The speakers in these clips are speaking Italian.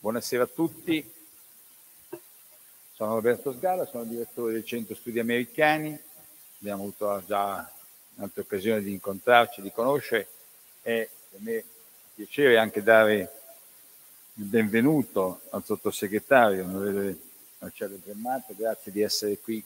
Buonasera a tutti, sono Roberto Sgalla, sono direttore del Centro Studi Americani, abbiamo avuto già in altre occasioni di incontrarci, di conoscere, e per me è un piacere anche dare il benvenuto al sottosegretario, onorevole Marcello Gemmato, grazie di essere qui.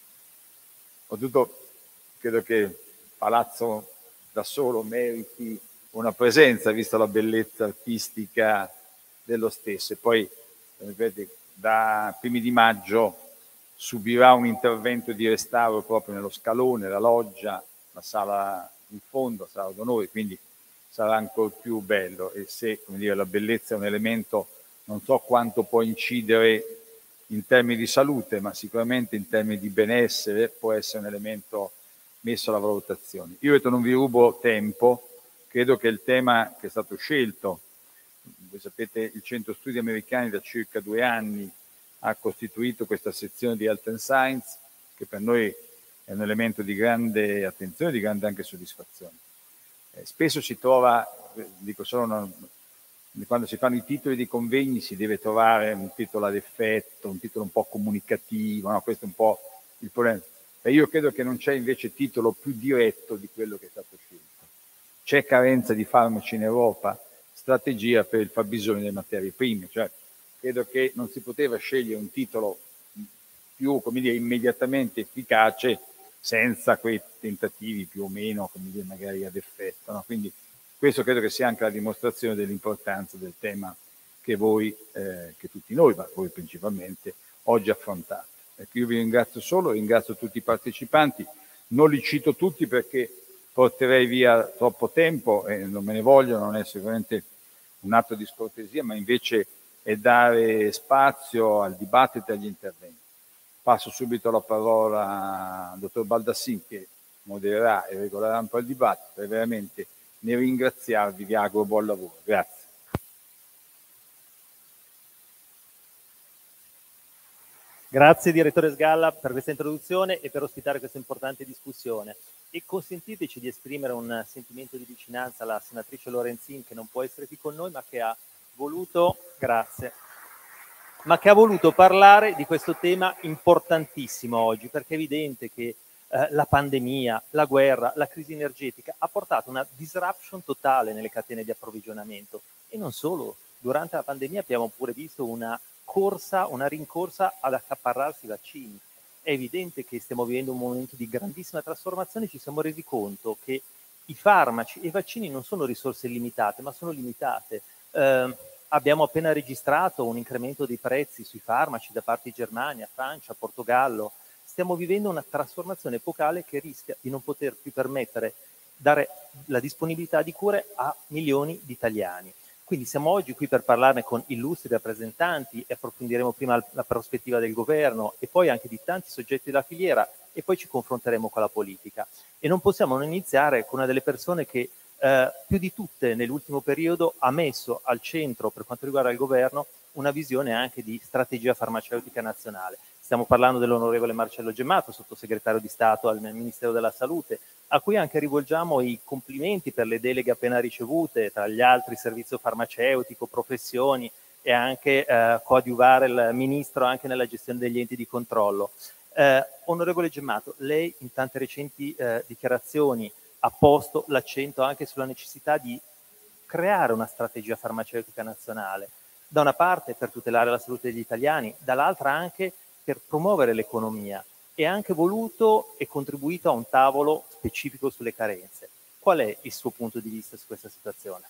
Credo che Palazzo da solo meriti una presenza, vista la bellezza artistica dello stesso. E poi, da primi di maggio subirà un intervento di restauro proprio nello scalone, la loggia, la sala in fondo, sala d'onore, quindi sarà ancora più bello. E se, come dire, la bellezza è un elemento, non so quanto può incidere in termini di salute, ma sicuramente in termini di benessere può essere un elemento messo alla valutazione. Io non vi rubo tempo, credo che il tema che è stato scelto, voi sapete, il Centro Studi Americani da circa 2 anni ha costituito questa sezione di Health and Science, che per noi è un elemento di grande attenzione, di grande anche soddisfazione. Spesso si trova, dico solo quando si fanno i titoli di convegni si deve trovare un titolo ad effetto, un titolo un po' comunicativo, no? Questo è un po' il problema. E io credo che non c'è invece titolo più diretto di quello che è stato scelto. C'è carenza di farmaci in Europa, strategia per il fabbisogno delle materie prime. Cioè, credo che non si poteva scegliere un titolo più, come dire, immediatamente efficace senza quei tentativi più o meno, come dire, magari ad effetto. No? Quindi questo credo che sia anche la dimostrazione dell'importanza del tema che voi, che tutti noi, ma voi principalmente, oggi affrontate. Ecco, io vi ringrazio tutti i partecipanti, non li cito tutti perché porterei via troppo tempo e non me ne voglio, non è sicuramente un atto di scortesia, ma invece è dare spazio al dibattito e agli interventi. Passo subito la parola al dottor Baldassin che modererà e regolerà un po' il dibattito e veramente nel ringraziarvi vi auguro buon lavoro. Grazie. Grazie direttore Sgalla per questa introduzione e per ospitare questa importante discussione. E consentiteci di esprimere un sentimento di vicinanza alla senatrice Lorenzin che non può essere qui con noi ma che ha voluto, parlare di questo tema importantissimo oggi, perché è evidente che la pandemia, la guerra, la crisi energetica ha portato una disruption totale nelle catene di approvvigionamento e non solo. Durante la pandemia abbiamo pure visto una rincorsa ad accaparrarsi i vaccini. È evidente che stiamo vivendo un momento di grandissima trasformazione, ci siamo resi conto che i farmaci e i vaccini non sono risorse illimitate, ma sono limitate. Abbiamo appena registrato un incremento dei prezzi sui farmaci da parte di Germania, Francia, Portogallo. Stiamo vivendo una trasformazione epocale che rischia di non poter più permettere dare la disponibilità di cure a milioni di italiani. Quindi siamo oggi qui per parlarne con illustri rappresentanti e approfondiremo prima la prospettiva del governo e poi anche di tanti soggetti della filiera e poi ci confronteremo con la politica. E non possiamo non iniziare con una delle persone che più di tutte nell'ultimo periodo ha messo al centro, per quanto riguarda il governo, una visione anche di strategia farmaceutica nazionale. Stiamo parlando dell'onorevole Marcello Gemmato, sottosegretario di Stato al Ministero della Salute, a cui anche rivolgiamo i complimenti per le deleghe appena ricevute, tra gli altri servizio farmaceutico, professioni e anche coadiuvare il Ministro anche nella gestione degli enti di controllo. Onorevole Gemmato, lei in tante recenti dichiarazioni ha posto l'accento anche sulla necessità di creare una strategia farmaceutica nazionale, da una parte per tutelare la salute degli italiani, dall'altra anche per promuovere l'economia e anche voluto e contribuito a un tavolo specifico sulle carenze. Qual è il suo punto di vista su questa situazione?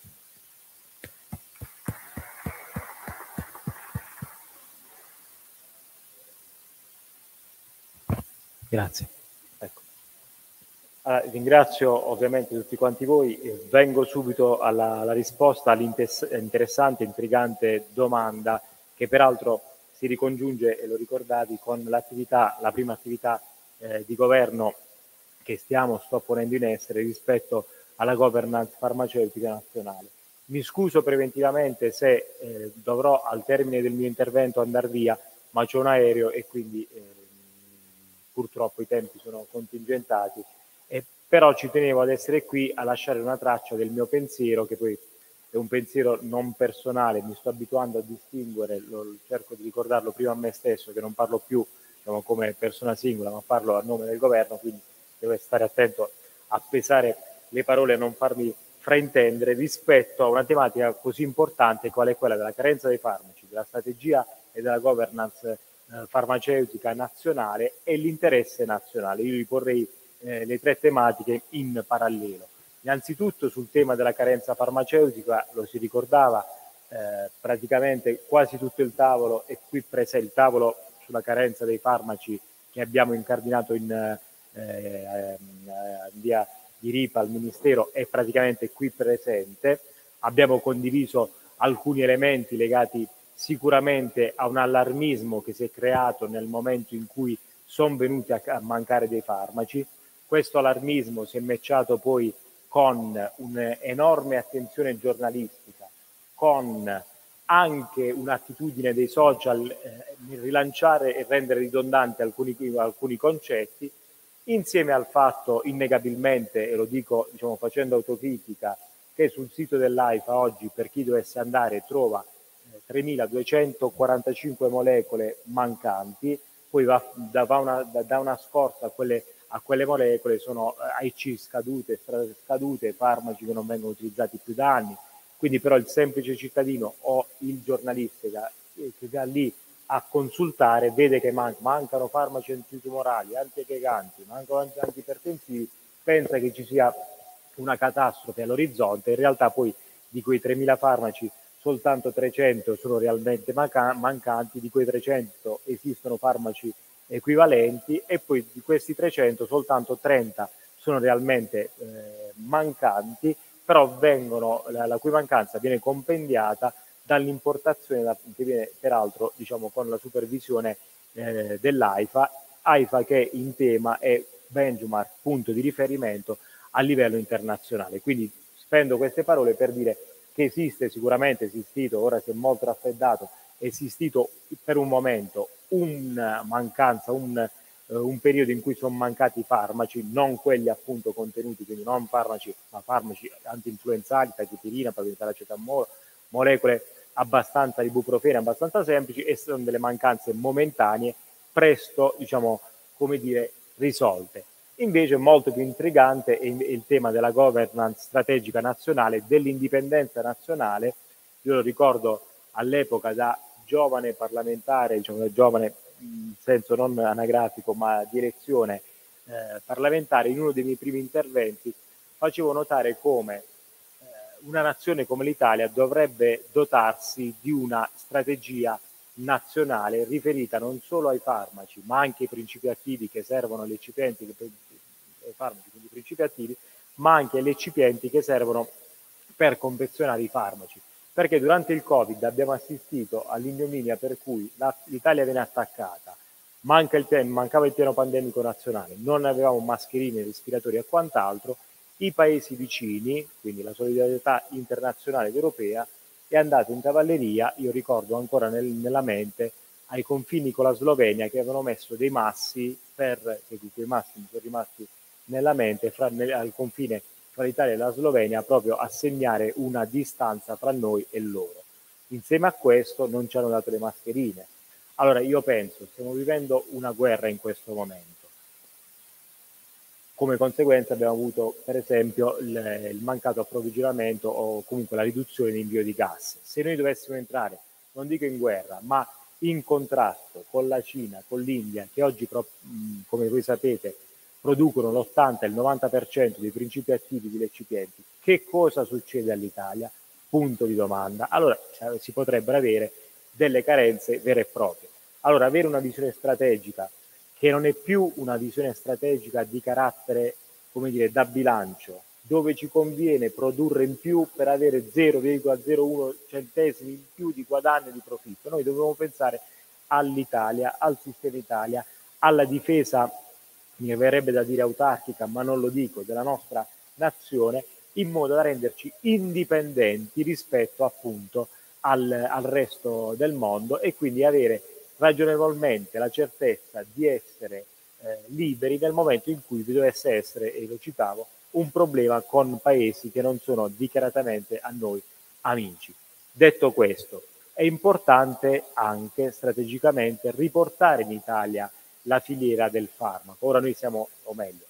Grazie. Ecco. Allora, ringrazio ovviamente tutti quanti voi e vengo subito alla risposta all'interessante, intrigante domanda che peraltro si ricongiunge, e lo ricordavi, con la prima attività di governo che sto ponendo in essere rispetto alla governance farmaceutica nazionale. Mi scuso preventivamente se dovrò al termine del mio intervento andare via, ma c'è un aereo e quindi purtroppo i tempi sono contingentati, però ci tenevo ad essere qui a lasciare una traccia del mio pensiero che poi è un pensiero non personale, mi sto abituando a distinguere, cerco di ricordarlo prima a me stesso, che non parlo più, diciamo, come persona singola, ma parlo a nome del governo, quindi devo stare attento a pesare le parole e non farmi fraintendere rispetto a una tematica così importante quale è quella della carenza dei farmaci, della strategia e della governance farmaceutica nazionale e l'interesse nazionale. Io li porrei le tre tematiche in parallelo. Innanzitutto sul tema della carenza farmaceutica, lo si ricordava, praticamente quasi tutto il tavolo è qui presente, il tavolo sulla carenza dei farmaci che abbiamo incardinato in via di Ripa al Ministero è praticamente qui presente. Abbiamo condiviso alcuni elementi legati sicuramente a un allarmismo che si è creato nel momento in cui sono venuti a mancare dei farmaci. Questo allarmismo si è matchato poi con un'enorme attenzione giornalistica, con anche un'attitudine dei social nel rilanciare e rendere ridondanti alcuni concetti, insieme al fatto innegabilmente, e lo dico diciamo, facendo autocritica, che sul sito dell'AIFA oggi per chi dovesse andare trova 3.245 molecole mancanti, poi da una scorsa a quelle molecole sono AIC scadute, farmaci che non vengono utilizzati più da anni, quindi però il semplice cittadino o il giornalista che va lì a consultare vede che mancano farmaci antitumorali, antiepicanti, mancano antipertensivi, pensa che ci sia una catastrofe all'orizzonte, in realtà poi di quei 3.000 farmaci soltanto 300 sono realmente mancanti, di quei 300 esistono farmaci equivalenti e poi di questi 300 soltanto 30 sono realmente mancanti, però la cui mancanza viene compendiata dall'importazione che viene peraltro diciamo, con la supervisione dell'AIFA, AIFA che in tema è benchmark, punto di riferimento a livello internazionale. Quindi spendo queste parole per dire che esiste sicuramente, esistito, ora si è molto raffreddato, è esistito per un momento una mancanza, un periodo in cui sono mancati i farmaci, non quelli appunto contenuti, quindi non farmaci, ma farmaci antinfluenzali, tachipirina, paracetamolo, molecole abbastanza di ibuprofene, abbastanza semplici, e sono delle mancanze momentanee, presto, diciamo, come dire, risolte. Invece molto più intrigante è il tema della governance strategica nazionale, dell'indipendenza nazionale. Io lo ricordo all'epoca da giovane parlamentare, diciamo giovane in senso non anagrafico ma di elezione parlamentare, in uno dei miei primi interventi facevo notare come una nazione come l'Italia dovrebbe dotarsi di una strategia nazionale riferita non solo ai farmaci, ma anche ai principi attivi che servono agli eccipienti, ai farmaci, quindi principi attivi, ma anche agli eccipienti che servono per confezionare i farmaci. Perché durante il Covid abbiamo assistito all'ignominia per cui l'Italia viene attaccata, mancava il piano pandemico nazionale, non avevamo mascherine, respiratori e quant'altro, i paesi vicini, quindi la solidarietà internazionale ed europea, è andata in cavalleria, io ricordo ancora nella mente, ai confini con la Slovenia che avevano messo dei massi, che quei massi mi sono rimasti nella mente, al confine fra l'Italia e la Slovenia, proprio a segnare una distanza fra noi e loro. Insieme a questo non ci hanno dato le mascherine. Allora io penso, stiamo vivendo una guerra in questo momento. Come conseguenza abbiamo avuto per esempio il mancato approvvigionamento o comunque la riduzione di invio di gas. Se noi dovessimo entrare, non dico in guerra, ma in contrasto con la Cina, con l'India, che oggi, come voi sapete, producono l'80 e il 90% dei principi attivi degli eccipienti, che cosa succede all'Italia? Punto di domanda. Allora si potrebbero avere delle carenze vere e proprie. Allora avere una visione strategica che non è più una visione strategica di carattere, come dire, da bilancio, dove ci conviene produrre in più per avere 0,01 centesimi in più di guadagno e di profitto. Noi dobbiamo pensare all'Italia, al sistema Italia, alla difesa, mi verrebbe da dire autarchica, ma non lo dico, della nostra nazione, in modo da renderci indipendenti rispetto appunto al resto del mondo e quindi avere ragionevolmente la certezza di essere liberi nel momento in cui vi dovesse essere, e lo citavo, un problema con paesi che non sono dichiaratamente a noi amici. Detto questo, è importante anche strategicamente riportare in Italia la filiera del farmaco. Ora noi siamo, o meglio,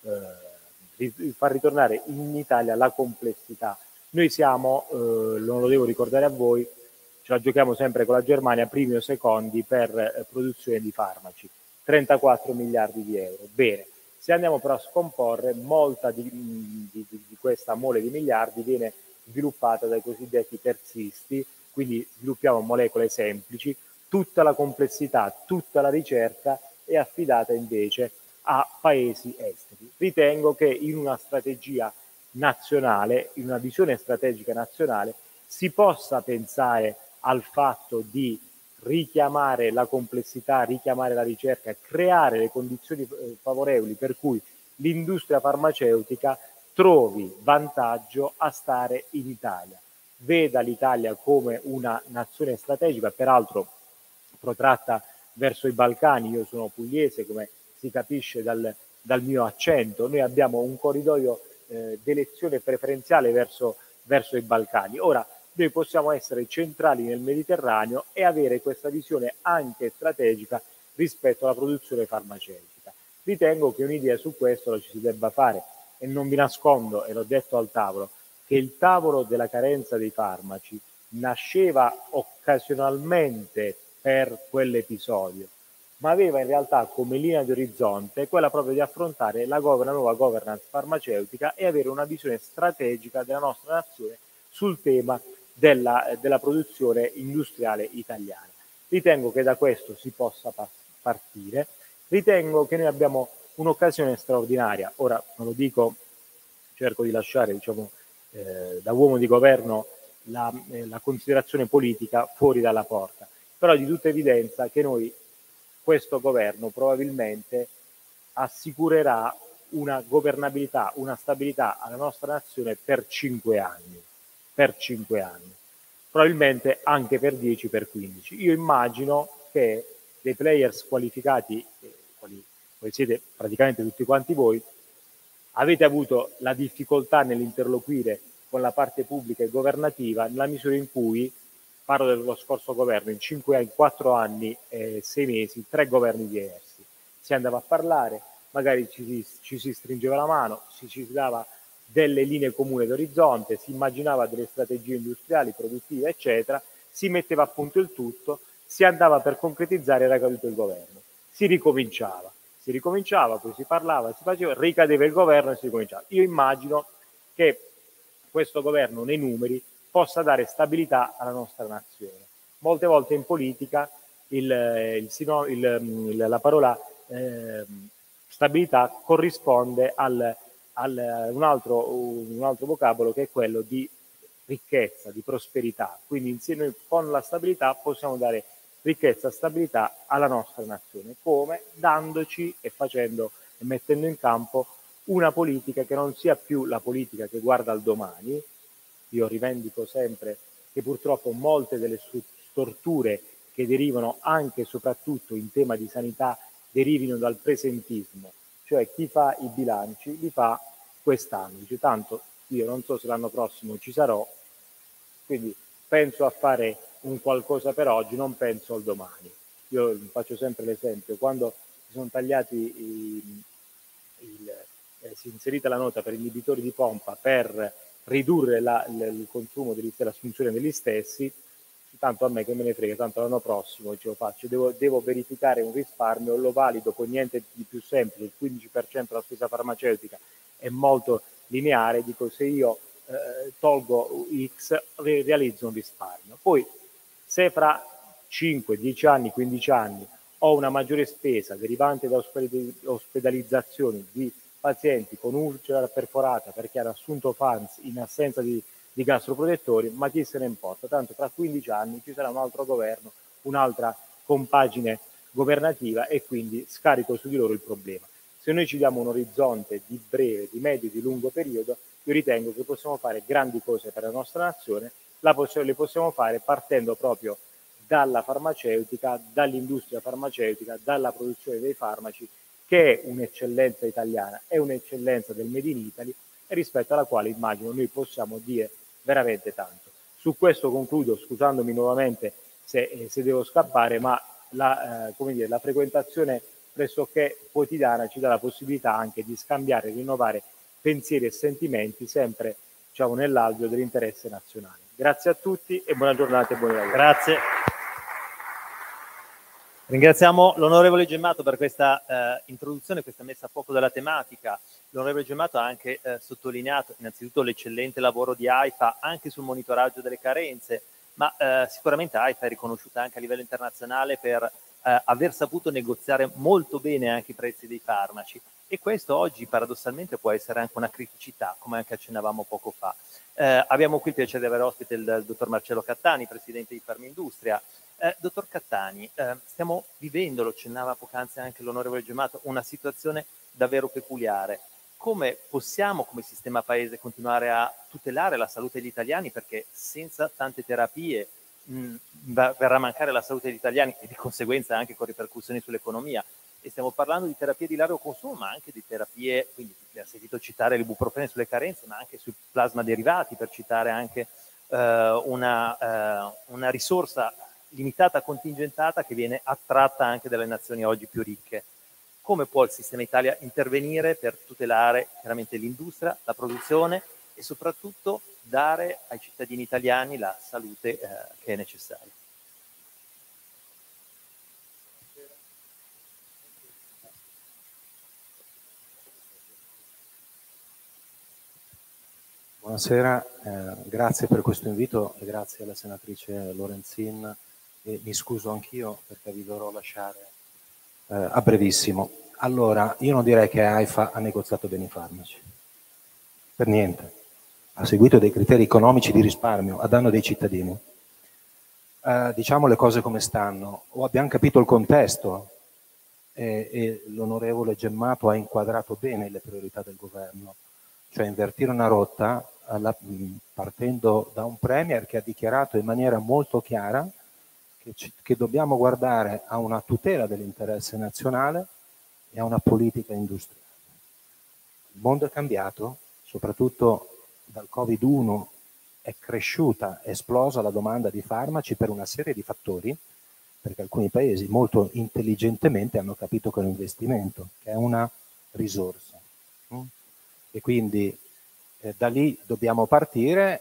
far ritornare in Italia la complessità. Noi siamo, non lo devo ricordare a voi, ce la giochiamo sempre con la Germania, primi o secondi per produzione di farmaci, 34 miliardi di euro. Bene, se andiamo però a scomporre, molta di questa mole di miliardi viene sviluppata dai cosiddetti terzisti, quindi sviluppiamo molecole semplici, tutta la complessità, tutta la ricerca è affidata invece a paesi esteri. Ritengo che in una strategia nazionale, in una visione strategica nazionale, si possa pensare al fatto di richiamare la complessità, richiamare la ricerca, creare le condizioni favorevoli per cui l'industria farmaceutica trovi vantaggio a stare in Italia. Veda l'Italia come una nazione strategica, peraltro protratta verso i Balcani. Io sono pugliese, come si capisce dal mio accento. Noi abbiamo un corridoio d'elezione preferenziale verso i Balcani. Ora, noi possiamo essere centrali nel Mediterraneo e avere questa visione anche strategica rispetto alla produzione farmaceutica. Ritengo che un'idea su questo la ci si debba fare, e non vi nascondo, e l'ho detto al tavolo, che il tavolo della carenza dei farmaci nasceva occasionalmente per quell'episodio, ma aveva in realtà come linea di orizzonte quella proprio di affrontare la nuova governance farmaceutica e avere una visione strategica della nostra nazione sul tema della produzione industriale italiana. Ritengo che da questo si possa partire. Ritengo che noi abbiamo un'occasione straordinaria. Ora non lo dico, cerco di lasciare, da uomo di governo la considerazione politica fuori dalla porta, però è di tutta evidenza che questo governo probabilmente assicurerà una governabilità, una stabilità alla nostra nazione per 5 anni. Per 5 anni. Probabilmente anche per 10, per 15. Io immagino che dei players qualificati, quali siete praticamente tutti quanti voi, avete avuto la difficoltà nell'interloquire con la parte pubblica e governativa nella misura in cui, parlo dello scorso governo, in 4 anni e 6 mesi, 3 governi diversi. Si andava a parlare, magari ci si stringeva la mano, ci si dava delle linee comuni d'orizzonte, si immaginava delle strategie industriali, produttive, eccetera, si metteva a punto il tutto, si andava per concretizzare, era caduto il governo. Si ricominciava, poi si parlava, si faceva, ricadeva il governo e si ricominciava. Io immagino che questo governo nei numeri possa dare stabilità alla nostra nazione. Molte volte in politica la parola stabilità corrisponde un altro vocabolo, che è quello di ricchezza, di prosperità. Quindi insieme con la stabilità possiamo dare ricchezza e stabilità alla nostra nazione. Come? Dandoci e mettendo in campo una politica che non sia più la politica che guarda al domani. Io rivendico sempre che purtroppo molte delle storture che derivano anche e soprattutto in tema di sanità derivino dal presentismo, cioè chi fa i bilanci li fa quest'anno, dice tanto io non so se l'anno prossimo ci sarò, quindi penso a fare un qualcosa per oggi, non penso al domani. Io faccio sempre l'esempio, quando si sono tagliati si è inserita la nota per inibitori di pompa per ridurre il consumo dell'assunzione degli stessi, tanto a me che me ne frega, tanto l'anno prossimo ce lo faccio, devo verificare un risparmio, lo valido con niente di più semplice, il 15% della spesa farmaceutica è molto lineare, dico se io tolgo X realizzo un risparmio. Poi se fra 5, 10 anni, 15 anni ho una maggiore spesa derivante da ospedalizzazioni di pazienti con ulcera perforata perché hanno assunto FANS in assenza di gastroprotettori, ma chi se ne importa? Tanto tra 15 anni ci sarà un altro governo, un'altra compagine governativa e quindi scarico su di loro il problema. Se noi ci diamo un orizzonte di breve, di medio e di lungo periodo, io ritengo che possiamo fare grandi cose per la nostra nazione, le possiamo fare partendo proprio dalla farmaceutica, dall'industria farmaceutica, dalla produzione dei farmaci, che è un'eccellenza italiana, è un'eccellenza del Made in Italy e rispetto alla quale immagino noi possiamo dire veramente tanto. Su questo concludo, scusandomi nuovamente se devo scappare, ma come dire, la frequentazione pressoché quotidiana ci dà la possibilità anche di scambiare e rinnovare pensieri e sentimenti sempre, diciamo, nell'alveo dell'interesse nazionale. Grazie a tutti e buona giornata e buoni lavori. Grazie. Ringraziamo l'onorevole Gemmato per questa introduzione, questa messa a fuoco della tematica. L'onorevole Gemmato ha anche sottolineato innanzitutto l'eccellente lavoro di AIFA anche sul monitoraggio delle carenze, ma sicuramente AIFA è riconosciuta anche a livello internazionale per aver saputo negoziare molto bene anche i prezzi dei farmaci, e questo oggi paradossalmente può essere anche una criticità, come anche accennavamo poco fa. Abbiamo qui il piacere di avere ospite il dottor Marcello Cattani, presidente di Farmindustria. Dottor Cattani, stiamo vivendo, lo accennava poc'anzi anche l'onorevole Gemmato, una situazione davvero peculiare. Come possiamo come sistema paese continuare a tutelare la salute degli italiani, perché senza tante terapie verrà a mancare la salute degli italiani e di conseguenza anche con ripercussioni sull'economia? E stiamo parlando di terapie di largo consumo, ma anche di terapie, quindi ha sentito citare l'ibuprofene sulle carenze, ma anche sui plasma derivati, per citare anche una risorsa limitata, contingentata, che viene attratta anche dalle nazioni oggi più ricche. Come può il sistema Italia intervenire per tutelare chiaramente l'industria, la produzione e soprattutto dare ai cittadini italiani la salute che è necessaria? Buonasera, grazie per questo invito e grazie alla senatrice Lorenzin, e mi scuso anch'io perché vi dovrò lasciare a brevissimo. Allora, io non direi che AIFA ha negoziato bene i farmaci, per niente. Ha seguito dei criteri economici di risparmio a danno dei cittadini. Diciamo le cose come stanno, o abbiamo capito il contesto e l'onorevole Gemmato ha inquadrato bene le priorità del governo, cioè invertire una rotta partendo da un premier che ha dichiarato in maniera molto chiara che dobbiamo guardare a una tutela dell'interesse nazionale e a una politica industriale. Il mondo è cambiato, soprattutto dal Covid-1 è cresciuta, è esplosa la domanda di farmaci per una serie di fattori, perché alcuni paesi molto intelligentemente hanno capito che è un investimento, che è una risorsa. E quindi da lì dobbiamo partire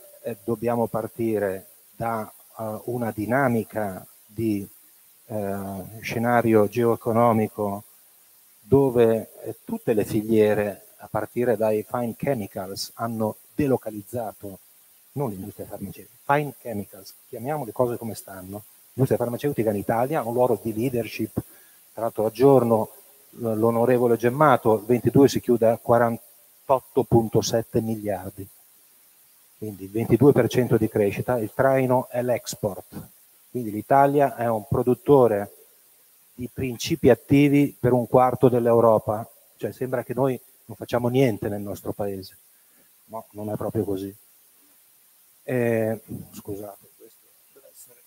da una dinamica di scenario geoeconomico dove tutte le filiere, a partire dai fine chemicals, hanno delocalizzato, non l'industria farmaceutica, fine chemicals, chiamiamo le cose come stanno. L'industria farmaceutica in Italia ha un ruolo di leadership, tra l'altro aggiorno l'onorevole Gemmato, il 22 si chiude a 48,7 miliardi, quindi il 22% di crescita, il traino è l'export, quindi l'Italia è un produttore di principi attivi per un quarto dell'Europa, cioè sembra che noi non facciamo niente nel nostro paese, no, non è proprio così. Scusate, questo deve essere...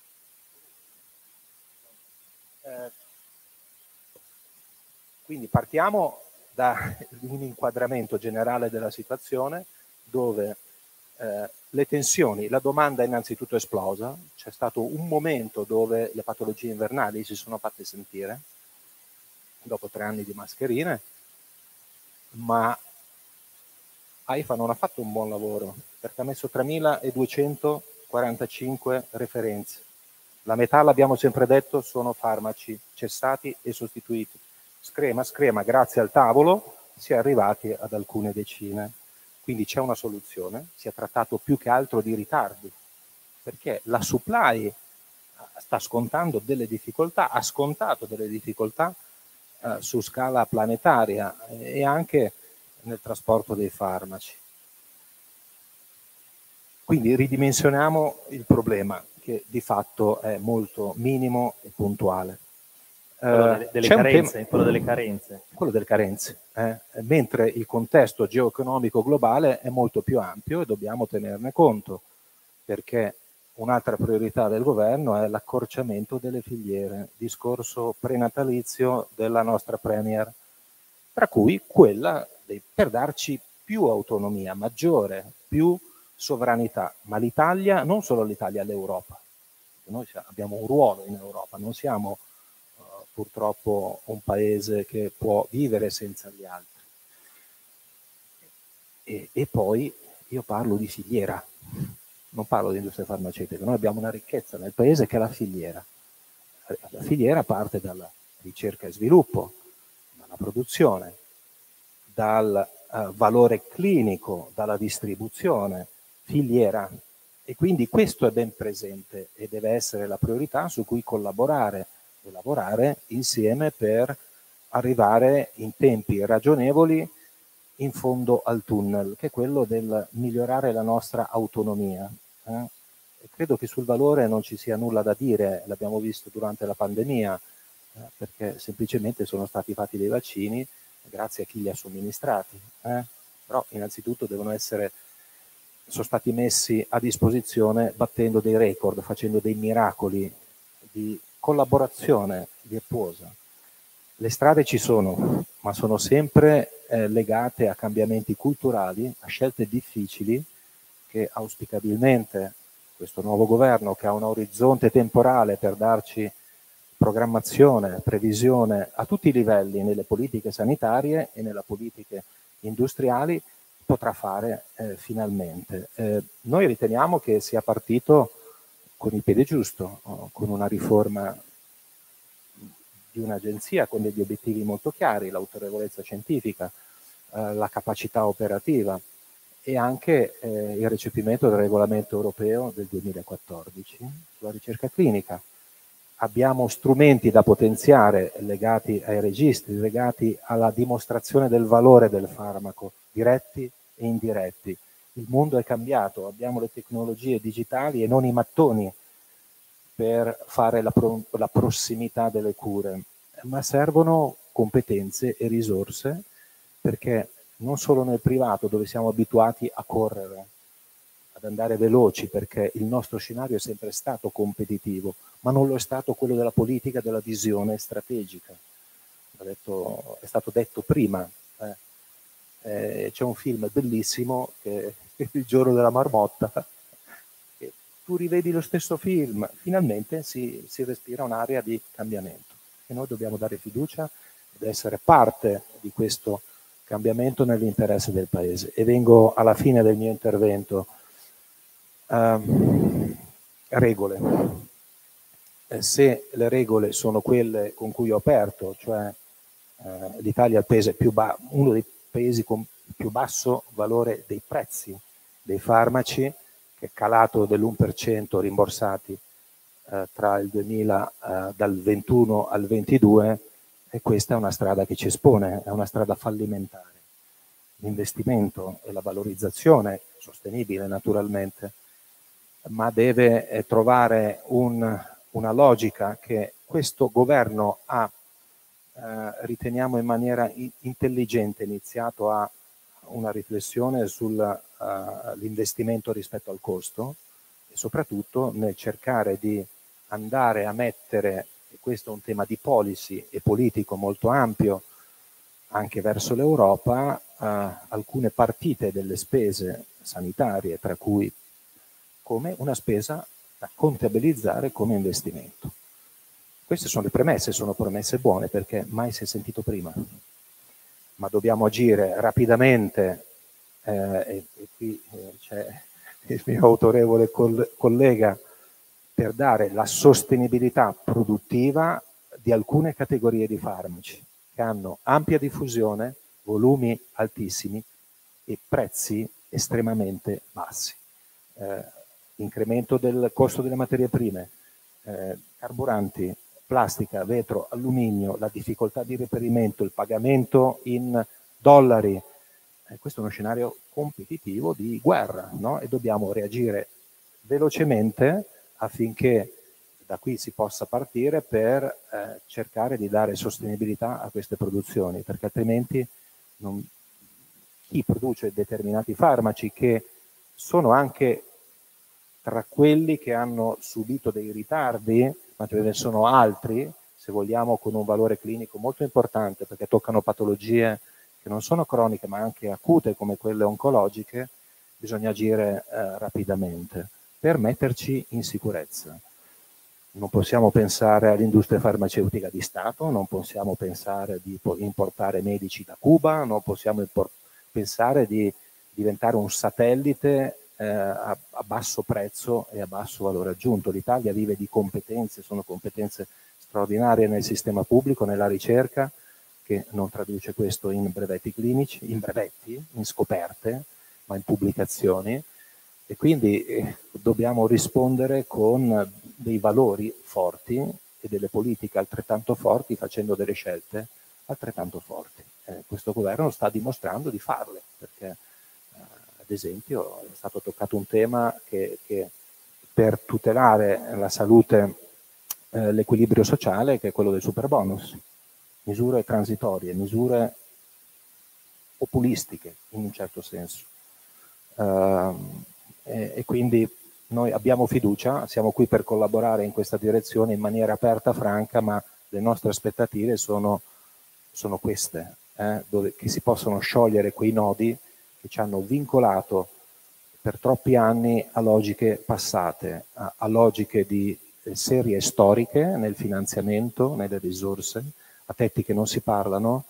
Quindi partiamo da un inquadramento generale della situazione dove le tensioni, la domanda è innanzitutto esplosa, c'è stato un momento dove le patologie invernali si sono fatte sentire dopo 3 anni di mascherine, ma AIFA non ha fatto un buon lavoro perché ha messo 3.245 referenze. La metà, l'abbiamo sempre detto, sono farmaci cessati e sostituiti. Screma, grazie al tavolo si è arrivati ad alcune decine. Quindi c'è una soluzione, si è trattato più che altro di ritardi, perché la supply sta scontando delle difficoltà, ha scontato delle difficoltà su scala planetaria e anche nel trasporto dei farmaci. Quindi ridimensioniamo il problema, che di fatto è molto minimo e puntuale. Quello delle carenze, quello delle carenze. Quello delle carenze, mentre il contesto geoeconomico globale è molto più ampio e dobbiamo tenerne conto, perché un'altra priorità del governo è l'accorciamento delle filiere, discorso prenatalizio della nostra Premier, tra cui quella per darci più autonomia, maggiore, più sovranità, ma l'Italia, non solo l'Italia, l'Europa. Noi abbiamo un ruolo in Europa, non siamo purtroppo un paese che può vivere senza gli altri. E poi io parlo di filiera, non parlo di industria farmaceutica, noi abbiamo una ricchezza nel paese che è la filiera. La filiera parte dalla ricerca e sviluppo, dalla produzione, dal valore clinico, dalla distribuzione, filiera. E quindi questo è ben presente e deve essere la priorità su cui collaborare e lavorare insieme per arrivare in tempi ragionevoli in fondo al tunnel, che è quello del migliorare la nostra autonomia. E credo che sul valore non ci sia nulla da dire, l'abbiamo visto durante la pandemia, perché semplicemente sono stati fatti dei vaccini grazie a chi li ha somministrati. Però innanzitutto sono stati messi a disposizione battendo dei record, facendo dei miracoli di collaborazione virtuosa. Le strade ci sono, ma sono sempre legate a cambiamenti culturali, a scelte difficili che auspicabilmente questo nuovo governo, che ha un orizzonte temporale per darci programmazione, previsione a tutti i livelli, nelle politiche sanitarie e nelle politiche industriali, potrà fare finalmente. Noi riteniamo che sia partito con il piede giusto, con una riforma di un'agenzia con degli obiettivi molto chiari, l'autorevolezza scientifica, la capacità operativa e anche il recepimento del regolamento europeo del 2014 sulla ricerca clinica. Abbiamo strumenti da potenziare legati ai registri, legati alla dimostrazione del valore del farmaco, diretti e indiretti. Il mondo è cambiato, abbiamo le tecnologie digitali e non i mattoni per fare la prossimità delle cure, ma servono competenze e risorse, perché non solo nel privato, dove siamo abituati a correre, ad andare veloci, perché il nostro scenario è sempre stato competitivo, ma non lo è stato quello della politica, della visione strategica. È stato detto prima. C'è un film bellissimo che è Il giorno della marmotta. Tu rivedi lo stesso film, finalmente si respira un'area di cambiamento e noi dobbiamo dare fiducia ed essere parte di questo cambiamento nell'interesse del Paese. E vengo alla fine del mio intervento. Regole. Se le regole sono quelle con cui ho aperto, cioè l'Italia è uno dei paesi con più basso valore dei prezzi dei farmaci, che è calato dell'1% rimborsati tra il 2000, dal 21 al 22, e questa è una strada che ci espone, è una strada fallimentare. L'investimento e la valorizzazione, sostenibile naturalmente, ma deve trovare una logica che questo governo ha, riteniamo in maniera intelligente, iniziato a una riflessione sull'investimento rispetto al costo e soprattutto nel cercare di andare a mettere, e questo è un tema di policy e politico molto ampio, anche verso l'Europa, alcune partite delle spese sanitarie, tra cui come una spesa da contabilizzare come investimento. Queste sono le premesse, sono premesse buone, perché mai si è sentito prima. Ma dobbiamo agire rapidamente, e qui c'è il mio autorevole collega, per dare la sostenibilità produttiva di alcune categorie di farmaci che hanno ampia diffusione, volumi altissimi e prezzi estremamente bassi. Incremento del costo delle materie prime, carburanti, plastica, vetro, alluminio, la difficoltà di reperimento, il pagamento in dollari. Questo è uno scenario competitivo di guerra, no? E dobbiamo reagire velocemente affinché da qui si possa partire per cercare di dare sostenibilità a queste produzioni, perché altrimenti chi produce determinati farmaci, che sono anche tra quelli che hanno subito dei ritardi, ma ce ne sono altri, se vogliamo, con un valore clinico molto importante, perché toccano patologie che non sono croniche ma anche acute, come quelle oncologiche, bisogna agire rapidamente per metterci in sicurezza. Non possiamo pensare all'industria farmaceutica di Stato, non possiamo pensare di importare medici da Cuba, non possiamo pensare di diventare un satellite a basso prezzo e a basso valore aggiunto. L'Italia vive di competenze, sono competenze straordinarie nel sistema pubblico, nella ricerca, che non traduce questo in brevetti clinici, in scoperte, ma in pubblicazioni, e quindi dobbiamo rispondere con dei valori forti e delle politiche altrettanto forti, facendo delle scelte altrettanto forti. Questo governo sta dimostrando di farle, perché ad esempio è stato toccato un tema che per tutelare la salute, l'equilibrio sociale, che è quello del superbonus, misure transitorie, misure populistiche in un certo senso. E quindi noi abbiamo fiducia, siamo qui per collaborare in questa direzione in maniera aperta, franca, ma le nostre aspettative sono queste, che si possono sciogliere quei nodi che ci hanno vincolato per troppi anni a logiche passate, a logiche di serie storiche nel finanziamento, nelle risorse, a tetti che non si parlano,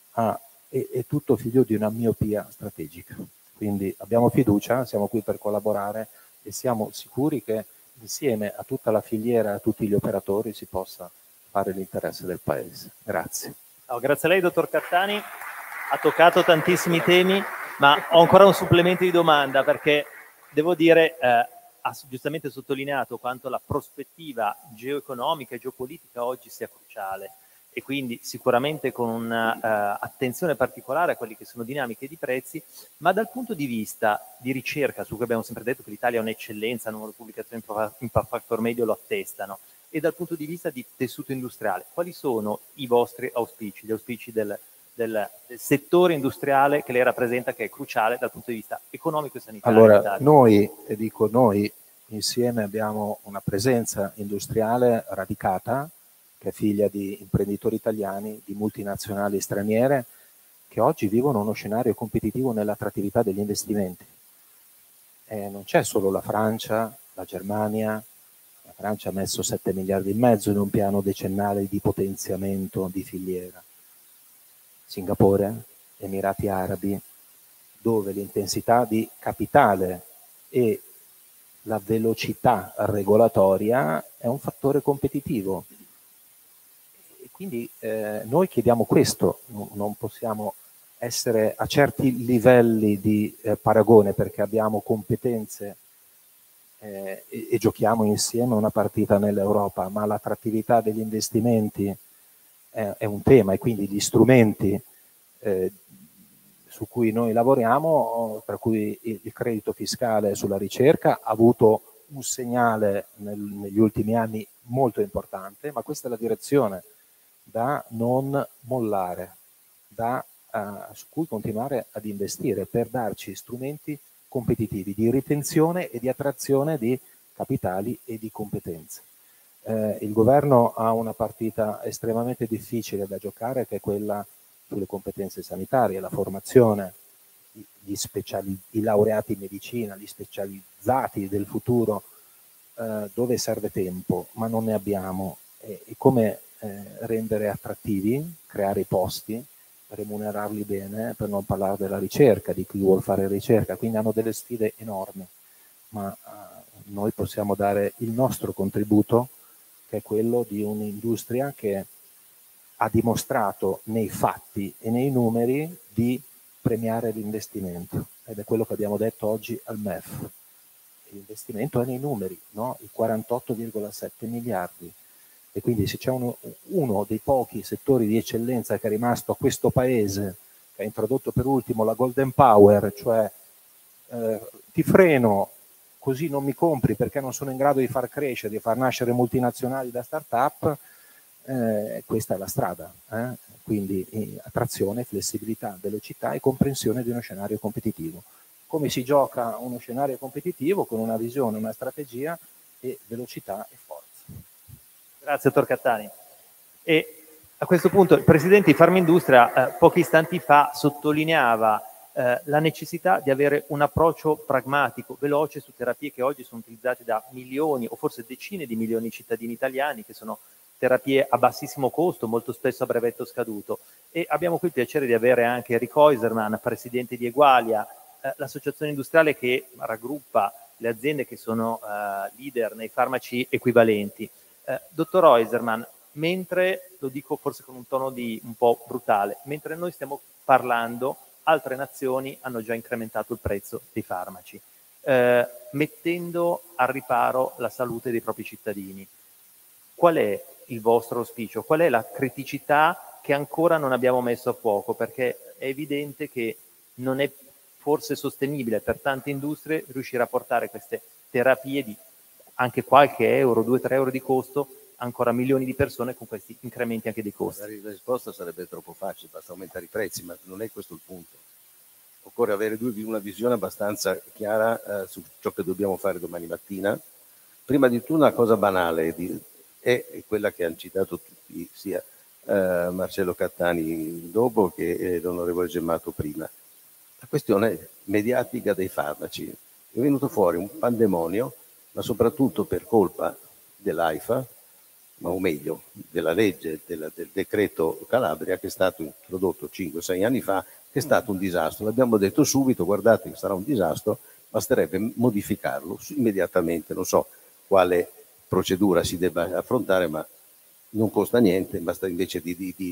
è tutto figlio di una miopia strategica. Quindi abbiamo fiducia, siamo qui per collaborare e siamo sicuri che insieme a tutta la filiera, a tutti gli operatori, si possa fare l'interesse del Paese. Grazie. Grazie a lei, dottor Cattani. Ha toccato tantissimi temi, ma ho ancora un supplemento di domanda, perché devo dire, ha giustamente sottolineato quanto la prospettiva geoeconomica e geopolitica oggi sia cruciale, e quindi sicuramente con un'attenzione particolare a quelle che sono dinamiche di prezzi, ma dal punto di vista di ricerca, su cui abbiamo sempre detto che l'Italia è un'eccellenza, il numero di pubblicazioni in factor medio lo attestano, e dal punto di vista di tessuto industriale, quali sono i vostri auspici, gli auspici del settore industriale che lei rappresenta, che è cruciale dal punto di vista economico e sanitario? Allora, noi insieme abbiamo una presenza industriale radicata, che è figlia di imprenditori italiani, di multinazionali straniere, che oggi vivono uno scenario competitivo nell'attrattività degli investimenti. Non c'è solo la Francia, la Germania. La Francia ha messo 7 miliardi e mezzo in un piano decennale di potenziamento di filiera. Singapore, Emirati Arabi, dove l'intensità di capitale e la velocità regolatoria è un fattore competitivo. E quindi noi chiediamo questo, non possiamo essere a certi livelli di paragone, perché abbiamo competenze e giochiamo insieme una partita nell'Europa, ma l'attrattività degli investimenti è un tema, e quindi gli strumenti su cui noi lavoriamo, tra cui il credito fiscale sulla ricerca, ha avuto un segnale negli ultimi anni molto importante, ma questa è la direzione da non mollare, su cui continuare ad investire per darci strumenti competitivi di ritenzione e di attrazione di capitali e di competenze. Il governo ha una partita estremamente difficile da giocare, che è quella sulle competenze sanitarie, la formazione, i laureati in medicina, gli specializzati del futuro, dove serve tempo, ma non ne abbiamo. E come rendere attrattivi, creare i posti, remunerarli bene, per non parlare della ricerca, di chi vuol fare ricerca. Quindi hanno delle sfide enormi, ma noi possiamo dare il nostro contributo, che è quello di un'industria che ha dimostrato nei fatti e nei numeri di premiare l'investimento, ed è quello che abbiamo detto oggi al MEF. L'investimento è nei numeri, no? I 48,7 miliardi. E quindi se c'è uno dei pochi settori di eccellenza che è rimasto a questo paese, che ha introdotto per ultimo la Golden Power, cioè ti freno così non mi compri perché non sono in grado di far crescere, di far nascere multinazionali da start-up, questa è la strada. Quindi attrazione, flessibilità, velocità e comprensione di uno scenario competitivo. Come si gioca uno scenario competitivo? Con una visione, una strategia e velocità e forza. Grazie, dottor Cattani. E a questo punto il presidente di Farmindustria pochi istanti fa sottolineava la necessità di avere un approccio pragmatico, veloce su terapie che oggi sono utilizzate da milioni o forse decine di milioni di cittadini italiani, che sono terapie a bassissimo costo, molto spesso a brevetto scaduto. E abbiamo qui il piacere di avere anche Enrico Oiserman, presidente di Egualia, l'associazione industriale che raggruppa le aziende che sono leader nei farmaci equivalenti. Dottor Oiserman, mentre, lo dico forse con un tono un po' brutale, mentre noi stiamo parlando, altre nazioni hanno già incrementato il prezzo dei farmaci, mettendo al riparo la salute dei propri cittadini. Qual è il vostro auspicio? Qual è la criticità che ancora non abbiamo messo a fuoco? Perché è evidente che non è forse sostenibile per tante industrie riuscire a portare queste terapie di anche qualche euro, 2-3 euro di costo, ancora a milioni di persone con questi incrementi anche dei costi. La risposta sarebbe troppo facile, basta aumentare i prezzi, ma non è questo il punto. Occorre avere una visione abbastanza chiara su ciò che dobbiamo fare domani mattina. Prima di tutto una cosa banale è quella che hanno citato tutti, sia Marcello Cattani dopo che l'onorevole Gemmato prima. La questione mediatica dei farmaci. È venuto fuori un pandemonio, ma soprattutto per colpa dell'AIFA, ma o meglio della legge del decreto Calabria, che è stato introdotto 5-6 anni fa, che è stato un disastro. L'abbiamo detto subito, guardate che sarà un disastro, basterebbe modificarlo immediatamente. Non so quale procedura si debba affrontare, ma non costa niente, basta invece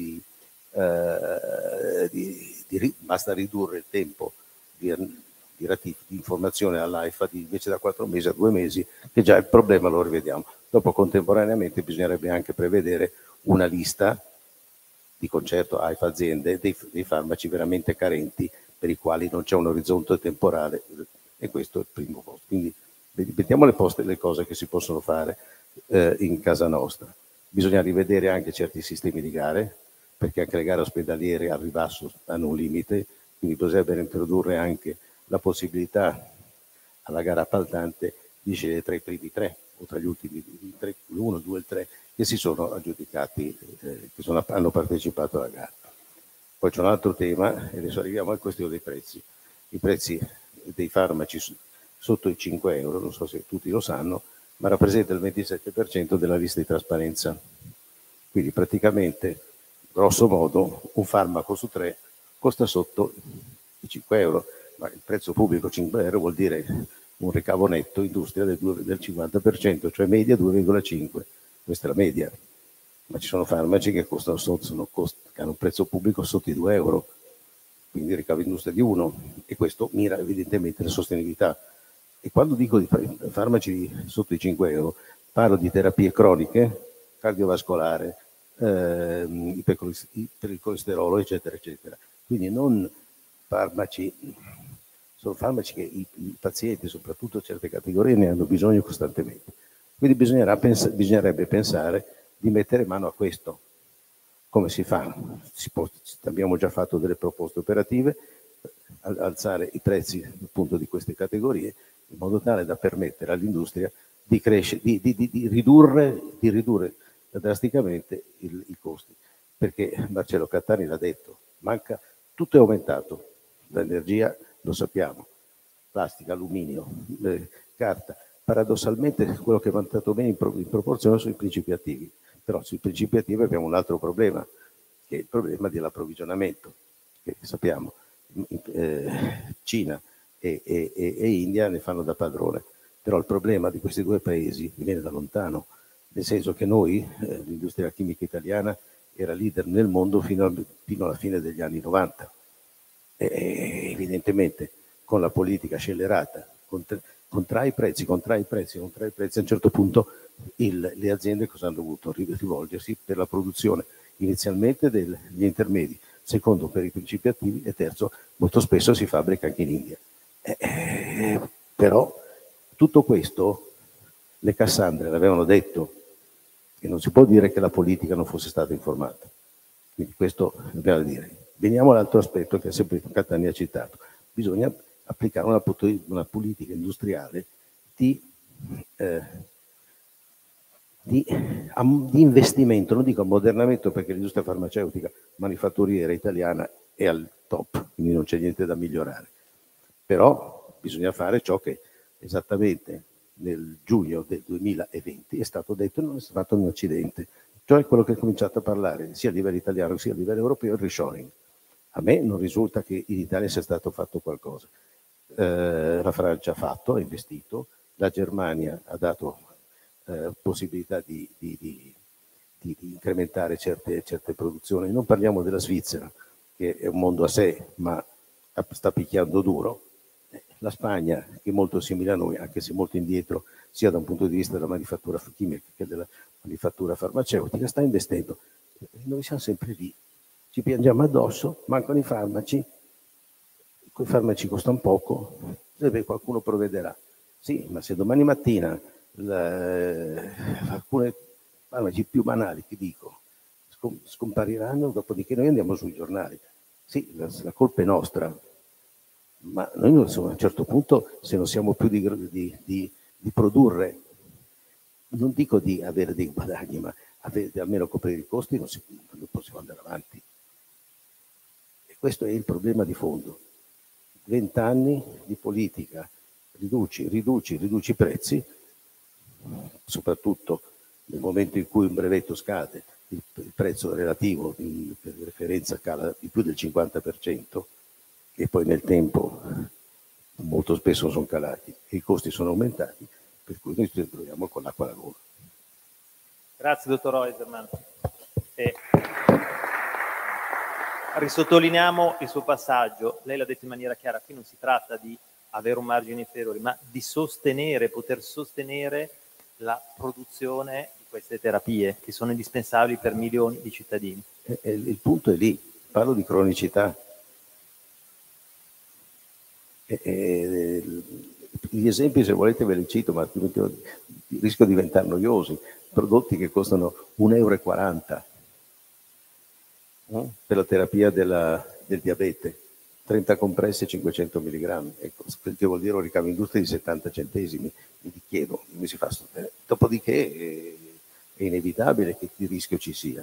basta ridurre il tempo di informazione all'AIFA invece da 4 mesi a 2 mesi, che già il problema lo rivediamo. Dopo contemporaneamente bisognerebbe anche prevedere una lista di concerto AIFA aziende dei farmaci veramente carenti per i quali non c'è un orizzonte temporale, e questo è il primo posto. Quindi mettiamo le cose che si possono fare in casa nostra. Bisogna rivedere anche certi sistemi di gare, perché anche le gare ospedaliere al ribasso hanno un limite, quindi bisognerebbe introdurre anche la possibilità alla gara appaltante di scegliere tra i primi 3 o tra gli ultimi 3, l'1, 2 e il 3 che si sono aggiudicati, hanno partecipato alla gara. Poi c'è un altro tema, e adesso arriviamo alla questione dei prezzi. I prezzi dei farmaci sotto i 5 euro, non so se tutti lo sanno, ma rappresenta il 27% della lista di trasparenza. Quindi praticamente, grosso modo, un farmaco su 3 costa sotto i 5 euro, ma il prezzo pubblico 5 euro vuol dire un ricavo netto industria del 50%, cioè media 2,5. Questa è la media. Ma ci sono farmaci che che hanno un prezzo pubblico sotto i 2 euro, quindi ricavo industria di 1, e questo mira evidentemente alla sostenibilità. E quando dico di farmaci sotto i 5 euro, parlo di terapie croniche, cardiovascolare, per il colesterolo, eccetera, eccetera. Quindi non farmaci, sono farmaci che i pazienti, soprattutto certe categorie, ne hanno bisogno costantemente. Quindi bisognerebbe pensare di mettere mano a questo. Come si fa? Abbiamo già fatto delle proposte operative, alzare i prezzi appunto di queste categorie, in modo tale da permettere all'industria di crescere, di ridurre drasticamente i costi. Perché Marcello Cattani l'ha detto, tutto è aumentato, l'energia lo sappiamo, plastica, alluminio, carta. Paradossalmente quello che è aumentato bene in proporzione sono i principi attivi, però sui principi attivi abbiamo un altro problema, che è il problema dell'approvvigionamento, che sappiamo Cina e India ne fanno da padrone, però il problema di questi due paesi viene da lontano, nel senso che noi, l'industria chimica italiana, era leader nel mondo fino alla fine degli anni 90. E evidentemente con la politica scellerata, contrae i prezzi, a un certo punto le aziende cosa hanno dovuto? Rivolgersi per la produzione inizialmente degli intermedi, secondo per i principi attivi, e terzo molto spesso si fabbrica anche in India. Però tutto questo le Cassandre l'avevano detto, e non si può dire che la politica non fosse stata informata. Quindi questo dobbiamo dire. Veniamo all'altro aspetto che sempre Cattani ha citato. Bisogna applicare una politica industriale di investimento, non dico ammodernamento, perché l'industria farmaceutica manifatturiera italiana è al top quindi non c'è niente da migliorare. Però bisogna fare ciò che esattamente nel giugno del 2020 è stato detto e non è stato fatto in Occidente, cioè quello che è cominciato a parlare sia a livello italiano sia a livello europeo, il reshoring. A me non risulta che in Italia sia stato fatto qualcosa. La Francia ha fatto, ha investito, la Germania ha dato possibilità di incrementare certe produzioni. Non parliamo della Svizzera, che è un mondo a sé, ma sta picchiando duro. La Spagna, che è molto simile a noi, anche se molto indietro, sia da un punto di vista della manifattura chimica che della manifattura farmaceutica, sta investendo. Noi siamo sempre lì, ci piangiamo addosso, mancano i farmaci, quei farmaci costano poco, qualcuno provvederà. Sì, ma se domani mattina alcuni farmaci più banali, ti dico, scompariranno, dopodiché noi andiamo sui giornali. Sì, la colpa è nostra, ma noi non siamo, a un certo punto, se non siamo più di produrre, non dico di avere dei guadagni, ma almeno coprire i costi, non possiamo andare avanti. E questo è il problema di fondo. 20 anni di politica, riduci i prezzi, soprattutto nel momento in cui un brevetto scade, il prezzo relativo per referenza cala di più del 50%, e poi nel tempo molto spesso sono calati e i costi sono aumentati, per cui noi ci troviamo con l'acqua alla gola. Grazie, dottor Reutemann. Risottolineiamo il suo passaggio. Lei l'ha detto in maniera chiara, qui non si tratta di avere un margine inferiore, ma di poter sostenere la produzione di queste terapie che sono indispensabili per milioni di cittadini. Il punto è lì, parlo di cronicità. Gli esempi, se volete, ve li cito, ma rischio di diventare noiosi. Prodotti che costano 1,40 euro per la terapia del diabete, 30 compressi e 500 mg. Ecco, che vuol dire un ricavo industria di 70 centesimi. Mi chiedo, come si fa a sostenere? Dopodiché è inevitabile che il rischio ci sia.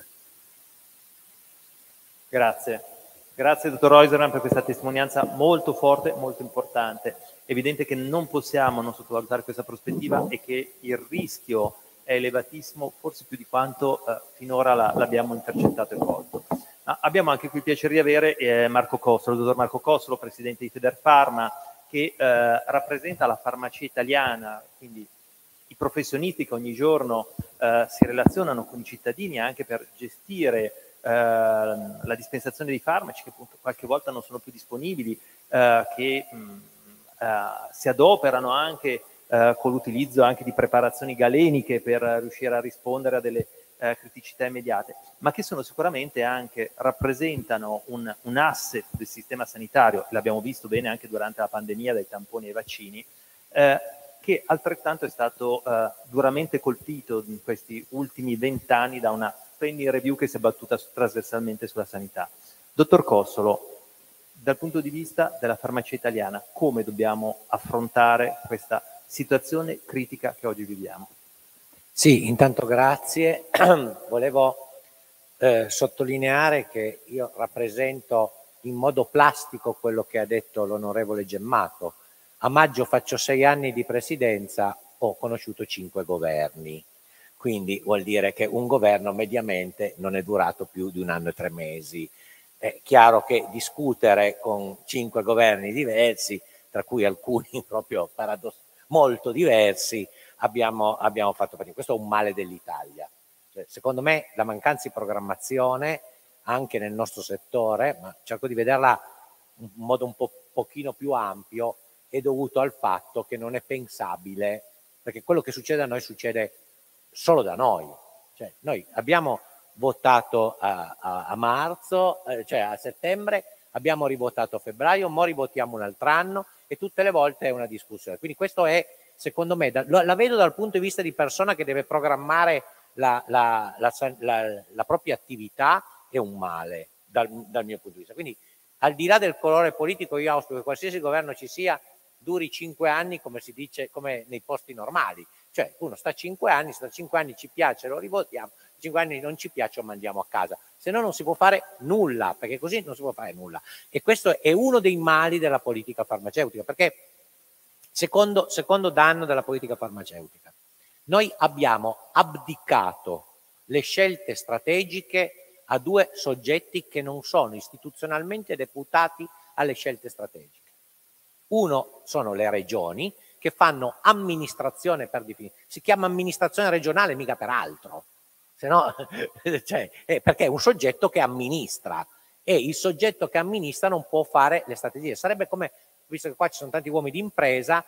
Grazie. Grazie, dottor Reutemann, per questa testimonianza molto forte, molto importante. È evidente che non possiamo non sottovalutare questa prospettiva e che il rischio è elevatissimo, forse più di quanto finora l'abbiamo intercettato e colto. Abbiamo anche qui il piacere di avere Marco Cossolo, il dottor Marco Cossolo, presidente di Federpharma, che rappresenta la farmacia italiana, quindi i professionisti che ogni giorno si relazionano con i cittadini anche per gestire la dispensazione dei farmaci che appunto qualche volta non sono più disponibili, che si adoperano anche con l'utilizzo anche di preparazioni galeniche per riuscire a rispondere a delle criticità immediate, ma che sono sicuramente anche, rappresentano un asset del sistema sanitario, l'abbiamo visto bene anche durante la pandemia, dai tamponi ai vaccini, che altrettanto è stato duramente colpito in questi ultimi 20 anni da una spending review che si è battuta trasversalmente sulla sanità. Dottor Cossolo, dal punto di vista della farmacia italiana, come dobbiamo affrontare questa situazione critica che oggi viviamo? Sì, intanto grazie. Volevo sottolineare che io rappresento in modo plastico quello che ha detto l'onorevole Gemmato. A maggio faccio 6 anni di presidenza, ho conosciuto 5 governi. Quindi vuol dire che un governo mediamente non è durato più di 1 anno e 3 mesi. È chiaro che discutere con 5 governi diversi, tra cui alcuni proprio molto diversi, abbiamo fatto fatica. Questo è un male dell'Italia. Cioè, secondo me la mancanza di programmazione anche nel nostro settore, ma cerco di vederla in modo un pochino più ampio, è dovuto al fatto che non è pensabile, perché quello che succede a noi succede solo da noi. Cioè, noi abbiamo votato a marzo, cioè a settembre, abbiamo rivotato a febbraio, mo rivotiamo un altro anno e tutte le volte è una discussione. Quindi questo è, secondo me, la vedo dal punto di vista di persona che deve programmare la propria attività, è un male dal mio punto di vista. Quindi al di là del colore politico, io auspico che qualsiasi governo ci sia duri 5 anni, come si dice, come nei posti normali. Cioè uno sta 5 anni, ci piace, lo rivotiamo, 5 anni non ci piacciono, mandiamo a casa, se no non si può fare nulla, perché così non si può fare nulla. E questo è uno dei mali della politica farmaceutica, perché secondo danno della politica farmaceutica, noi abbiamo abdicato le scelte strategiche a due soggetti che non sono istituzionalmente deputati alle scelte strategiche. Uno sono le regioni, che fanno amministrazione per definizione, si chiama amministrazione regionale mica per altro, se no, cioè, perché è un soggetto che amministra, e il soggetto che amministra non può fare le strategie. Sarebbe come, visto che qua ci sono tanti uomini di impresa,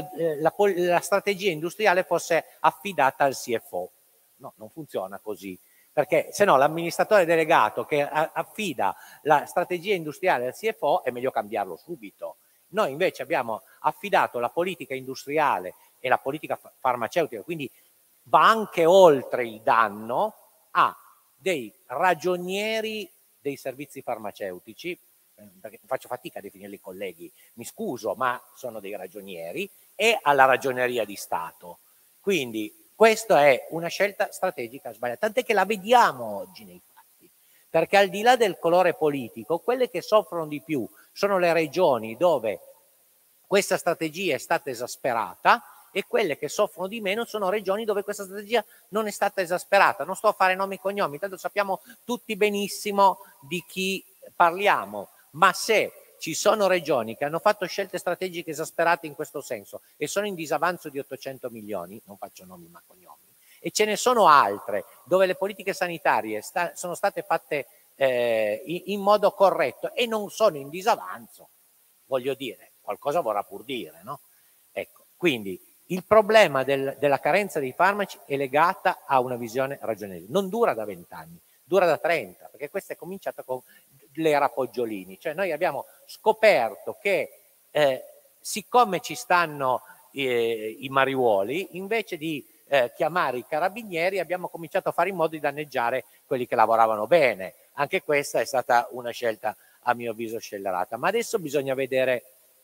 la strategia industriale fosse affidata al CFO. No, non funziona così, perché se no l'amministratore delegato che affida la strategia industriale al CFO è meglio cambiarlo subito. Noi invece abbiamo affidato la politica industriale e la politica farmaceutica, quindi va anche oltre il danno, a dei ragionieri dei servizi farmaceutici, perché faccio fatica a definirli colleghi, mi scuso, ma sono dei ragionieri, e alla ragioneria di Stato. Quindi questa è una scelta strategica sbagliata, tant'è che la vediamo oggi nei fatti, perché al di là del colore politico, quelle che soffrono di più sono le regioni dove questa strategia è stata esasperata, e quelle che soffrono di meno sono regioni dove questa strategia non è stata esasperata. Non sto a fare nomi e cognomi, tanto sappiamo tutti benissimo di chi parliamo, ma se ci sono regioni che hanno fatto scelte strategiche esasperate in questo senso e sono in disavanzo di 800 milioni, non faccio nomi ma cognomi, e ce ne sono altre dove le politiche sanitarie sono state fatte in modo corretto e non sono in disavanzo, voglio dire, qualcosa vorrà pur dire, no? Ecco, quindi il problema della carenza dei farmaci è legata a una visione ragionevole. Non dura da 20 anni, dura da 30, perché questa è cominciata con l'era Poggiolini. Cioè noi abbiamo scoperto che siccome ci stanno i mariuoli, invece di chiamare i carabinieri abbiamo cominciato a fare in modo di danneggiare quelli che lavoravano bene. Anche questa è stata una scelta a mio avviso scellerata. Ma adesso bisogna vedere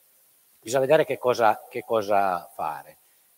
che cosa fare.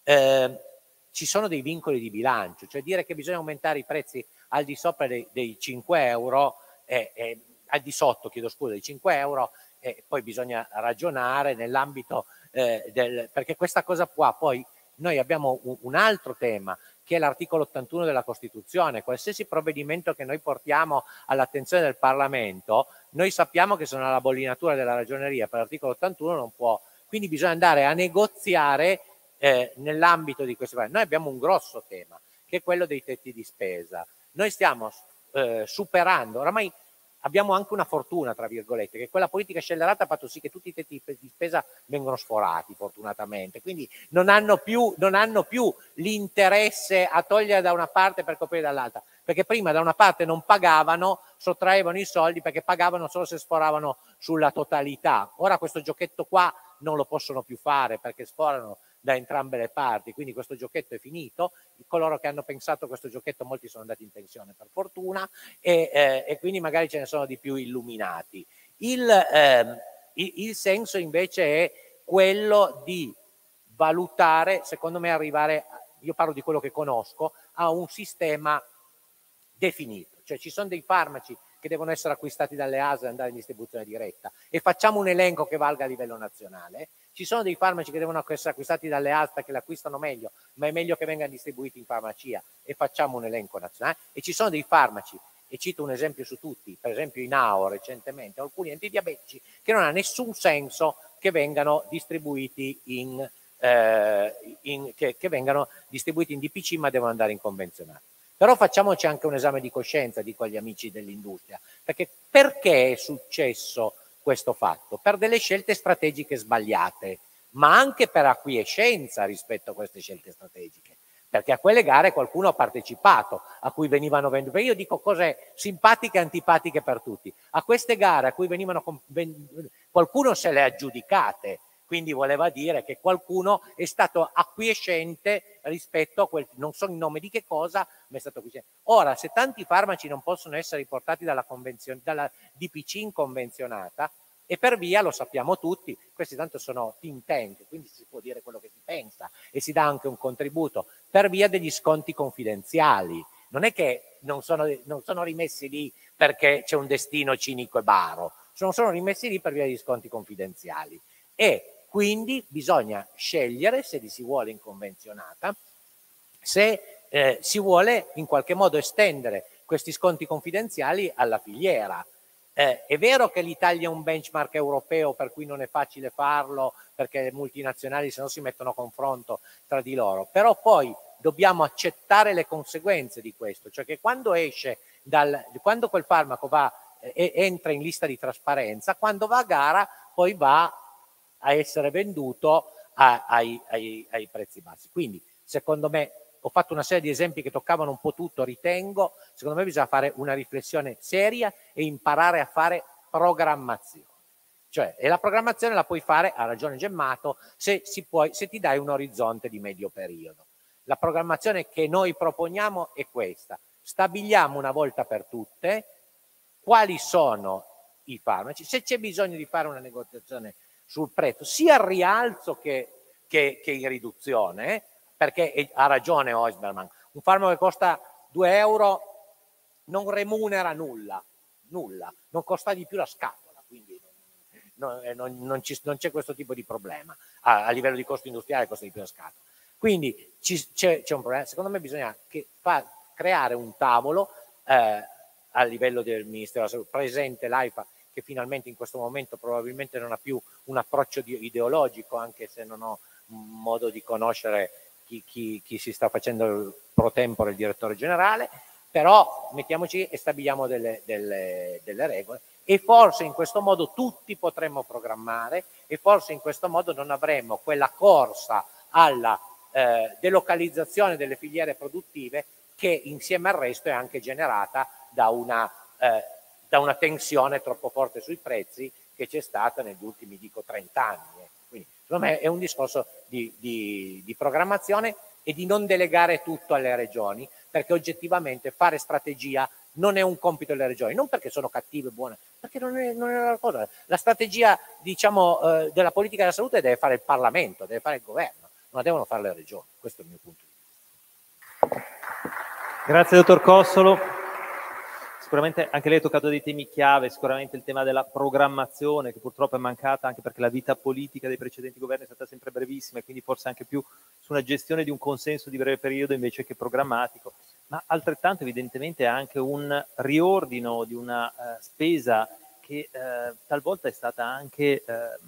Ci sono dei vincoli di bilancio, cioè dire che bisogna aumentare i prezzi al di sopra dei 5 euro, al di sotto, chiedo scusa, dei 5 euro, poi bisogna ragionare nell'ambito perché questa cosa qua, poi noi abbiamo un altro tema, che è l'articolo 81 della Costituzione. Qualsiasi provvedimento che noi portiamo all'attenzione del Parlamento, noi sappiamo che sono alla bollinatura della Ragioneria, per l'articolo 81 non può, quindi bisogna andare a negoziare nell'ambito di questo. Noi abbiamo un grosso tema, che è quello dei tetti di spesa. Noi stiamo superando, oramai abbiamo anche una fortuna, tra virgolette, che quella politica scellerata ha fatto sì che tutti i tetti di spesa vengono sforati, fortunatamente, quindi non hanno più l'interesse a togliere da una parte per coprire dall'altra, perché prima da una parte non pagavano, sottraevano i soldi perché pagavano solo se sforavano sulla totalità. Ora questo giochetto qua non lo possono più fare perché sforano da entrambe le parti, quindi questo giochetto è finito. Coloro che hanno pensato questo giochetto, molti sono andati in pensione per fortuna, e quindi magari ce ne sono di più illuminati. Il senso invece è quello di valutare, secondo me arrivare, io parlo di quello che conosco, a un sistema definito, cioè ci sono dei farmaci che devono essere acquistati dalle ASL e andare in distribuzione diretta, e facciamo un elenco che valga a livello nazionale. Ci sono dei farmaci che devono essere acquistati dalle ASL perché li acquistano meglio, ma è meglio che vengano distribuiti in farmacia, e facciamo un elenco nazionale. E ci sono dei farmaci, e cito un esempio su tutti, per esempio Inao recentemente, alcuni antidiabetici, che non ha nessun senso che vengano distribuiti che vengano distribuiti in DPC, ma devono andare in convenzionale. Però facciamoci anche un esame di coscienza, dico agli amici dell'industria, perché è successo questo fatto? Per delle scelte strategiche sbagliate, ma anche per acquiescenza rispetto a queste scelte strategiche, perché a quelle gare qualcuno ha partecipato, a cui venivano vendute. Io dico cose simpatiche e antipatiche per tutti. A queste gare a cui venivano qualcuno se le ha aggiudicate, quindi voleva dire che qualcuno è stato acquiescente rispetto a quel, non so in nome di che cosa, ma è stato acquiescente. Ora, se tanti farmaci non possono essere riportati dalla DPC inconvenzionata, e per via, lo sappiamo tutti, questi tanto sono think tank, quindi si può dire quello che si pensa e si dà anche un contributo, per via degli sconti confidenziali. Non è che non sono rimessi lì perché c'è un destino cinico e baro, sono rimessi lì per via di sconti confidenziali, e quindi bisogna scegliere se li si vuole in convenzionata, se si vuole in qualche modo estendere questi sconti confidenziali alla filiera. È vero che l'Italia è un benchmark europeo per cui non è facile farlo perché le multinazionali se no si mettono a confronto tra di loro, però poi dobbiamo accettare le conseguenze di questo, cioè che quando quando quel farmaco entra in lista di trasparenza, quando va a gara poi va a essere venduto ai prezzi bassi. Quindi secondo me, ho fatto una serie di esempi che toccavano un po' tutto, secondo me bisogna fare una riflessione seria e imparare a fare programmazione. Cioè, e la programmazione la puoi fare, ha ragione Gemmato, se ti dai un orizzonte di medio periodo. La programmazione che noi proponiamo è questa: stabiliamo una volta per tutte quali sono i farmaci, se c'è bisogno di fare una negoziazione sul prezzo, sia al rialzo che in riduzione, perché ha ragione Oisberman, un farmaco che costa 2 euro non remunera nulla, non costa di più la scatola, quindi non c'è questo tipo di problema, a livello di costo industriale costa di più la scatola. Quindi c'è un problema, secondo me bisogna creare un tavolo a livello del Ministero della Salute, presente l'AIFA, che finalmente in questo momento probabilmente non ha più un approccio ideologico, anche se non ho modo di conoscere chi si sta facendo pro tempore il direttore generale, però mettiamoci e stabiliamo delle regole, e forse in questo modo tutti potremmo programmare, e forse in questo modo non avremo quella corsa alla delocalizzazione delle filiere produttive che insieme al resto è anche generata da una tensione troppo forte sui prezzi che c'è stata negli ultimi 30 anni. Quindi secondo me è un discorso di programmazione e di non delegare tutto alle regioni, perché oggettivamente fare strategia non è un compito delle regioni, non perché sono cattive o buone, perché non è una cosa. La strategia, diciamo, della politica della salute deve fare il Parlamento, deve fare il governo, non la devono fare le regioni. Questo è il mio punto di vista. Grazie dottor Cossolo. Sicuramente anche lei ha toccato dei temi chiave, sicuramente il tema della programmazione, che purtroppo è mancata anche perché la vita politica dei precedenti governi è stata sempre brevissima, e quindi forse anche più su una gestione di un consenso di breve periodo invece che programmatico, ma altrettanto evidentemente anche un riordino di una spesa che talvolta è stata anche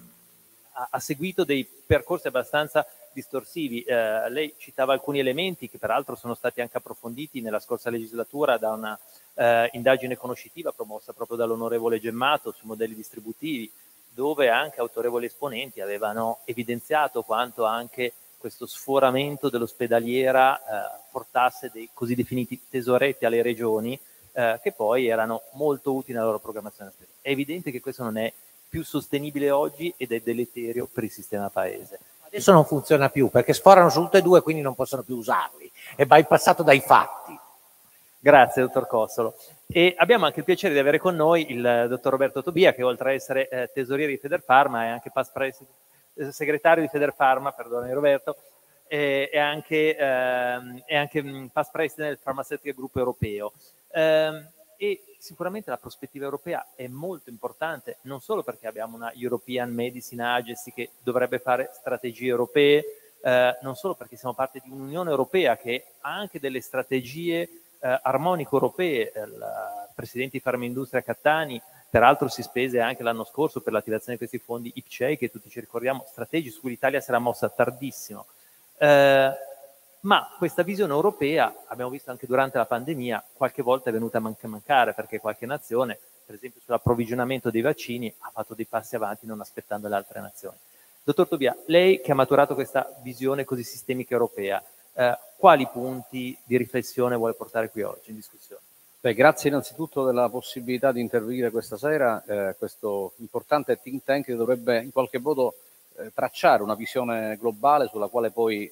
ha seguito dei percorsi abbastanza distorsivi. Lei citava alcuni elementi che peraltro sono stati anche approfonditi nella scorsa legislatura da una indagine conoscitiva promossa proprio dall'onorevole Gemmato sui modelli distributivi, dove anche autorevoli esponenti avevano evidenziato quanto anche questo sforamento dell'ospedaliera portasse dei così definiti tesoretti alle regioni che poi erano molto utili nella loro programmazione. È evidente che questo non è più sostenibile oggi ed è deleterio per il sistema paese. Adesso non funziona più perché sforano su tutte e due, quindi non possono più usarli, è bypassato dai fatti. Grazie dottor Cossolo. E abbiamo anche il piacere di avere con noi il dottor Roberto Tobia, che oltre a essere tesoriere di Federpharma è anche segretario di Federpharma, perdonami Roberto, è anche past president del Pharmaceutical Group europeo. E sicuramente la prospettiva europea è molto importante, non solo perché abbiamo una European Medicine Agency che dovrebbe fare strategie europee, non solo perché siamo parte di un'Unione Europea che ha anche delle strategie armonico europee. Il presidente di Farmindustria Cattani peraltro si spese anche l'anno scorso per l'attivazione di questi fondi IPCEI, che tutti ci ricordiamo, strategici su cui l'Italia si era mossa tardissimo. Ma questa visione europea, abbiamo visto anche durante la pandemia, qualche volta è venuta a mancare, perché qualche nazione, per esempio sull'approvvigionamento dei vaccini, ha fatto dei passi avanti non aspettando le altre nazioni. Dottor Tobia, lei che ha maturato questa visione così sistemica europea, quali punti di riflessione vuole portare qui oggi in discussione? Beh, grazie innanzitutto della possibilità di intervenire questa sera, questo importante think tank che dovrebbe in qualche modo tracciare una visione globale sulla quale poi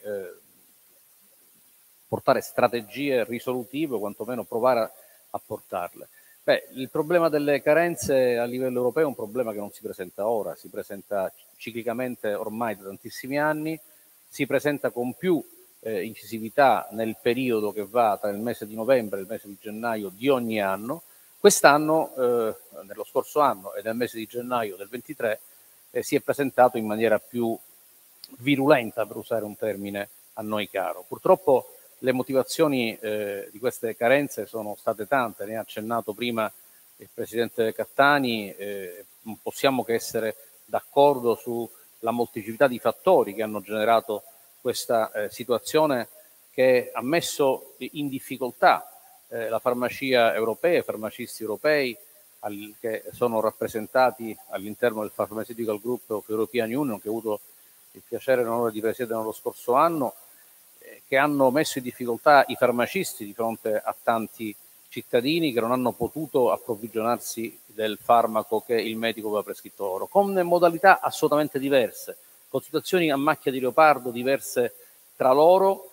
portare strategie risolutive o quantomeno provare a portarle. Beh, il problema delle carenze a livello europeo è un problema che non si presenta ora, si presenta ciclicamente ormai da tantissimi anni, si presenta con più incisività nel periodo che va tra il mese di novembre e il mese di gennaio di ogni anno. Quest'anno, nello scorso anno e nel mese di gennaio del 23, si è presentato in maniera più virulenta, per usare un termine a noi caro. Purtroppo le motivazioni di queste carenze sono state tante, ne ha accennato prima il Presidente Cattani, non possiamo che essere d'accordo sulla molteplicità di fattori che hanno generato questa situazione che ha messo in difficoltà la farmacia europea, i farmacisti europei che sono rappresentati all'interno del Pharmaceutical Group of European Union, che ho avuto il piacere e l'onore di presiedere lo scorso anno, che hanno messo in difficoltà i farmacisti di fronte a tanti cittadini che non hanno potuto approvvigionarsi del farmaco che il medico aveva prescritto loro, con modalità assolutamente diverse, con situazioni a macchia di leopardo diverse tra loro,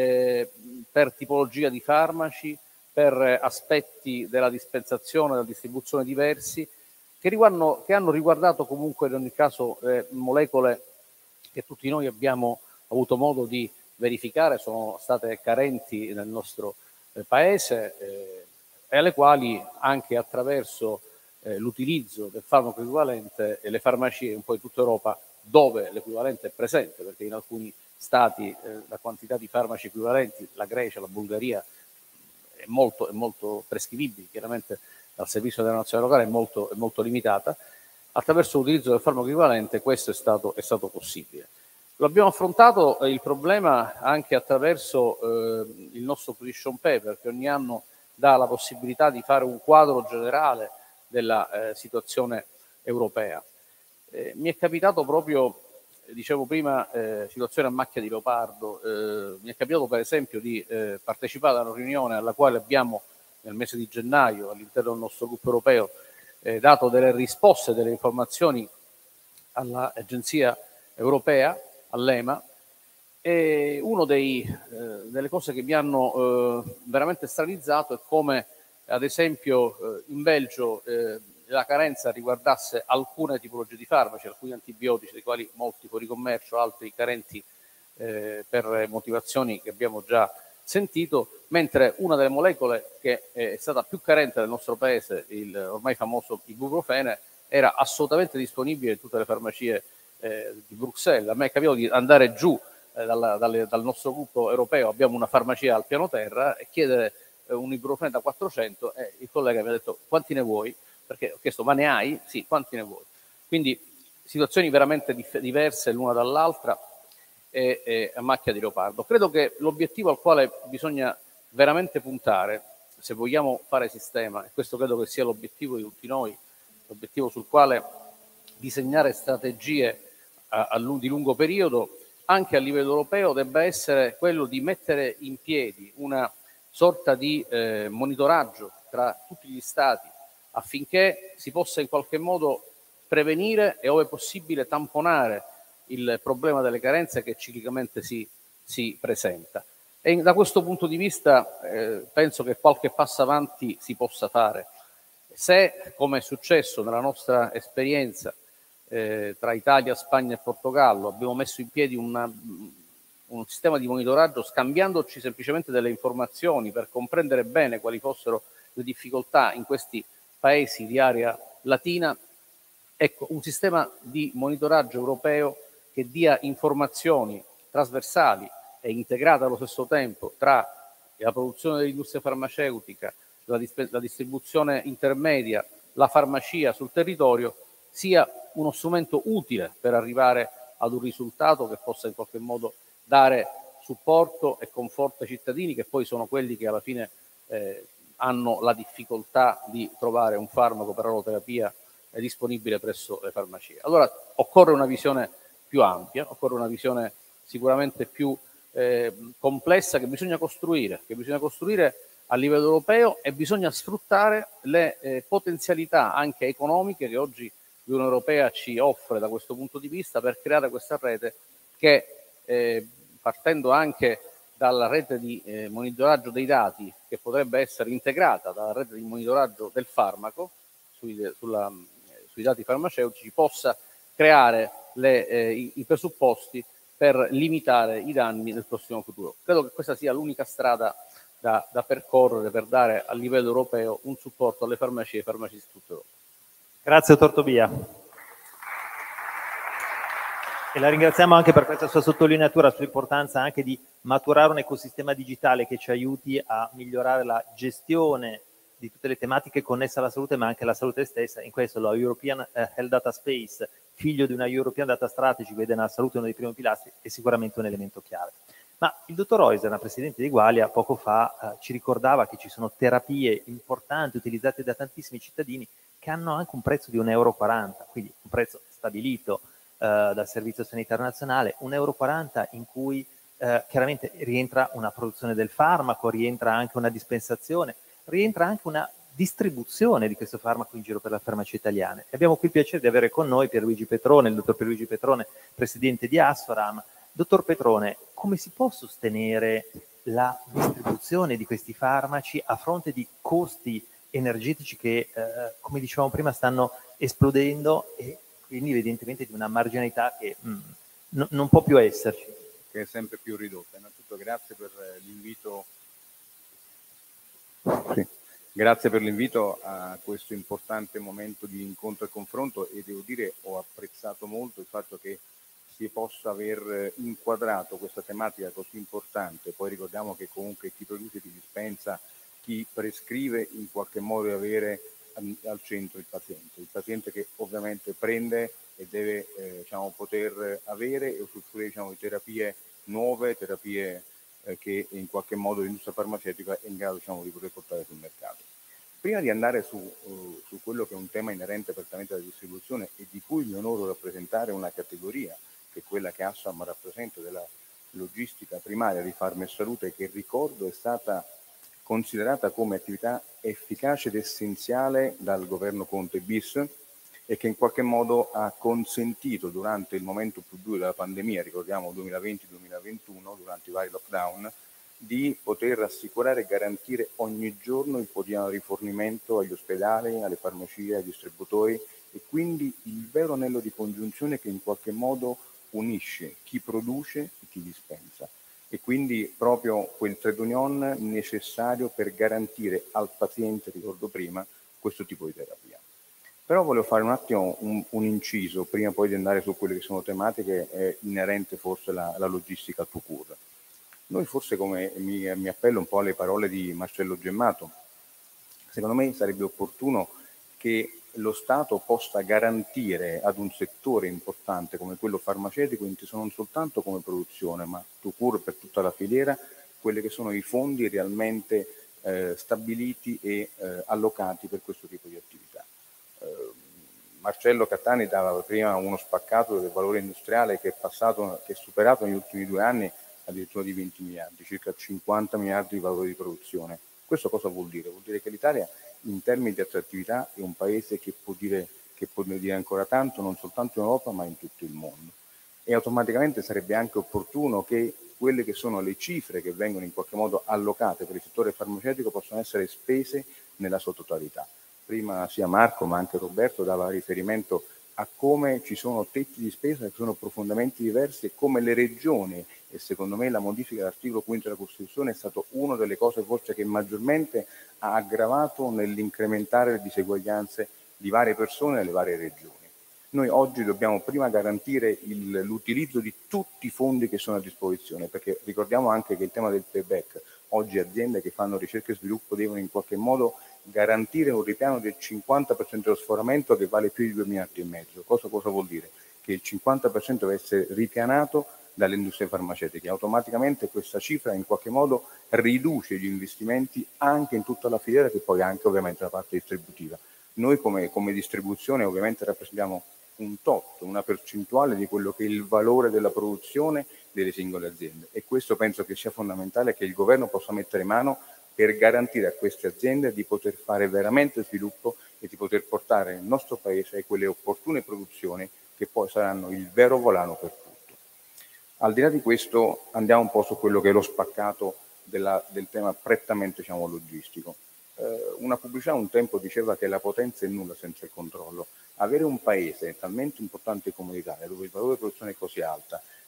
per tipologia di farmaci, per aspetti della dispensazione e della distribuzione diversi, che hanno riguardato comunque in ogni caso molecole che tutti noi abbiamo avuto modo di verificare, sono state carenti nel nostro paese e alle quali anche attraverso l'utilizzo del farmaco equivalente le farmacie un po' in tutta Europa, dove l'equivalente è presente, perché in alcuni stati la quantità di farmaci equivalenti, la Grecia, la Bulgaria, è molto prescrivibile, chiaramente dal Servizio della Nazione Locale è molto limitata. Attraverso l'utilizzo del farmaco equivalente questo è stato possibile. Lo abbiamo affrontato il problema anche attraverso il nostro position paper, che ogni anno dà la possibilità di fare un quadro generale della situazione europea. Mi è capitato proprio, dicevo prima, situazione a macchia di leopardo, mi è capitato per esempio di partecipare a una riunione alla quale abbiamo nel mese di gennaio all'interno del nostro gruppo europeo dato delle risposte, delle informazioni all'Agenzia Europea, all'EMA, e una delle cose che mi hanno veramente stranizzato è come ad esempio in Belgio la carenza riguardasse alcune tipologie di farmaci, alcuni antibiotici, dei quali molti fuori commercio, altri carenti per motivazioni che abbiamo già sentito, mentre una delle molecole che è stata più carente nel nostro paese, il ormai famoso ibuprofene, era assolutamente disponibile in tutte le farmacie di Bruxelles. A me è capitato di andare giù dal nostro gruppo europeo, abbiamo una farmacia al piano terra, e chiedere un ibuprofene da 400 e il collega mi ha detto quanti ne vuoi? Perché ho chiesto ma ne hai? Sì, quanti ne vuoi? Quindi situazioni veramente diverse l'una dall'altra e a macchia di leopardo. Credo che l'obiettivo al quale bisogna veramente puntare, se vogliamo fare sistema, e questo credo che sia l'obiettivo di tutti noi, l'obiettivo sul quale disegnare strategie di lungo periodo, anche a livello europeo, debba essere quello di mettere in piedi una sorta di monitoraggio tra tutti gli Stati affinché si possa in qualche modo prevenire e, ove possibile, tamponare il problema delle carenze che ciclicamente si presenta. E da questo punto di vista penso che qualche passo avanti si possa fare. Se, come è successo nella nostra esperienza tra Italia, Spagna e Portogallo, abbiamo messo in piedi un sistema di monitoraggio scambiandoci semplicemente delle informazioni per comprendere bene quali fossero le difficoltà in questi paesi di area latina, ecco, un sistema di monitoraggio europeo che dia informazioni trasversali e integrate allo stesso tempo tra la produzione dell'industria farmaceutica, la distribuzione intermedia, la farmacia sul territorio, sia uno strumento utile per arrivare ad un risultato che possa in qualche modo dare supporto e conforto ai cittadini, che poi sono quelli che alla fine hanno la difficoltà di trovare un farmaco per la loro terapia disponibile presso le farmacie. Allora occorre una visione più ampia, occorre una visione sicuramente più complessa che bisogna costruire a livello europeo, e bisogna sfruttare le potenzialità anche economiche che oggi l'Unione Europea ci offre da questo punto di vista per creare questa rete che, partendo anche dalla rete di monitoraggio dei dati, che potrebbe essere integrata dalla rete di monitoraggio del farmaco sui dati farmaceutici, possa creare i presupposti per limitare i danni nel prossimo futuro. Credo che questa sia l'unica strada da percorrere per dare a livello europeo un supporto alle farmacie e ai farmacisti di tutta Europa. Grazie, dottor Tobia. E la ringraziamo anche per questa sua sottolineatura sull'importanza anche di maturare un ecosistema digitale che ci aiuti a migliorare la gestione di tutte le tematiche connesse alla salute, ma anche alla salute stessa. In questo la European Health Data Space, figlio di una European Data Strategy, vede nella salute uno dei primi pilastri, è sicuramente un elemento chiave. Ma il dottor Eusner, presidente di Egualia, poco fa ci ricordava che ci sono terapie importanti utilizzate da tantissimi cittadini che hanno anche un prezzo di 1,40 euro, quindi un prezzo stabilito dal Servizio Sanitario Nazionale, 1,40 euro in cui chiaramente rientra una produzione del farmaco, rientra anche una dispensazione, rientra anche una distribuzione di questo farmaco in giro per le farmacie italiane. E abbiamo qui il piacere di avere con noi Pierluigi Petrone, il dottor Pierluigi Petrone, presidente di Asforam. Dottor Petrone, come si può sostenere la distribuzione di questi farmaci a fronte di costi energetici che, come dicevamo prima, stanno esplodendo e quindi evidentemente di una marginalità che non può più esserci? Che è sempre più ridotta. Innanzitutto grazie per l'invito. Sì. Grazie per l'invito a questo importante momento di incontro e confronto, e devo dire ho apprezzato molto il fatto che si possa aver inquadrato questa tematica così importante. Poi ricordiamo che comunque chi produce, chi dispensa, chi prescrive in qualche modo deve avere al centro il paziente che ovviamente prende e deve poter avere e usufruire di terapie nuove, terapie che in qualche modo l'industria farmaceutica è in grado di poter portare sul mercato. Prima di andare su quello che è un tema inerente prettamente alla distribuzione e di cui mi onoro rappresentare una categoria, che è quella che Asforam rappresenta, della logistica primaria di Farma e Salute, che ricordo è stata considerata come attività efficace ed essenziale dal governo Conte bis e che in qualche modo ha consentito durante il momento più duro della pandemia, ricordiamo 2020-2021, durante i vari lockdown, di poter assicurare e garantire ogni giorno il quotidiano rifornimento agli ospedali, alle farmacie, ai distributori, e quindi il vero anello di congiunzione che in qualche modo unisce chi produce e chi dispensa. E quindi proprio quel trade union necessario per garantire al paziente, ricordo prima, questo tipo di terapia. Però volevo fare un attimo un inciso, prima poi di andare su quelle che sono tematiche inerente forse alla logistica tout court. Noi forse, come mi appello un po' alle parole di Marcello Gemmato, secondo me sarebbe opportuno che lo Stato possa garantire ad un settore importante come quello farmaceutico, inteso non soltanto come produzione, ma tout court per tutta la filiera, quelli che sono i fondi realmente stabiliti e allocati per questo tipo di attività. Marcello Cattani dava prima uno spaccato del valore industriale che è superato negli ultimi 2 anni addirittura di 20 miliardi, circa 50 miliardi di valore di produzione. Questo cosa vuol dire? Vuol dire che l'Italia in termini di attrattività è un paese che può dire ancora tanto, non soltanto in Europa ma in tutto il mondo. E automaticamente sarebbe anche opportuno che quelle che sono le cifre che vengono in qualche modo allocate per il settore farmaceutico possano essere spese nella sua totalità. Prima sia Marco ma anche Roberto dava riferimento a come ci sono tetti di spesa che sono profondamente diversi e come le regioni, e secondo me la modifica dell'articolo 5 della Costituzione è stato una delle cose forse che maggiormente ha aggravato nell'incrementare le diseguaglianze di varie persone nelle varie regioni. Noi oggi dobbiamo prima garantire l'utilizzo di tutti i fondi che sono a disposizione, perché ricordiamo anche che il tema del payback, oggi aziende che fanno ricerca e sviluppo devono in qualche modo garantire un ripiano del 50% dello sforamento che vale più di 2,5 miliardi. Cosa vuol dire? Che il 50% deve essere ripianato dalle industrie farmaceutiche. Automaticamente questa cifra in qualche modo riduce gli investimenti anche in tutta la filiera, che poi anche ovviamente la parte distributiva. Noi come distribuzione ovviamente rappresentiamo un tot, una percentuale di quello che è il valore della produzione delle singole aziende, e questo penso che sia fondamentale che il governo possa mettere mano per garantire a queste aziende di poter fare veramente sviluppo e di poter portare il nostro paese a quelle opportune produzioni che poi saranno il vero volano per tutto. Al di là di questo andiamo un po' su quello che è lo spaccato del tema prettamente logistico. Una pubblicità un tempo diceva che la potenza è nulla senza il controllo. Avere un paese talmente importante come l'Italia, dove il valore di produzione è così alta,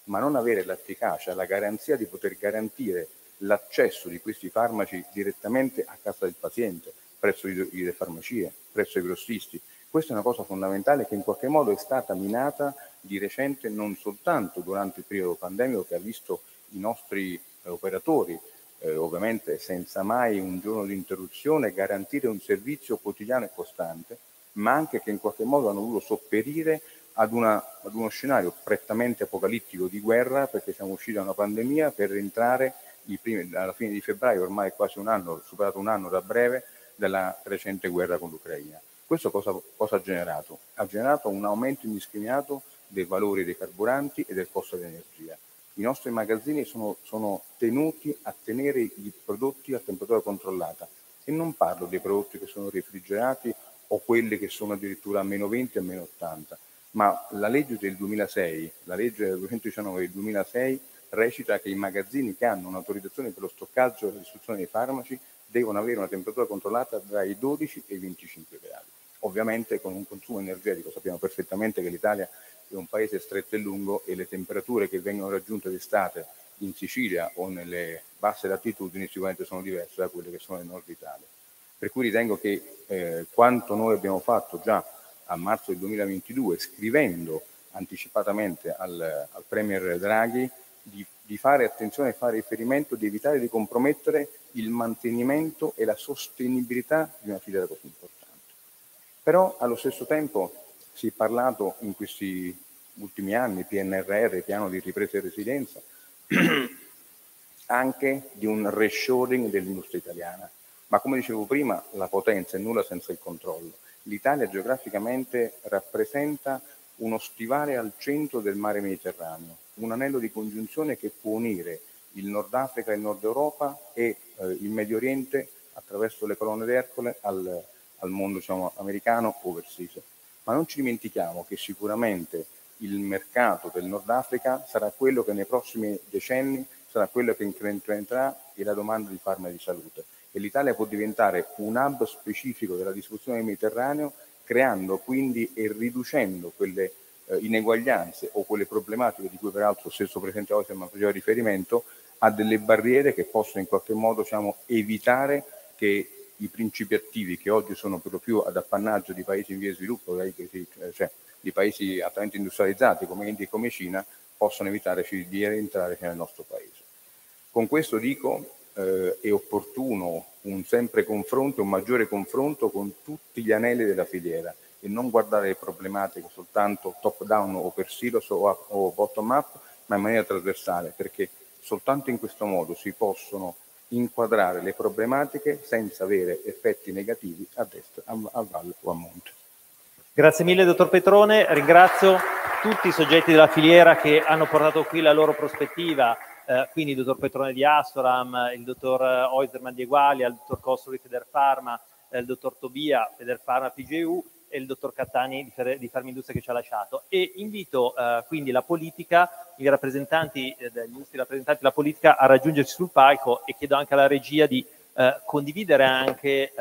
ma non avere l'efficacia, la garanzia di poter garantire l'accesso di questi farmaci direttamente a casa del paziente, presso le farmacie, presso i grossisti. Questa è una cosa fondamentale che in qualche modo è stata minata di recente, non soltanto durante il periodo pandemico, che ha visto i nostri operatori, ovviamente senza mai un giorno di interruzione, garantire un servizio quotidiano e costante, ma anche che in qualche modo hanno voluto sopperire ad uno scenario prettamente apocalittico di guerra, perché siamo usciti da una pandemia per entrare alla fine di febbraio, ormai quasi un anno, superato un anno da breve, della recente guerra con l'Ucraina. Questo cosa ha generato? Ha generato un aumento indiscriminato dei valori dei carburanti e del costo dell'energia. I nostri magazzini sono tenuti a tenere i prodotti a temperatura controllata, e non parlo dei prodotti che sono refrigerati o quelli che sono addirittura a meno 20 e a meno 80, ma la legge del 2006, la legge 219 del 2006, recita che i magazzini che hanno un'autorizzazione per lo stoccaggio e la distribuzione dei farmaci devono avere una temperatura controllata tra i 12 e i 25 gradi. Ovviamente con un consumo energetico, sappiamo perfettamente che l'Italia è un paese stretto e lungo e le temperature che vengono raggiunte d'estate in Sicilia o nelle basse latitudini sicuramente sono diverse da quelle che sono nel nord Italia. Per cui ritengo che quanto noi abbiamo fatto già a marzo del 2022, scrivendo anticipatamente al Premier Draghi di fare attenzione, fare riferimento, di evitare di compromettere il mantenimento e la sostenibilità di una filiera così importante. Però allo stesso tempo si è parlato in questi ultimi anni, PNRR, piano di ripresa e resilienza, anche di un reshoring dell'industria italiana. Ma come dicevo prima, la potenza è nulla senza il controllo. L'Italia geograficamente rappresenta uno stivale al centro del mare Mediterraneo, un anello di congiunzione che può unire il Nord Africa e il Nord Europa e il Medio Oriente attraverso le colonne d'Ercole al mondo, diciamo, americano overseas. Ma non ci dimentichiamo che sicuramente il mercato del Nord Africa sarà quello che nei prossimi decenni sarà quello che incrementerà la domanda di farmaci di salute, e l'Italia può diventare un hub specifico della distribuzione del Mediterraneo, creando quindi e riducendo quelle ineguaglianze o quelle problematiche di cui peraltro lo stesso Presidente Oysterman faceva riferimento, a delle barriere che possono in qualche modo, diciamo, evitare che i principi attivi, che oggi sono per lo più ad appannaggio di paesi in via di sviluppo, cioè di paesi altamente industrializzati come India e come Cina, possono evitare di rientrare nel nostro paese. Con questo dico è opportuno un sempre confronto, un maggiore confronto con tutti gli anelli della filiera, e non guardare le problematiche soltanto top down o per silos o bottom up, ma in maniera trasversale, perché soltanto in questo modo si possono inquadrare le problematiche senza avere effetti negativi a destra, a valle o a monte. Grazie mille, dottor Petrone. Ringrazio tutti i soggetti della filiera che hanno portato qui la loro prospettiva, quindi il dottor Petrone di Astoram, il dottor Oysterman di Egualia, il dottor Costoli Federpharma, il dottor Tobia Federpharma PGU e il dottor Cattani di Farmindustria che ci ha lasciato. E invito quindi la politica, i rappresentanti degli illustri rappresentanti della politica a raggiungerci sul palco, e chiedo anche alla regia di condividere anche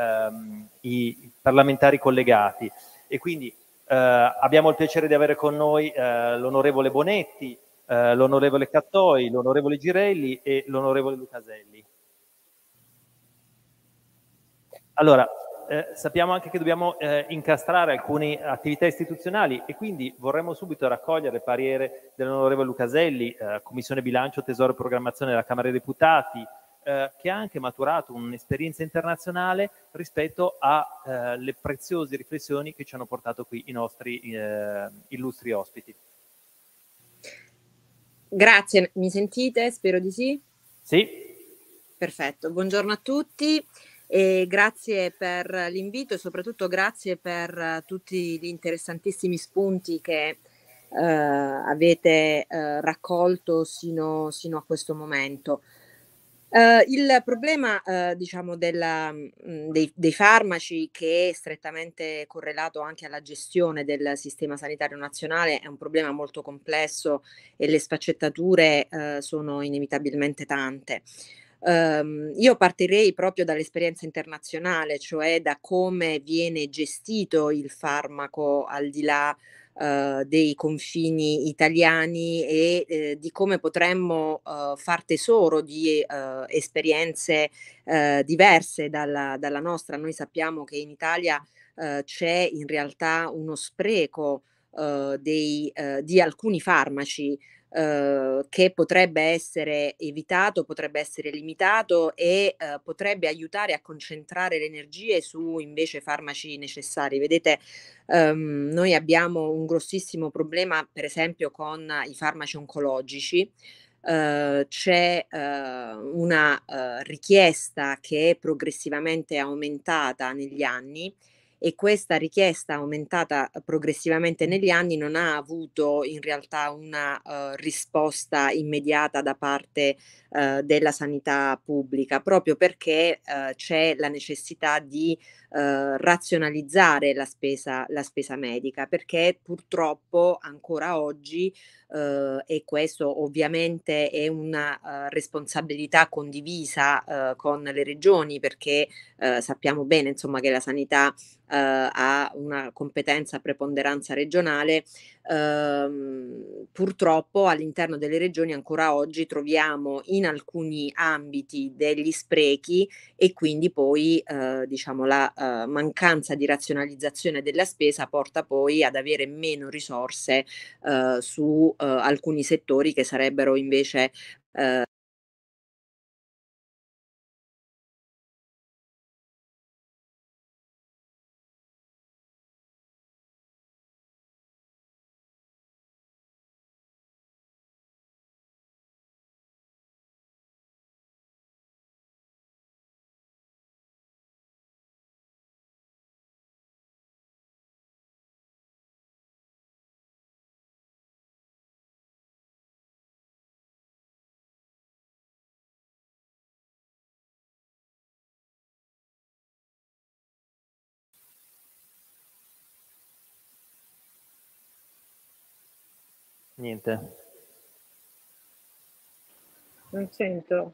i parlamentari collegati. E quindi abbiamo il piacere di avere con noi l'onorevole Bonetti, l'onorevole Cattoi, l'onorevole Girelli e l'onorevole Lucaselli. Allora, sappiamo anche che dobbiamo incastrare alcune attività istituzionali, e quindi vorremmo subito raccogliere il parere dell'onorevole Lucaselli, Commissione Bilancio, Tesoro e Programmazione della Camera dei Deputati, che ha anche maturato un'esperienza internazionale rispetto alle preziose riflessioni che ci hanno portato qui i nostri illustri ospiti. Grazie, mi sentite? Spero di sì. Sì. Perfetto, buongiorno a tutti e grazie per l'invito, e soprattutto grazie per tutti gli interessantissimi spunti che avete raccolto sino a questo momento. Il problema diciamo dei farmaci, che è strettamente correlato anche alla gestione del sistema sanitario nazionale, è un problema molto complesso e le sfaccettature sono inevitabilmente tante. Io partirei proprio dall'esperienza internazionale, cioè da come viene gestito il farmaco al di là dei confini italiani e di come potremmo far tesoro di esperienze diverse dalla nostra. Noi sappiamo che in Italia c'è in realtà uno spreco di alcuni farmaci che potrebbe essere evitato, potrebbe essere limitato e potrebbe aiutare a concentrare le energie su invece farmaci necessari. Vedete, noi abbiamo un grossissimo problema, per esempio, con i farmaci oncologici. C'è una richiesta che è progressivamente aumentata negli anni e questa richiesta aumentata progressivamente negli anni non ha avuto in realtà una risposta immediata da parte della sanità pubblica, proprio perché c'è la necessità di razionalizzare la spesa medica, perché purtroppo ancora oggi e questo ovviamente è una responsabilità condivisa con le regioni, perché sappiamo bene insomma che la sanità ha una competenza a preponderanza regionale. Purtroppo all'interno delle regioni ancora oggi troviamo in alcuni ambiti degli sprechi e quindi poi diciamo la mancanza di razionalizzazione della spesa porta poi ad avere meno risorse su alcuni settori che sarebbero invece Niente. Non sento.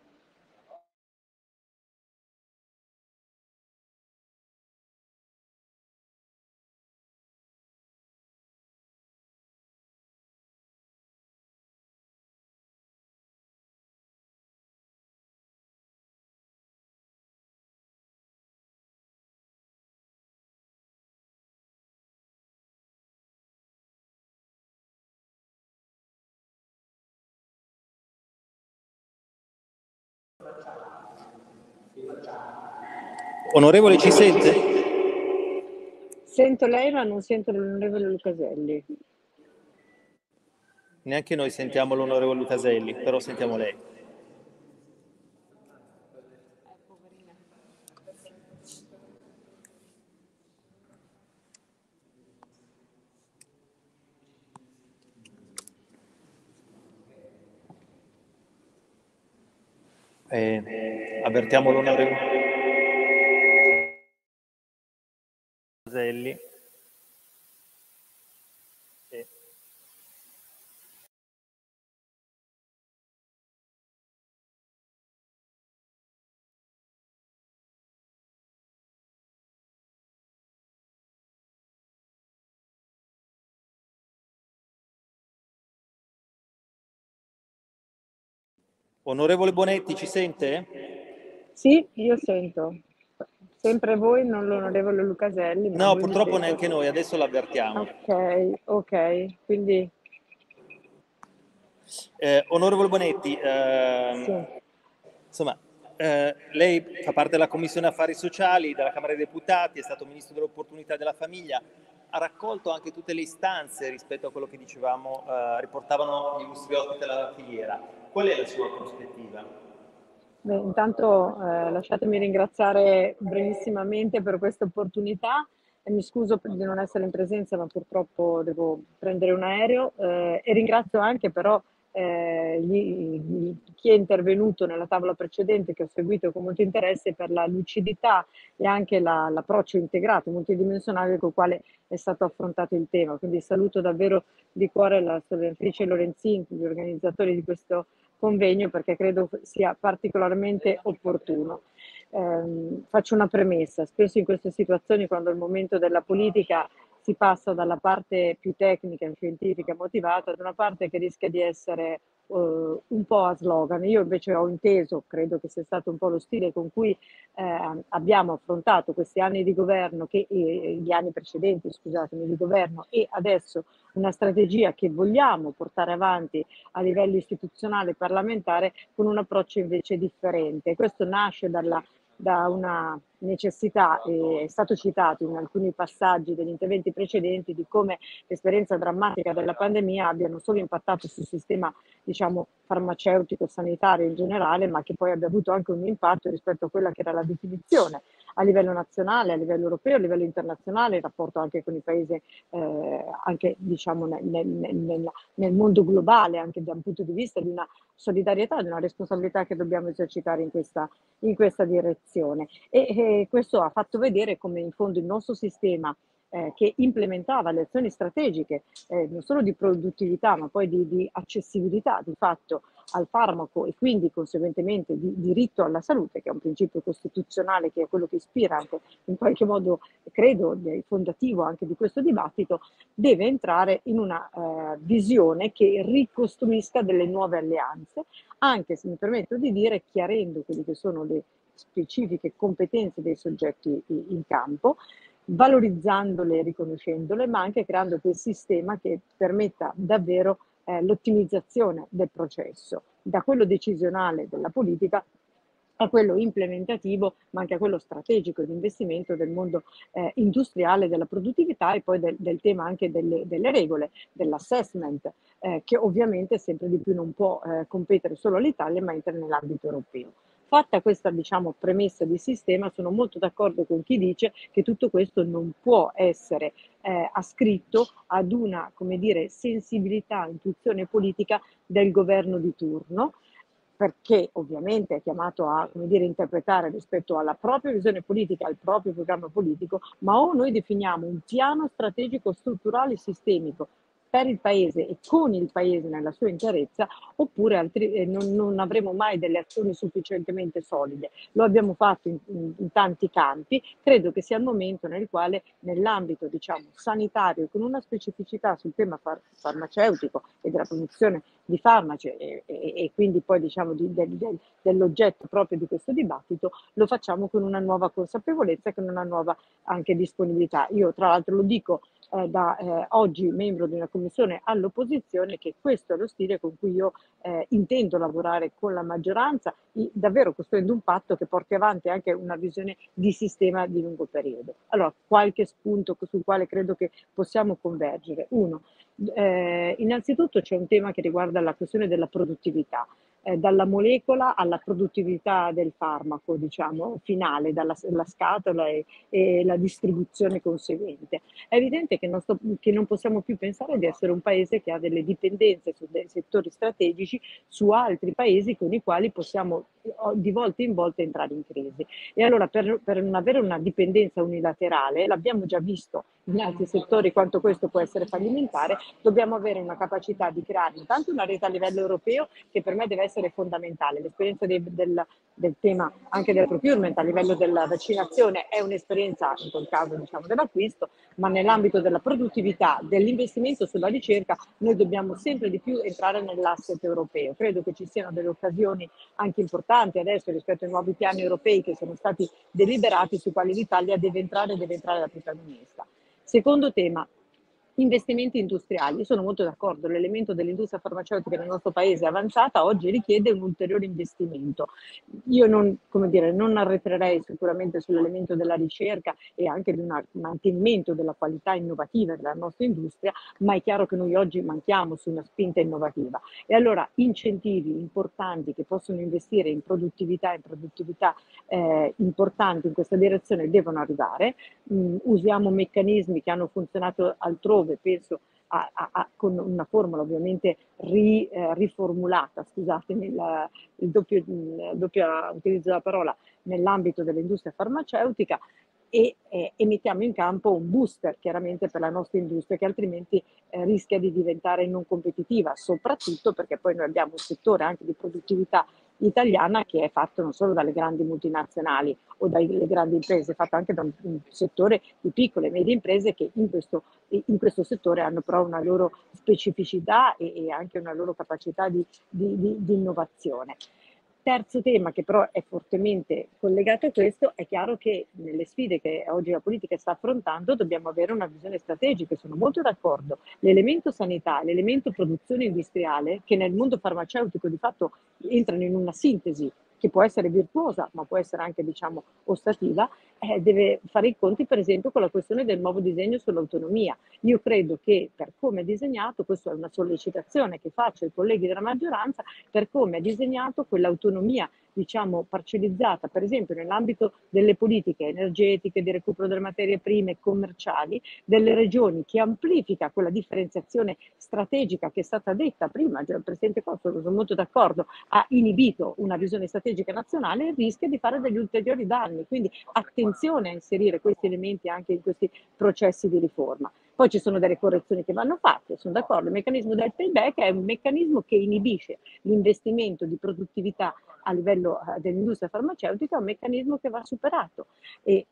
Onorevole, ci sente? Sento lei, ma non sento l'onorevole Lucaselli. Neanche noi sentiamo l'onorevole Lucaselli, però sentiamo lei. Avvertiamo l'onorevole Lucaselli. Onorevole Bonetti, ci sente? Sì, io sento. Sempre voi, non l'onorevole Lucaselli. Ma No, voi mi purtroppo sentite? neanche noi, adesso l'avvertiamo. Ok, quindi Onorevole Bonetti, sì. insomma, lei fa parte della Commissione Affari Sociali della Camera dei Deputati, è stato Ministro dell'Opportunità e della Famiglia, ha raccolto anche tutte le istanze rispetto a quello che dicevamo, riportavano gli illustri ospiti della filiera. Qual è la sua prospettiva? Beh, intanto lasciatemi ringraziare brevissimamente per questa opportunità e mi scuso di non essere in presenza, ma purtroppo devo prendere un aereo e ringrazio anche però chi è intervenuto nella tavola precedente, che ho seguito con molto interesse, per la lucidità e anche l'approccio integrato, multidimensionale con il quale è stato affrontato il tema. Quindi saluto davvero di cuore la senatrice Lorenzin, gli organizzatori di questo convegno perché credo sia particolarmente opportuno. Faccio una premessa: spesso in queste situazioni, quando è il momento della politica, si passa dalla parte più tecnica, scientifica, motivata, ad una parte che rischia di essere un po' a slogan. Io invece ho inteso, credo che sia stato un po' lo stile con cui abbiamo affrontato questi anni di governo, gli anni precedenti, scusatemi, di governo, e adesso una strategia che vogliamo portare avanti a livello istituzionale e parlamentare con un approccio invece differente. Questo nasce da una necessità, è stato citato in alcuni passaggi degli interventi precedenti, di come l'esperienza drammatica della pandemia abbia non solo impattato sul sistema, diciamo, farmaceutico, sanitario in generale, ma che poi abbia avuto anche un impatto rispetto a quella che era la definizione a livello nazionale, a livello europeo, a livello internazionale, il rapporto anche con i paesi, anche diciamo nel mondo globale, anche da un punto di vista di una solidarietà, di una responsabilità che dobbiamo esercitare in questa direzione. E questo ha fatto vedere come in fondo il nostro sistema, che implementava le azioni strategiche non solo di produttività ma poi di accessibilità di fatto al farmaco e quindi conseguentemente di diritto alla salute, che è un principio costituzionale, che è quello che ispira anche in qualche modo, credo, fondativo anche di questo dibattito, deve entrare in una visione che ricostruisca delle nuove alleanze, anche, se mi permetto di dire, chiarendo quelle che sono le specifiche competenze dei soggetti in campo, valorizzandole e riconoscendole, ma anche creando quel sistema che permetta davvero l'ottimizzazione del processo, da quello decisionale della politica a quello implementativo, ma anche a quello strategico di investimento del mondo industriale, della produttività e poi del tema anche delle regole, dell'assessment, che ovviamente sempre di più non può competere solo all'Italia, ma entra nell'ambito europeo. Fatta questa, diciamo, premessa di sistema, sono molto d'accordo con chi dice che tutto questo non può essere ascritto ad una, come dire, sensibilità, intuizione politica del governo di turno, perché ovviamente è chiamato a, come dire, interpretare rispetto alla propria visione politica, al proprio programma politico, ma o noi definiamo un piano strategico strutturale sistemico per il Paese e con il Paese nella sua interezza, oppure non avremo mai delle azioni sufficientemente solide. Lo abbiamo fatto in tanti campi, credo che sia il momento nel quale nell'ambito, diciamo, sanitario, con una specificità sul tema farmaceutico e della produzione di farmaci e quindi poi, diciamo, dell'oggetto proprio di questo dibattito, lo facciamo con una nuova consapevolezza e con una nuova anche disponibilità. Io tra l'altro lo dico da oggi membro di una commissione all'opposizione, che questo è lo stile con cui io intendo lavorare con la maggioranza, davvero costruendo un patto che porti avanti anche una visione di sistema di lungo periodo. Allora, qualche spunto sul quale credo che possiamo convergere. Uno, innanzitutto c'è un tema che riguarda la questione della produttività. Dalla molecola alla produttività del farmaco, diciamo, finale, dalla scatola e la distribuzione conseguente. È evidente che non possiamo più pensare di essere un paese che ha delle dipendenze su dei settori strategici su altri paesi con i quali possiamo di volta in volta entrare in crisi. E allora per non avere una dipendenza unilaterale, l'abbiamo già visto in altri settori quanto questo può essere fallimentare, dobbiamo avere una capacità di creare intanto una rete a livello europeo, che per me deve essere fondamentale. L'esperienza del tema anche del procurement a livello della vaccinazione è un'esperienza, in quel caso, diciamo, dell'acquisto, ma nell'ambito della produttività, dell'investimento sulla ricerca, noi dobbiamo sempre di più entrare nell'asset europeo. Credo che ci siano delle occasioni anche importanti adesso rispetto ai nuovi piani europei che sono stati deliberati, sui quali l'Italia deve entrare da protagonista. Secondo tema, investimenti industriali. Io sono molto d'accordo, l'elemento dell'industria farmaceutica nel nostro paese è avanzata, oggi richiede un ulteriore investimento. Io non arretrerei sicuramente sull'elemento della ricerca e anche di un mantenimento della qualità innovativa della nostra industria, ma è chiaro che noi oggi manchiamo su una spinta innovativa. E allora incentivi importanti che possono investire in produttività importanti in questa direzione devono arrivare. Usiamo meccanismi che hanno funzionato altrove, penso con una formula ovviamente riformulata, scusatemi il doppio utilizzo della parola, nell'ambito dell'industria farmaceutica. e mettiamo in campo un booster chiaramente per la nostra industria che altrimenti rischia di diventare non competitiva, soprattutto perché poi noi abbiamo un settore anche di produttività italiana che è fatto non solo dalle grandi multinazionali o dalle grandi imprese, è fatto anche da un settore di piccole e medie imprese che in questo settore hanno però una loro specificità e anche una loro capacità di innovazione. Terzo tema che però è fortemente collegato a questo, è chiaro che nelle sfide che oggi la politica sta affrontando dobbiamo avere una visione strategica, sono molto d'accordo. L'elemento sanità, l'elemento produzione industriale, che nel mondo farmaceutico di fatto entrano in una sintesi che può essere virtuosa ma può essere anche diciamo ostativa, deve fare i conti per esempio con la questione del nuovo disegno sull'autonomia. Io credo che per come è disegnato, questa è una sollecitazione che faccio ai colleghi della maggioranza, per come è disegnato quell'autonomia diciamo parcellizzata per esempio nell'ambito delle politiche energetiche, di recupero delle materie prime commerciali delle regioni, che amplifica quella differenziazione strategica che è stata detta prima, già il Presidente Costa, sono molto d'accordo, ha inibito una visione strategica nazionale e rischia di fare degli ulteriori danni, quindi attenzione a inserire questi elementi anche in questi processi di riforma. Poi ci sono delle correzioni che vanno fatte, sono d'accordo, il meccanismo del payback è un meccanismo che inibisce l'investimento di produttività a livello dell'industria farmaceutica, è un meccanismo che va superato e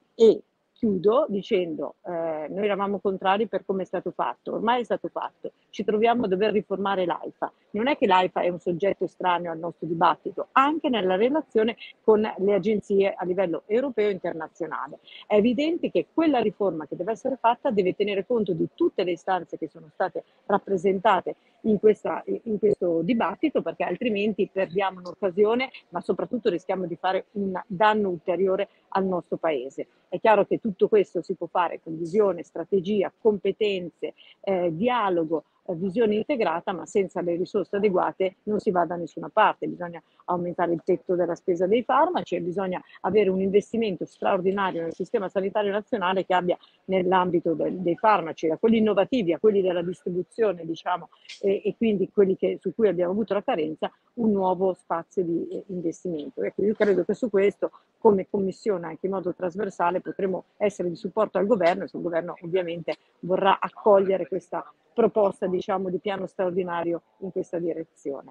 chiudo dicendo, noi eravamo contrari per come è stato fatto, ormai è stato fatto, ci troviamo a dover riformare l'AIFA. Non è che l'AIFA è un soggetto estraneo al nostro dibattito, anche nella relazione con le agenzie a livello europeo e internazionale. È evidente che quella riforma che deve essere fatta deve tenere conto di tutte le istanze che sono state rappresentate in questo dibattito, perché altrimenti perdiamo un'occasione, ma soprattutto rischiamo di fare un danno ulteriore al nostro Paese. È chiaro che tutto questo si può fare con visione, strategia, competenze, dialogo, visione integrata, ma senza le risorse adeguate non si va da nessuna parte. Bisogna aumentare il tetto della spesa dei farmaci e bisogna avere un investimento straordinario nel sistema sanitario nazionale che abbia nell'ambito dei farmaci, da quelli innovativi a quelli della distribuzione, diciamo, e quindi quelli su cui abbiamo avuto la carenza, un nuovo spazio di investimento. Ecco, io credo che su questo, come Commissione, anche in modo trasversale, potremo essere di supporto al Governo e se il Governo ovviamente vorrà accogliere questa proposta, diciamo, di piano straordinario in questa direzione.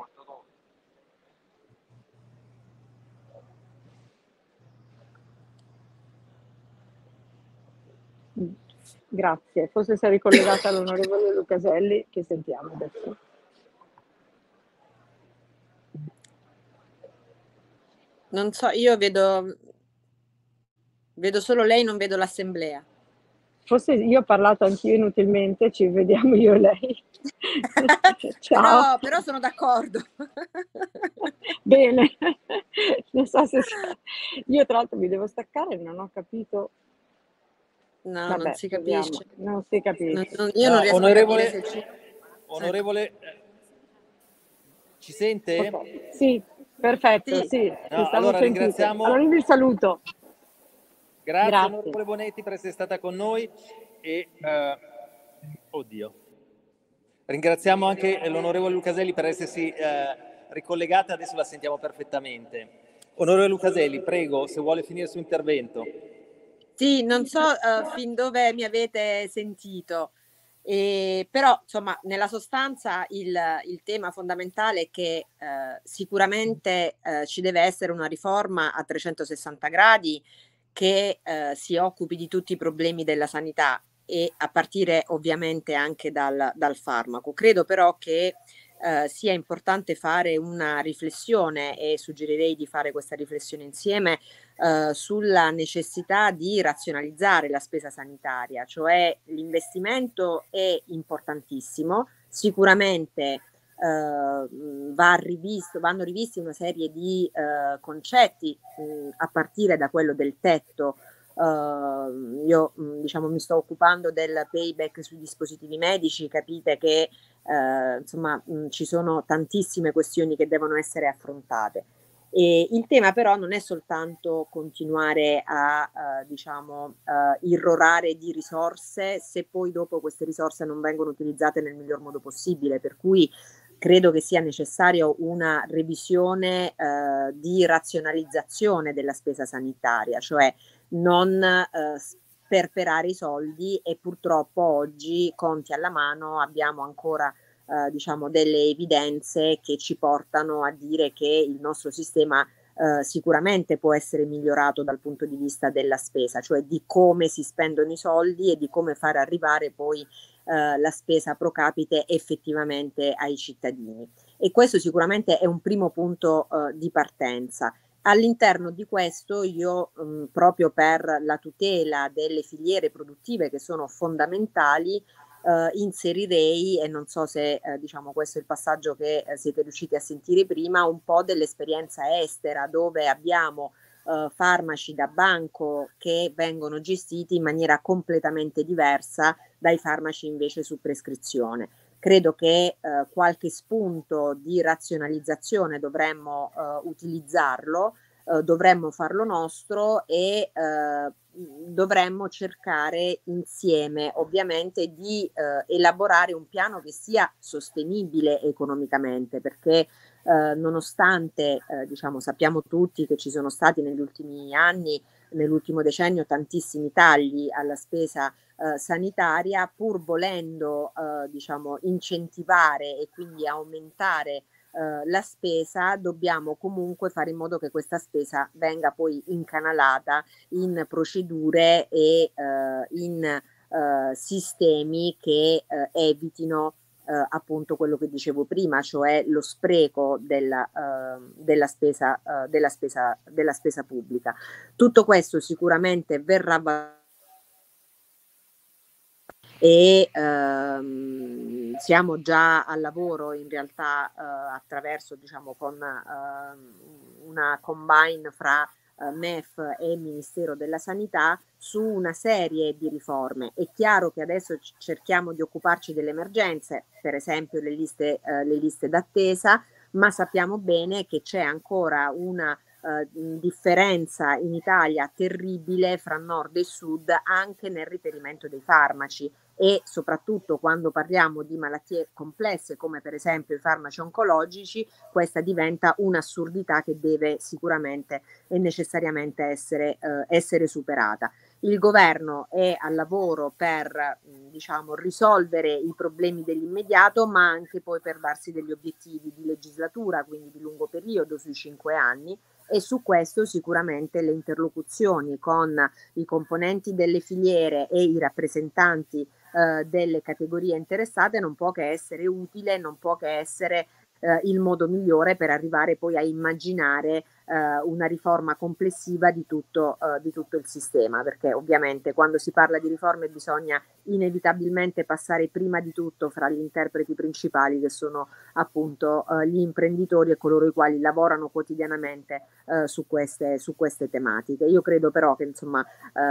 Grazie, forse si è ricollegata l'onorevole Lucaselli, che sentiamo adesso. Non so, io vedo solo lei, non vedo l'assemblea. Forse io ho parlato anch'io inutilmente, ci vediamo io e lei. Ciao. Però sono d'accordo. Bene, non so se io tra l'altro mi devo staccare, non ho capito. No, Vabbè, non si capisce. Non si capisce. Io non riesco a capire se Onorevole, ci sente? Okay. Sì, perfetto, sì. No, allora ringraziamo. Allora io vi saluto. Grazie onorevole Bonetti per essere stata con noi e ringraziamo anche l'onorevole Lucaselli per essersi ricollegata, adesso la sentiamo perfettamente. Onorevole Lucaselli, prego, se vuole finire il suo intervento. Sì, non so fin dove mi avete sentito, però insomma nella sostanza il tema fondamentale è che sicuramente ci deve essere una riforma a 360 gradi che si occupi di tutti i problemi della sanità e a partire ovviamente anche dal farmaco. Credo però che sia importante fare una riflessione e suggerirei di fare questa riflessione insieme sulla necessità di razionalizzare la spesa sanitaria, cioè l'investimento è importantissimo, sicuramente vanno rivisti una serie di concetti a partire da quello del tetto. Io diciamo mi sto occupando del payback sui dispositivi medici, capite che insomma ci sono tantissime questioni che devono essere affrontate. E il tema però non è soltanto continuare a irrorare di risorse se poi dopo queste risorse non vengono utilizzate nel miglior modo possibile, per cui credo che sia necessario una revisione di razionalizzazione della spesa sanitaria, cioè non sperperare i soldi, e purtroppo oggi, conti alla mano, abbiamo ancora diciamo delle evidenze che ci portano a dire che il nostro sistema sicuramente può essere migliorato dal punto di vista della spesa, cioè di come si spendono i soldi e di come far arrivare poi la spesa pro capite effettivamente ai cittadini. E questo sicuramente è un primo punto di partenza. All'interno di questo io proprio per la tutela delle filiere produttive che sono fondamentali, inserirei, e non so se diciamo questo è il passaggio che siete riusciti a sentire prima, un po' dell'esperienza estera, dove abbiamo farmaci da banco che vengono gestiti in maniera completamente diversa dai farmaci invece su prescrizione. Credo che qualche spunto di razionalizzazione dovremmo utilizzarlo, dovremmo farlo nostro, e dovremmo cercare insieme ovviamente di elaborare un piano che sia sostenibile economicamente, perché nonostante diciamo, sappiamo tutti che ci sono stati negli ultimi anni, nell'ultimo decennio, tantissimi tagli alla spesa sanitaria, pur volendo diciamo, incentivare e quindi aumentare la spesa, dobbiamo comunque fare in modo che questa spesa venga poi incanalata in procedure e in sistemi che evitino appunto quello che dicevo prima, cioè lo spreco della spesa pubblica. Tutto questo sicuramente verrà e siamo già al lavoro in realtà attraverso, diciamo, con una combine fra MEF e Ministero della Sanità su una serie di riforme. È chiaro che adesso cerchiamo di occuparci delle emergenze, per esempio le liste d'attesa, ma sappiamo bene che c'è ancora una differenza in Italia terribile fra nord e sud anche nel reperimento dei farmaci, e soprattutto quando parliamo di malattie complesse come per esempio i farmaci oncologici, questa diventa un'assurdità che deve sicuramente e necessariamente essere superata. Il governo è al lavoro per diciamo, risolvere i problemi dell'immediato, ma anche poi per darsi degli obiettivi di legislatura, quindi di lungo periodo, sui 5 anni, e su questo sicuramente le interlocuzioni con i componenti delle filiere e i rappresentanti delle categorie interessate non può che essere utile, non può che essere il modo migliore per arrivare poi a immaginare una riforma complessiva di tutto il sistema, perché ovviamente quando si parla di riforme bisogna inevitabilmente passare prima di tutto fra gli interpreti principali, che sono appunto gli imprenditori e coloro i quali lavorano quotidianamente su queste tematiche. Io credo però che insomma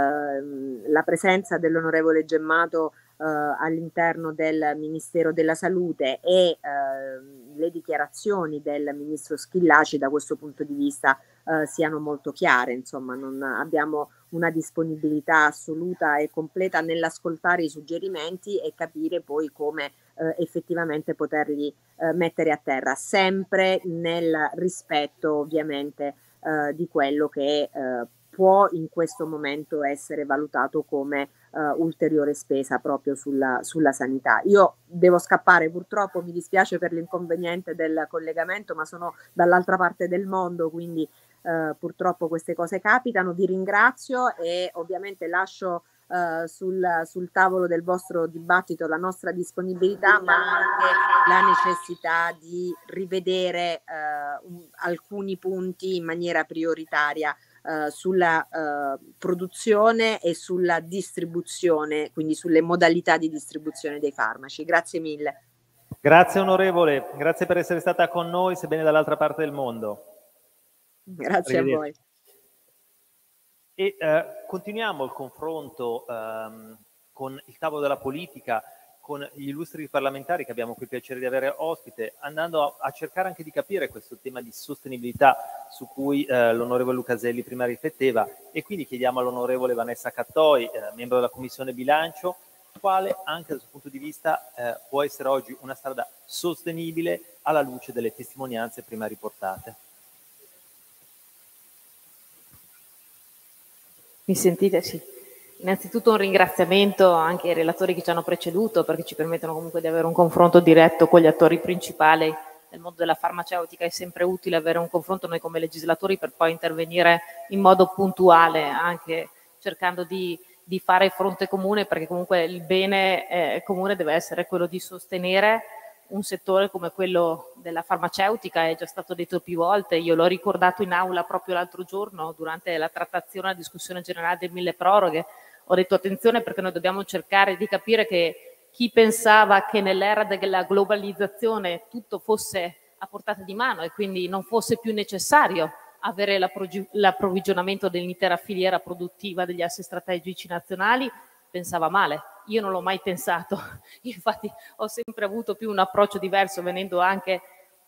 la presenza dell'onorevole Gemmato all'interno del Ministero della Salute e le dichiarazioni del ministro Schillaci da questo punto di vista siano molto chiare. Insomma, non abbiamo una disponibilità assoluta e completa nell'ascoltare i suggerimenti e capire poi come effettivamente poterli mettere a terra, sempre nel rispetto ovviamente di quello che può in questo momento essere valutato come ulteriore spesa proprio sulla sanità. Io devo scappare, purtroppo, mi dispiace per l'inconveniente del collegamento, ma sono dall'altra parte del mondo, quindi purtroppo queste cose capitano. Vi ringrazio e ovviamente lascio sul tavolo del vostro dibattito la nostra disponibilità, ma anche la necessità di rivedere alcuni punti in maniera prioritaria sulla produzione e sulla distribuzione, quindi sulle modalità di distribuzione dei farmaci. Grazie mille. Grazie onorevole, grazie per essere stata con noi, sebbene dall'altra parte del mondo. Grazie a voi. E continuiamo il confronto con il tavolo della politica, con gli illustri parlamentari che abbiamo qui il piacere di avere ospite, andando a cercare anche di capire questo tema di sostenibilità su cui l'onorevole Lucaselli prima rifletteva, e quindi chiediamo all'onorevole Vanessa Cattoi, membro della Commissione Bilancio, quale anche dal suo punto di vista può essere oggi una strada sostenibile alla luce delle testimonianze prima riportate. Mi sentite? Sì. Innanzitutto un ringraziamento anche ai relatori che ci hanno preceduto, perché ci permettono comunque di avere un confronto diretto con gli attori principali nel mondo della farmaceutica. È sempre utile avere un confronto noi come legislatori per poi intervenire in modo puntuale, anche cercando di fare fronte comune, perché comunque il bene comune deve essere quello di sostenere un settore come quello della farmaceutica. È già stato detto più volte, io l'ho ricordato in aula proprio l'altro giorno durante la trattazione, la discussione generale del milleproroghe. Ho detto attenzione, perché noi dobbiamo cercare di capire che chi pensava che nell'era della globalizzazione tutto fosse a portata di mano e quindi non fosse più necessario avere l'approvvigionamento dell'intera filiera produttiva degli assi strategici nazionali, pensava male. Io non l'ho mai pensato, infatti ho sempre avuto più un approccio diverso, venendo anche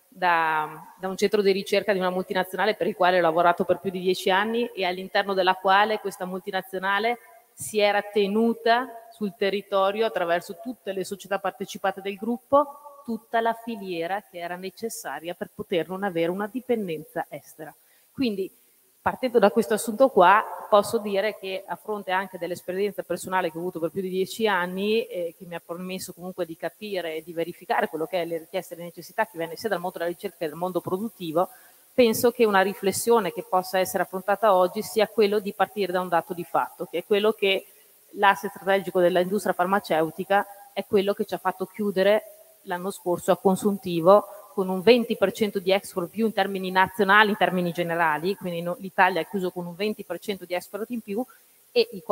da un centro di ricerca di una multinazionale per il quale ho lavorato per più di 10 anni e all'interno della quale questa multinazionale si era tenuta sul territorio, attraverso tutte le società partecipate del gruppo, tutta la filiera che era necessaria per poter non avere una dipendenza estera. Quindi, partendo da questo assunto qua, posso dire che a fronte anche dell'esperienza personale che ho avuto per più di 10 anni, che mi ha permesso comunque di capire e di verificare quello che è le richieste e le necessità che viene sia dal mondo della ricerca che dal mondo produttivo, penso che una riflessione che possa essere affrontata oggi sia quello di partire da un dato di fatto, che è quello che l'asset strategico dell'industria farmaceutica è quello che ci ha fatto chiudere l'anno scorso a consuntivo con un 20% di export più in termini nazionali, in termini generali, quindi l'Italia è chiuso con un 20% di export in più e i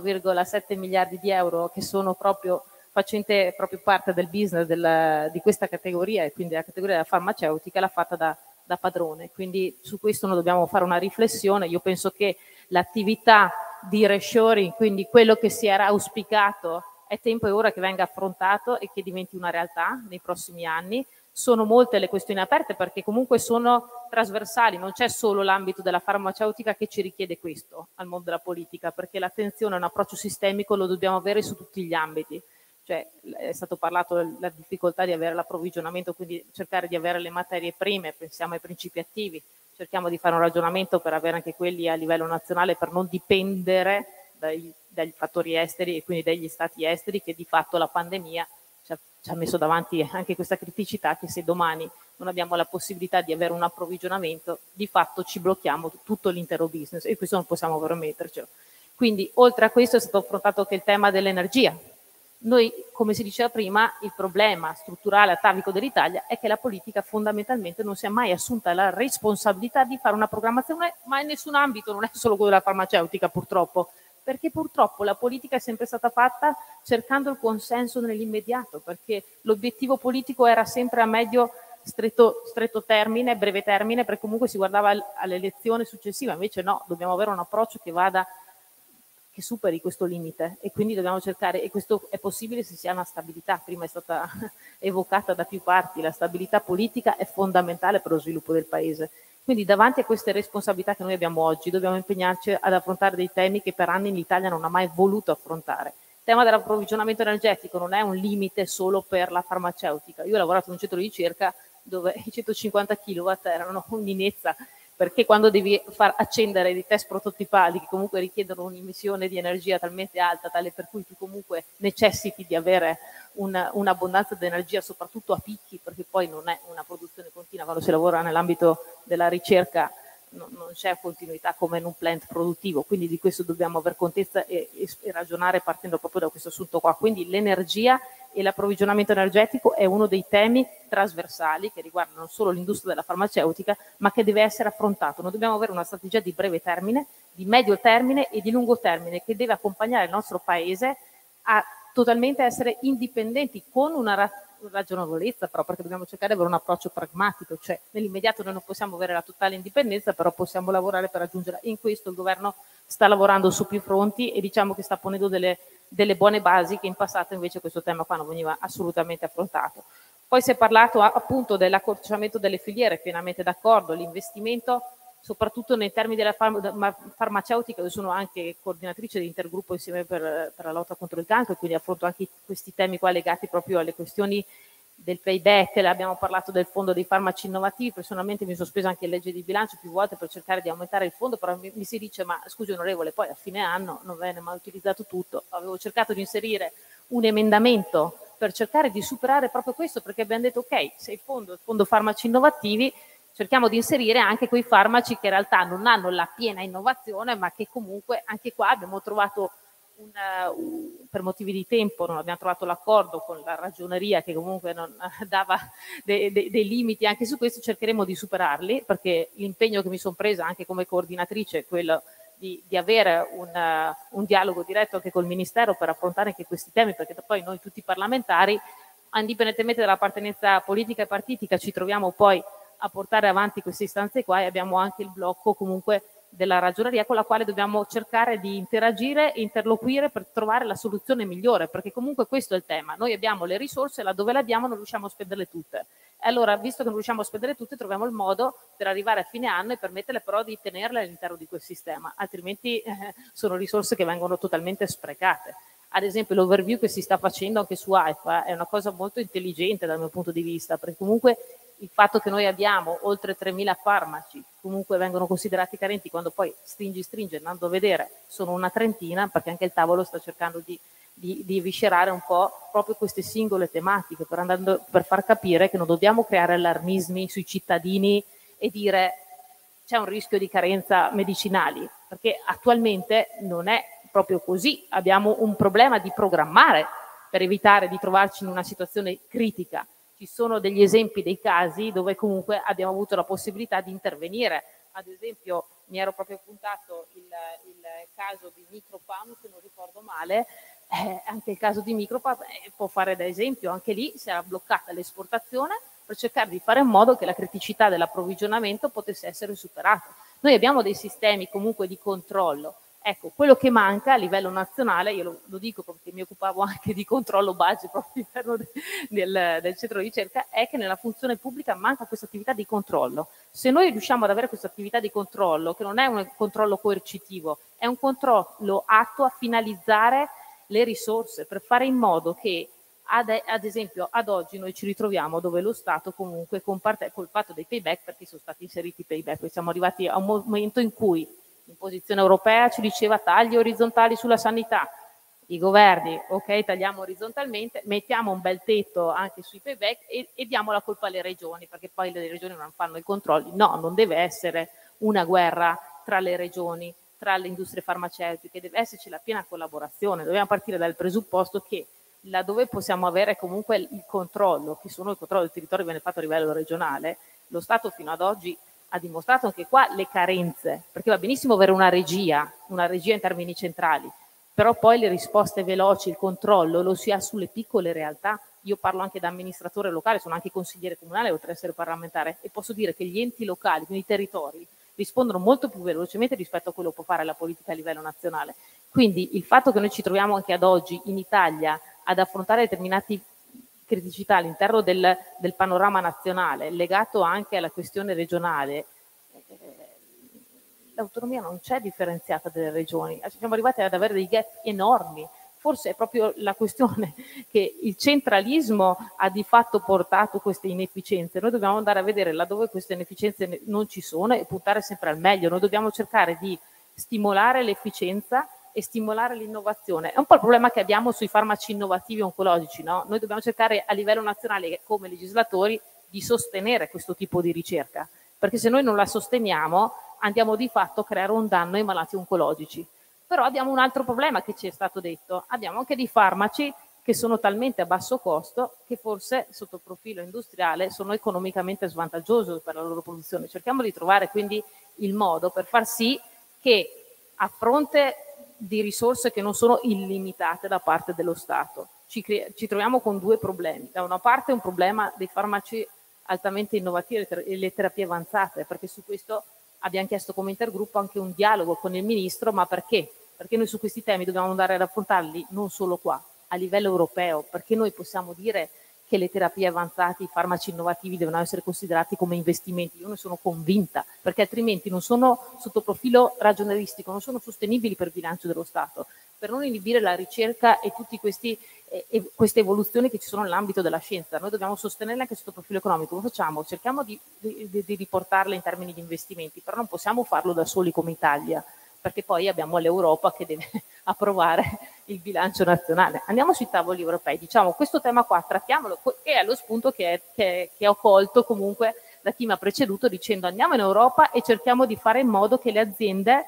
48,7 miliardi di euro che sono proprio facente proprio parte del business di questa categoria e quindi la categoria della farmaceutica l'ha fatta da padrone. Quindi su questo noi dobbiamo fare una riflessione. Io penso che l'attività di reshoring, quindi quello che si era auspicato, è tempo e ora che venga affrontato e che diventi una realtà nei prossimi anni. Sono molte le questioni aperte perché comunque sono trasversali, non c'è solo l'ambito della farmaceutica che ci richiede questo al mondo della politica, perché l'attenzione a un approccio sistemico lo dobbiamo avere su tutti gli ambiti. Cioè, è stato parlato della difficoltà di avere l'approvvigionamento, quindi cercare di avere le materie prime, pensiamo ai principi attivi, cerchiamo di fare un ragionamento per avere anche quelli a livello nazionale per non dipendere dagli fattori esteri e quindi dagli stati esteri, che di fatto la pandemia ci ha messo davanti anche questa criticità, che se domani non abbiamo la possibilità di avere un approvvigionamento, di fatto ci blocchiamo tutto l'intero business e questo non possiamo permettercelo. Quindi oltre a questo è stato affrontato anche il tema dell'energia. Noi, come si diceva prima, il problema strutturale atavico dell'Italia è che la politica fondamentalmente non si è mai assunta la responsabilità di fare una programmazione, ma in nessun ambito, non è solo quello della farmaceutica purtroppo, perché purtroppo la politica è sempre stata fatta cercando il consenso nell'immediato, perché l'obiettivo politico era sempre a medio stretto termine, breve termine, perché comunque si guardava all'elezione successiva, invece no, dobbiamo avere un approccio che superi questo limite e quindi dobbiamo cercare, e questo è possibile se si ha una stabilità, prima è stata evocata da più parti, la stabilità politica è fondamentale per lo sviluppo del paese. Quindi davanti a queste responsabilità che noi abbiamo oggi dobbiamo impegnarci ad affrontare dei temi che per anni l'Italia non ha mai voluto affrontare. Il tema dell'approvvigionamento energetico non è un limite solo per la farmaceutica. Io ho lavorato in un centro di ricerca dove i 150 kW erano un'inezza, perché quando devi far accendere dei test prototipali che comunque richiedono un'emissione di energia talmente alta, tale per cui tu comunque necessiti di avere un'abbondanza di energia, soprattutto a picchi, perché poi non è una produzione continua, quando si lavora nell'ambito della ricerca non c'è continuità come in un plant produttivo, quindi di questo dobbiamo aver contezza e ragionare partendo proprio da questo assunto qua. Quindi l'energia e l'approvvigionamento energetico è uno dei temi trasversali che riguardano non solo l'industria della farmaceutica, ma che deve essere affrontato. Noi dobbiamo avere una strategia di breve termine, di medio termine e di lungo termine che deve accompagnare il nostro paese a totalmente essere indipendenti con una ragionevolezza, però, perché dobbiamo cercare di avere un approccio pragmatico, cioè nell'immediato noi non possiamo avere la totale indipendenza, però possiamo lavorare per raggiungerla. In questo il governo sta lavorando su più fronti e diciamo che sta ponendo delle buone basi, che in passato invece questo tema qua non veniva assolutamente affrontato. Poi si è parlato appunto dell'accorciamment delle filiere, pienamente d'accordo, l'investimento soprattutto nei termini della farmaceutica. Io sono anche coordinatrice dell'intergruppo insieme per la lotta contro il cancro, quindi affronto anche questi temi qua legati proprio alle questioni del payback, abbiamo parlato del fondo dei farmaci innovativi. Personalmente mi sono spesa anche in legge di bilancio più volte per cercare di aumentare il fondo, però mi si dice: ma scusi onorevole, poi a fine anno non venne mai utilizzato tutto. Avevo cercato di inserire un emendamento per cercare di superare proprio questo, perché abbiamo detto ok, se il fondo farmaci innovativi, cerchiamo di inserire anche quei farmaci che in realtà non hanno la piena innovazione, ma che comunque anche qua abbiamo trovato per motivi di tempo non abbiamo trovato l'accordo con la ragioneria, che comunque non dava dei limiti anche su questo. Cercheremo di superarli, perché l'impegno che mi sono presa anche come coordinatrice è quello di avere un dialogo diretto anche col Ministero per affrontare anche questi temi, perché poi noi tutti parlamentari, indipendentemente dall'appartenenza politica e partitica, ci troviamo poi a portare avanti queste istanze qua, e abbiamo anche il blocco comunque della ragioneria con la quale dobbiamo cercare di interagire e interloquire per trovare la soluzione migliore, perché comunque questo è il tema. Noi abbiamo le risorse, laddove le abbiamo non riusciamo a spenderle tutte. E allora, visto che non riusciamo a spendere tutte, troviamo il modo per arrivare a fine anno e permetterle però di tenerle all'interno di quel sistema, altrimenti sono risorse che vengono totalmente sprecate. Ad esempio l'overview che si sta facendo anche su AIFA è una cosa molto intelligente dal mio punto di vista, perché comunque il fatto che noi abbiamo oltre 3.000 farmaci comunque vengono considerati carenti, quando poi stringi andando a vedere sono una trentina, perché anche il tavolo sta cercando di viscerare un po' proprio queste singole tematiche, per far capire che non dobbiamo creare allarmismi sui cittadini e dire c'è un rischio di carenza medicinali, perché attualmente non è proprio così. Abbiamo un problema di programmare per evitare di trovarci in una situazione critica. Ci sono degli esempi dei casi dove comunque abbiamo avuto la possibilità di intervenire. Ad esempio mi ero proprio appuntato il caso di Micropam, se non ricordo male, anche il caso di Micropam può fare da esempio. Anche lì si era bloccata l'esportazione per cercare di fare in modo che la criticità dell'approvvigionamento potesse essere superata. Noi abbiamo dei sistemi comunque di controllo. Ecco, quello che manca a livello nazionale, io lo dico perché mi occupavo anche di controllo budget proprio all'interno del centro di ricerca, è che nella funzione pubblica manca questa attività di controllo. Se noi riusciamo ad avere questa attività di controllo, che non è un controllo coercitivo, è un controllo atto a finalizzare le risorse, per fare in modo che ad esempio ad oggi noi ci ritroviamo dove lo Stato comunque col fatto dei payback, perché sono stati inseriti i payback, siamo arrivati a un momento in cui l'imposizione europea ci diceva tagli orizzontali sulla sanità, i governi ok, tagliamo orizzontalmente, mettiamo un bel tetto anche sui payback e diamo la colpa alle regioni, perché poi le regioni non fanno i controlli. No, non deve essere una guerra tra le regioni, tra le industrie farmaceutiche, deve esserci la piena collaborazione. Dobbiamo partire dal presupposto che laddove possiamo avere comunque il controllo, che sono il controllo del territorio viene fatto a livello regionale, lo Stato fino ad oggi ha dimostrato anche qua le carenze, perché va benissimo avere una regia in termini centrali, però poi le risposte veloci, il controllo lo si ha sulle piccole realtà. Io parlo anche da amministratore locale, sono anche consigliere comunale oltre ad essere parlamentare, e posso dire che gli enti locali, quindi i territori, rispondono molto più velocemente rispetto a quello che può fare la politica a livello nazionale. Quindi il fatto che noi ci troviamo anche ad oggi in Italia ad affrontare determinati criticità all'interno del panorama nazionale, legato anche alla questione regionale, l'autonomia non c'è differenziata delle regioni, siamo arrivati ad avere dei gap enormi. Forse è proprio la questione che il centralismo ha di fatto portato queste inefficienze. Noi dobbiamo andare a vedere laddove queste inefficienze non ci sono e puntare sempre al meglio. Noi dobbiamo cercare di stimolare l'efficienza e stimolare l'innovazione. È un po' il problema che abbiamo sui farmaci innovativi oncologici, no? Noi dobbiamo cercare a livello nazionale, come legislatori, di sostenere questo tipo di ricerca, perché se noi non la sosteniamo andiamo di fatto a creare un danno ai malati oncologici. Però abbiamo un altro problema che ci è stato detto, abbiamo anche dei farmaci che sono talmente a basso costo che forse sotto il profilo industriale sono economicamente svantaggiosi per la loro produzione. Cerchiamo di trovare quindi il modo per far sì che a fronte di risorse che non sono illimitate da parte dello Stato ci troviamo con due problemi. Da una parte un problema dei farmaci altamente innovativi e le terapie avanzate, perché su questo abbiamo chiesto come intergruppo anche un dialogo con il Ministro. Ma perché? Perché noi su questi temi dobbiamo andare ad affrontarli non solo qua, a livello europeo, perché noi possiamo dire che le terapie avanzate, i farmaci innovativi devono essere considerati come investimenti. Io ne sono convinta, perché altrimenti non sono, sotto profilo ragionieristico, non sono sostenibili per il bilancio dello Stato. Per non inibire la ricerca e tutte queste evoluzioni che ci sono nell'ambito della scienza, noi dobbiamo sostenerle anche sotto profilo economico. Lo facciamo? Cerchiamo di riportarle in termini di investimenti, però non possiamo farlo da soli come Italia, perché poi abbiamo l'Europa che deve approvare il bilancio nazionale. Andiamo sui tavoli europei, diciamo questo tema qua, trattiamolo, e è lo spunto che ho colto comunque da chi mi ha preceduto dicendo andiamo in Europa e cerchiamo di fare in modo che le aziende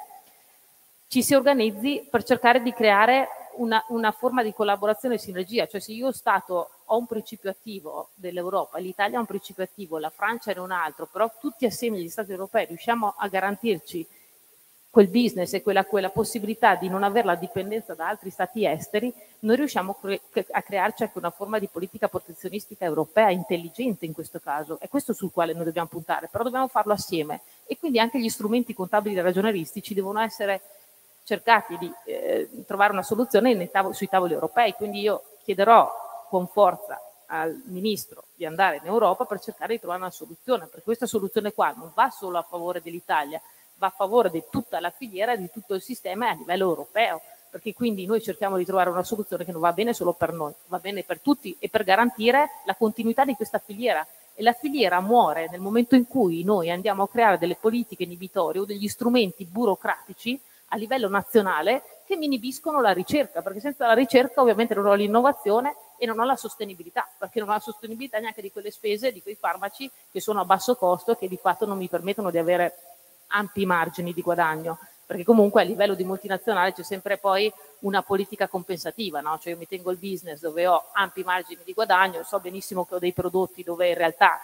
ci si organizzi per cercare di creare una forma di collaborazione e sinergia, cioè se io Stato ho un principio attivo dell'Europa, l'Italia ha un principio attivo, la Francia è un altro, però tutti assieme gli Stati europei riusciamo a garantirci quel business e quella possibilità di non avere la dipendenza da altri stati esteri, noi riusciamo a crearci anche una forma di politica protezionistica europea intelligente in questo caso. È questo sul quale noi dobbiamo puntare, però dobbiamo farlo assieme e quindi anche gli strumenti contabili e ragionieristici devono essere cercati di trovare una soluzione sui tavoli europei. Quindi io chiederò con forza al Ministro di andare in Europa per cercare di trovare una soluzione, perché questa soluzione qua non va solo a favore dell'Italia, va a favore di tutta la filiera e di tutto il sistema a livello europeo, perché quindi noi cerchiamo di trovare una soluzione che non va bene solo per noi, va bene per tutti e per garantire la continuità di questa filiera. E la filiera muore nel momento in cui noi andiamo a creare delle politiche inibitorie o degli strumenti burocratici a livello nazionale che mi inibiscono la ricerca, perché senza la ricerca ovviamente non ho l'innovazione e non ho la sostenibilità, perché non ho la sostenibilità neanche di quelle spese, di quei farmaci che sono a basso costo e che di fatto non mi permettono di avere ampi margini di guadagno, perché comunque a livello di multinazionale c'è sempre poi una politica compensativa, no? Cioè io mi tengo il business dove ho ampi margini di guadagno, so benissimo che ho dei prodotti dove in realtà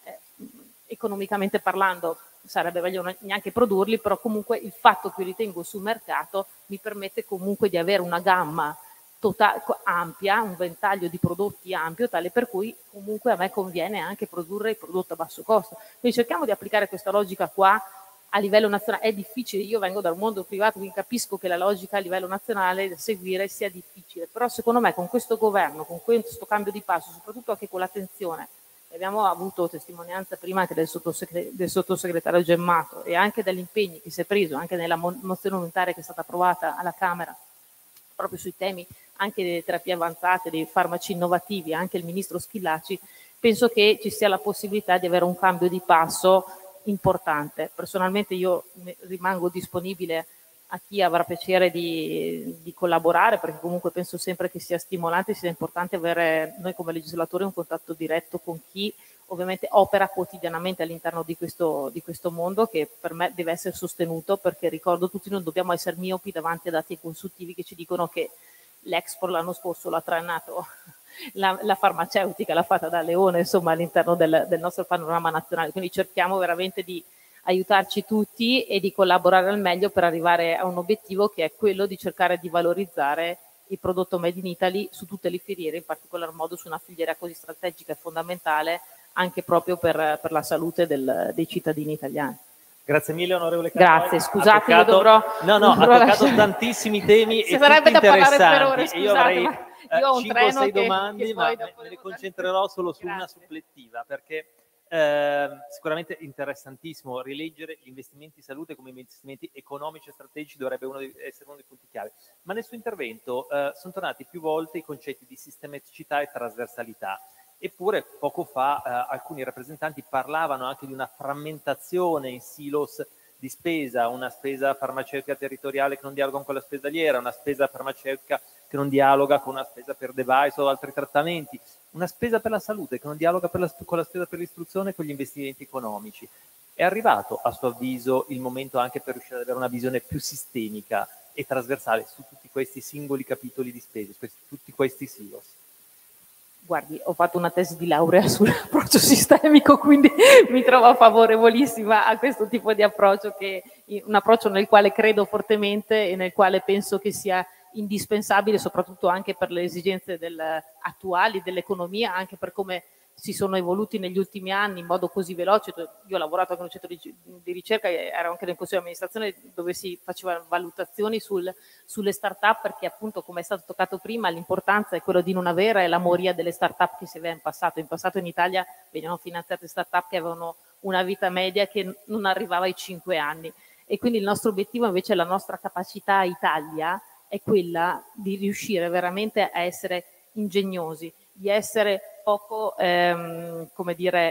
economicamente parlando sarebbe meglio neanche produrli, però comunque il fatto che io li tengo sul mercato mi permette comunque di avere una gamma ampia, un ventaglio di prodotti ampio, tale per cui comunque a me conviene anche produrre il prodotto a basso costo. Quindi cerchiamo di applicare questa logica qua a livello nazionale. È difficile, io vengo dal mondo privato, quindi capisco che la logica a livello nazionale da seguire sia difficile, però secondo me con questo governo, con questo cambio di passo, soprattutto anche con l'attenzione, abbiamo avuto testimonianza prima anche del sottosegretario Gemmato e anche degli impegni che si è preso anche nella mozione unitaria che è stata approvata alla Camera proprio sui temi anche delle terapie avanzate, dei farmaci innovativi, anche il ministro Schillaci, penso che ci sia la possibilità di avere un cambio di passo importante. Personalmente io rimango disponibile a chi avrà piacere di collaborare, perché comunque penso sempre che sia stimolante e sia importante avere noi come legislatori un contatto diretto con chi ovviamente opera quotidianamente all'interno di questo mondo, che per me deve essere sostenuto, perché ricordo tutti, non dobbiamo essere miopi davanti a dati consultivi che ci dicono che l'Expo l'anno scorso l'ha trainato la farmaceutica, l'ha fatta da Leone, insomma, all'interno del nostro panorama nazionale. Quindi cerchiamo veramente di aiutarci tutti e di collaborare al meglio per arrivare a un obiettivo che è quello di cercare di valorizzare il prodotto Made in Italy su tutte le filiere, in particolar modo su una filiera così strategica e fondamentale anche proprio per la salute dei cittadini italiani. Grazie mille onorevole Carnoi. Grazie, scusate, io dovrò... ha toccato tantissimi temi e sarebbe tutti da parlare per ore, interessanti. scusate, io avrei io ho un 5 o 6 treno domande, che ma poi me ne concentrerò solo su una supplettiva, perché sicuramente interessantissimo rileggere gli investimenti in salute come investimenti economici e strategici dovrebbe essere uno dei punti chiave. Ma nel suo intervento sono tornati più volte i concetti di sistematicità e trasversalità. Eppure poco fa alcuni rappresentanti parlavano anche di una frammentazione in silos di spesa, una spesa farmaceutica territoriale che non dialoga con la ospedaliera, una spesa farmaceutica che non dialoga con una spesa per device o altri trattamenti, una spesa per la salute che non dialoga con la spesa per l'istruzione e con gli investimenti economici. È arrivato, a suo avviso, il momento anche per riuscire ad avere una visione più sistemica e trasversale su tutti questi singoli capitoli di spese, tutti questi silos? Guardi, ho fatto una tesi di laurea sull'approccio sistemico, quindi mi trovo favorevolissima a questo tipo di approccio, che un approccio nel quale credo fortemente e nel quale penso che sia indispensabile, soprattutto anche per le esigenze attuali dell'economia, anche per come si sono evoluti negli ultimi anni in modo così veloce. Io ho lavorato anche in un centro di ricerca, ero anche nel consiglio di amministrazione dove si facevano valutazioni sulle start-up, perché appunto, come è stato toccato prima, l'importanza è quello di non avere la moria delle start-up che si aveva in passato. In passato in Italia venivano finanziate start-up che avevano una vita media che non arrivava ai 5 anni. E quindi il nostro obiettivo, invece, la nostra capacità Italia è quella di riuscire veramente a essere ingegnosi, di essere poco, come dire,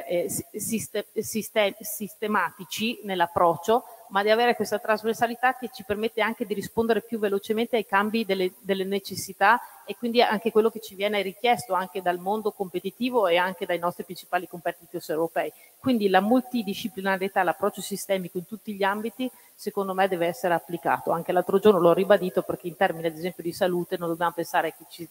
sistematici nell'approccio, ma di avere questa trasversalità che ci permette anche di rispondere più velocemente ai cambi delle necessità, e quindi anche quello che ci viene richiesto anche dal mondo competitivo e anche dai nostri principali competitors europei. Quindi la multidisciplinarietà, l'approccio sistemico in tutti gli ambiti, secondo me deve essere applicato. Anche l'altro giorno l'ho ribadito, perché in termini ad esempio di salute non dobbiamo pensare che ci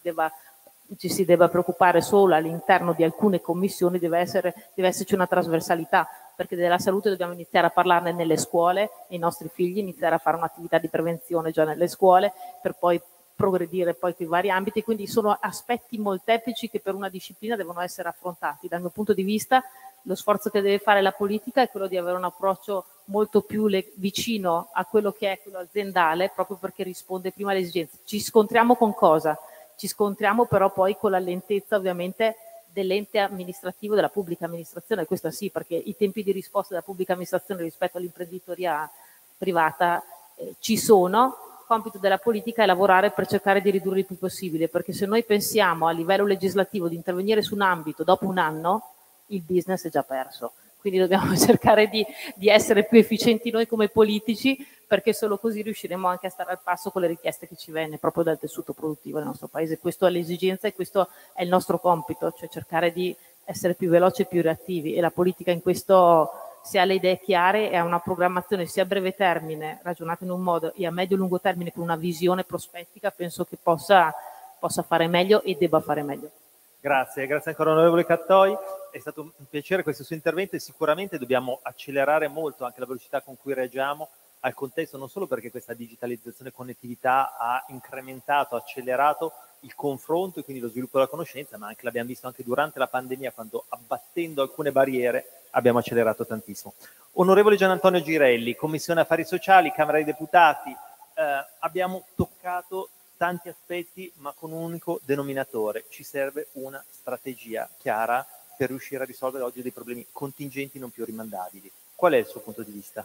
si debba preoccupare solo all'interno di alcune commissioni, deve esserci una trasversalità, perché della salute dobbiamo iniziare a parlarne nelle scuole, i nostri figli iniziare a fare un'attività di prevenzione già nelle scuole, per poi progredire poi con i vari ambiti. Quindi sono aspetti molteplici che per una disciplina devono essere affrontati. Dal mio punto di vista, lo sforzo che deve fare la politica è quello di avere un approccio molto più vicino a quello che è quello aziendale, proprio perché risponde prima alle esigenze. Ci scontriamo con cosa? Ci scontriamo però poi con la lentezza, ovviamente, dell'ente amministrativo, della pubblica amministrazione. Questo sì, perché i tempi di risposta della pubblica amministrazione rispetto all'imprenditoria privata ci sono. Il compito della politica è lavorare per cercare di ridurre il più possibile, perché se noi pensiamo a livello legislativo di intervenire su un ambito dopo un anno, il business è già perso. Quindi dobbiamo cercare di essere più efficienti noi come politici, perché solo così riusciremo anche a stare al passo con le richieste che ci viene proprio dal tessuto produttivo del nostro paese. Questa è l'esigenza e questo è il nostro compito, cioè cercare di essere più veloci e più reattivi, e la politica in questo, se ha le idee chiare e ha una programmazione sia a breve termine, ragionata in un modo, e a medio e lungo termine con una visione prospettica, penso che possa fare meglio e debba fare meglio. Grazie ancora onorevole Cattoi, è stato un piacere questo suo intervento, e sicuramente dobbiamo accelerare molto anche la velocità con cui reagiamo al contesto, non solo perché questa digitalizzazione e connettività ha incrementato, accelerato il confronto e quindi lo sviluppo della conoscenza, ma anche l'abbiamo visto anche durante la pandemia, quando abbattendo alcune barriere abbiamo accelerato tantissimo. Onorevole Gian Antonio Girelli, Commissione Affari Sociali, Camera dei Deputati, abbiamo toccato tanti aspetti ma con un unico denominatore: ci serve una strategia chiara per riuscire a risolvere oggi dei problemi contingenti non più rimandabili. Qual è il suo punto di vista?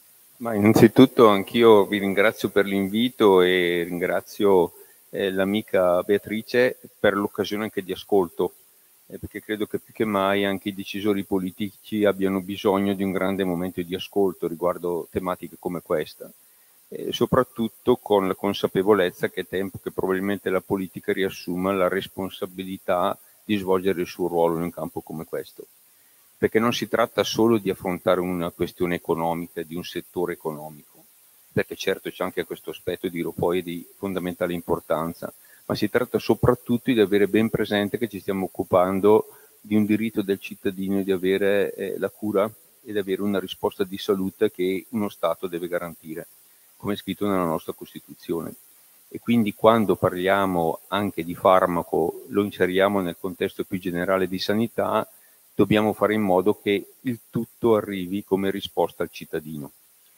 Ma innanzitutto anch'io vi ringrazio per l'invito e ringrazio l'amica Beatrice per l'occasione anche di ascolto, perché credo che più che mai anche i decisori politici abbiano bisogno di un grande momento di ascolto riguardo tematiche come questa, soprattutto con la consapevolezza che è tempo che probabilmente la politica riassuma la responsabilità di svolgere il suo ruolo in un campo come questo. Perché non si tratta solo di affrontare una questione economica, di un settore economico, perché certo c'è anche questo aspetto, dirò poi, di fondamentale importanza, ma si tratta soprattutto di avere ben presente che ci stiamo occupando di un diritto del cittadino di avere la cura ed avere una risposta di salute che uno Stato deve garantire, come è scritto nella nostra Costituzione. E quindi quando parliamo anche di farmaco, lo inseriamo nel contesto più generale di sanità, dobbiamo fare in modo che il tutto arrivi come risposta al cittadino.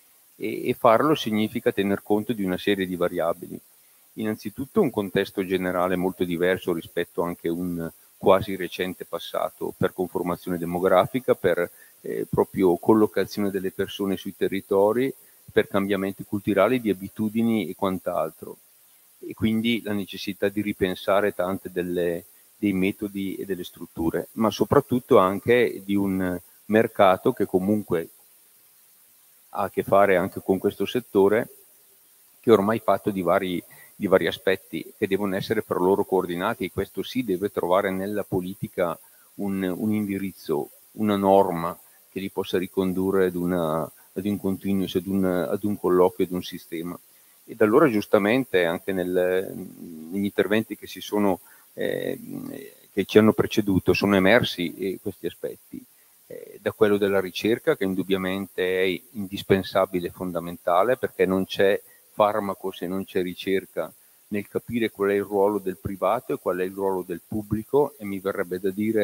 E farlo significa tener conto di una serie di variabili. Innanzitutto un contesto generale molto diverso rispetto anche a un quasi recente passato per conformazione demografica, per proprio collocazione delle persone sui territori, per cambiamenti culturali, di abitudini e quant'altro. E quindi la necessità di ripensare tante dei metodi e delle strutture, ma soprattutto anche di un mercato che comunque ha a che fare anche con questo settore, che è ormai fatto di vari aspetti che devono essere per loro coordinati, e questo sì deve trovare nella politica un indirizzo, una norma che li possa ricondurre ad un continuous, ad un colloquio, ad un sistema. Ed allora giustamente anche negli interventi che che ci hanno preceduto sono emersi questi aspetti, da quello della ricerca, che indubbiamente è indispensabile e fondamentale, perché non c'è farmaco se non c'è ricerca nel capire qual è il ruolo del privato e qual è il ruolo del pubblico, e mi verrebbe da dire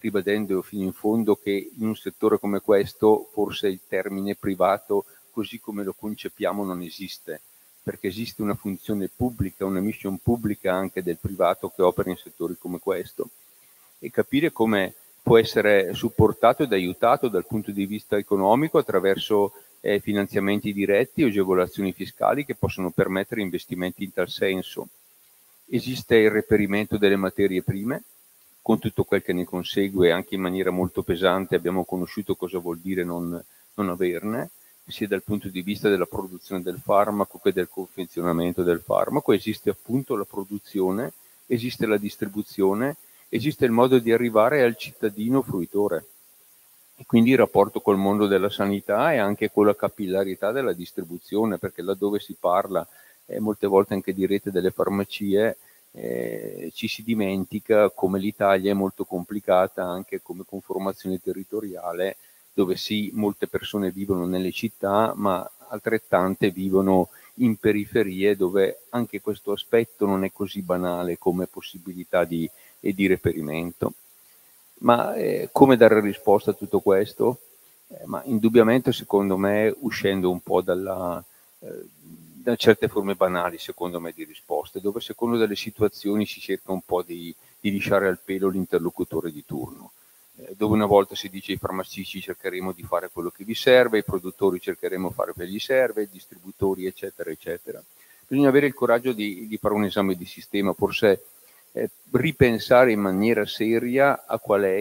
ribadendo fino in fondo che in un settore come questo forse il termine privato, così come lo concepiamo, non esiste, perché esiste una funzione pubblica, una mission pubblica anche del privato che opera in settori come questo, e capire come può essere supportato ed aiutato dal punto di vista economico attraverso finanziamenti diretti o agevolazioni fiscali che possono permettere investimenti in tal senso. Esiste il reperimento delle materie prime, con tutto quel che ne consegue, anche in maniera molto pesante abbiamo conosciuto cosa vuol dire non averne, sia dal punto di vista della produzione del farmaco che del confezionamento del farmaco. Esiste appunto la produzione, esiste la distribuzione, esiste il modo di arrivare al cittadino fruitore. E quindi il rapporto col mondo della sanità e anche con la capillarità della distribuzione, perché laddove si parla molte volte anche di rete delle farmacie, ci si dimentica come l'Italia è molto complicata anche come conformazione territoriale, dove sì, molte persone vivono nelle città, ma altrettante vivono in periferie, dove anche questo aspetto non è così banale come possibilità di reperimento. Ma come dare risposta a tutto questo? Ma indubbiamente, secondo me, uscendo un po' da certe forme banali, secondo me, di risposte, dove secondo delle situazioni si cerca un po' di lisciare al pelo l'interlocutore di turno, dove una volta si dice ai farmacisti cercheremo di fare quello che vi serve, ai produttori cercheremo di fare quello che gli serve, ai distributori, eccetera, eccetera. Bisogna avere il coraggio di fare un esame di sistema, forse ripensare in maniera seria a qual è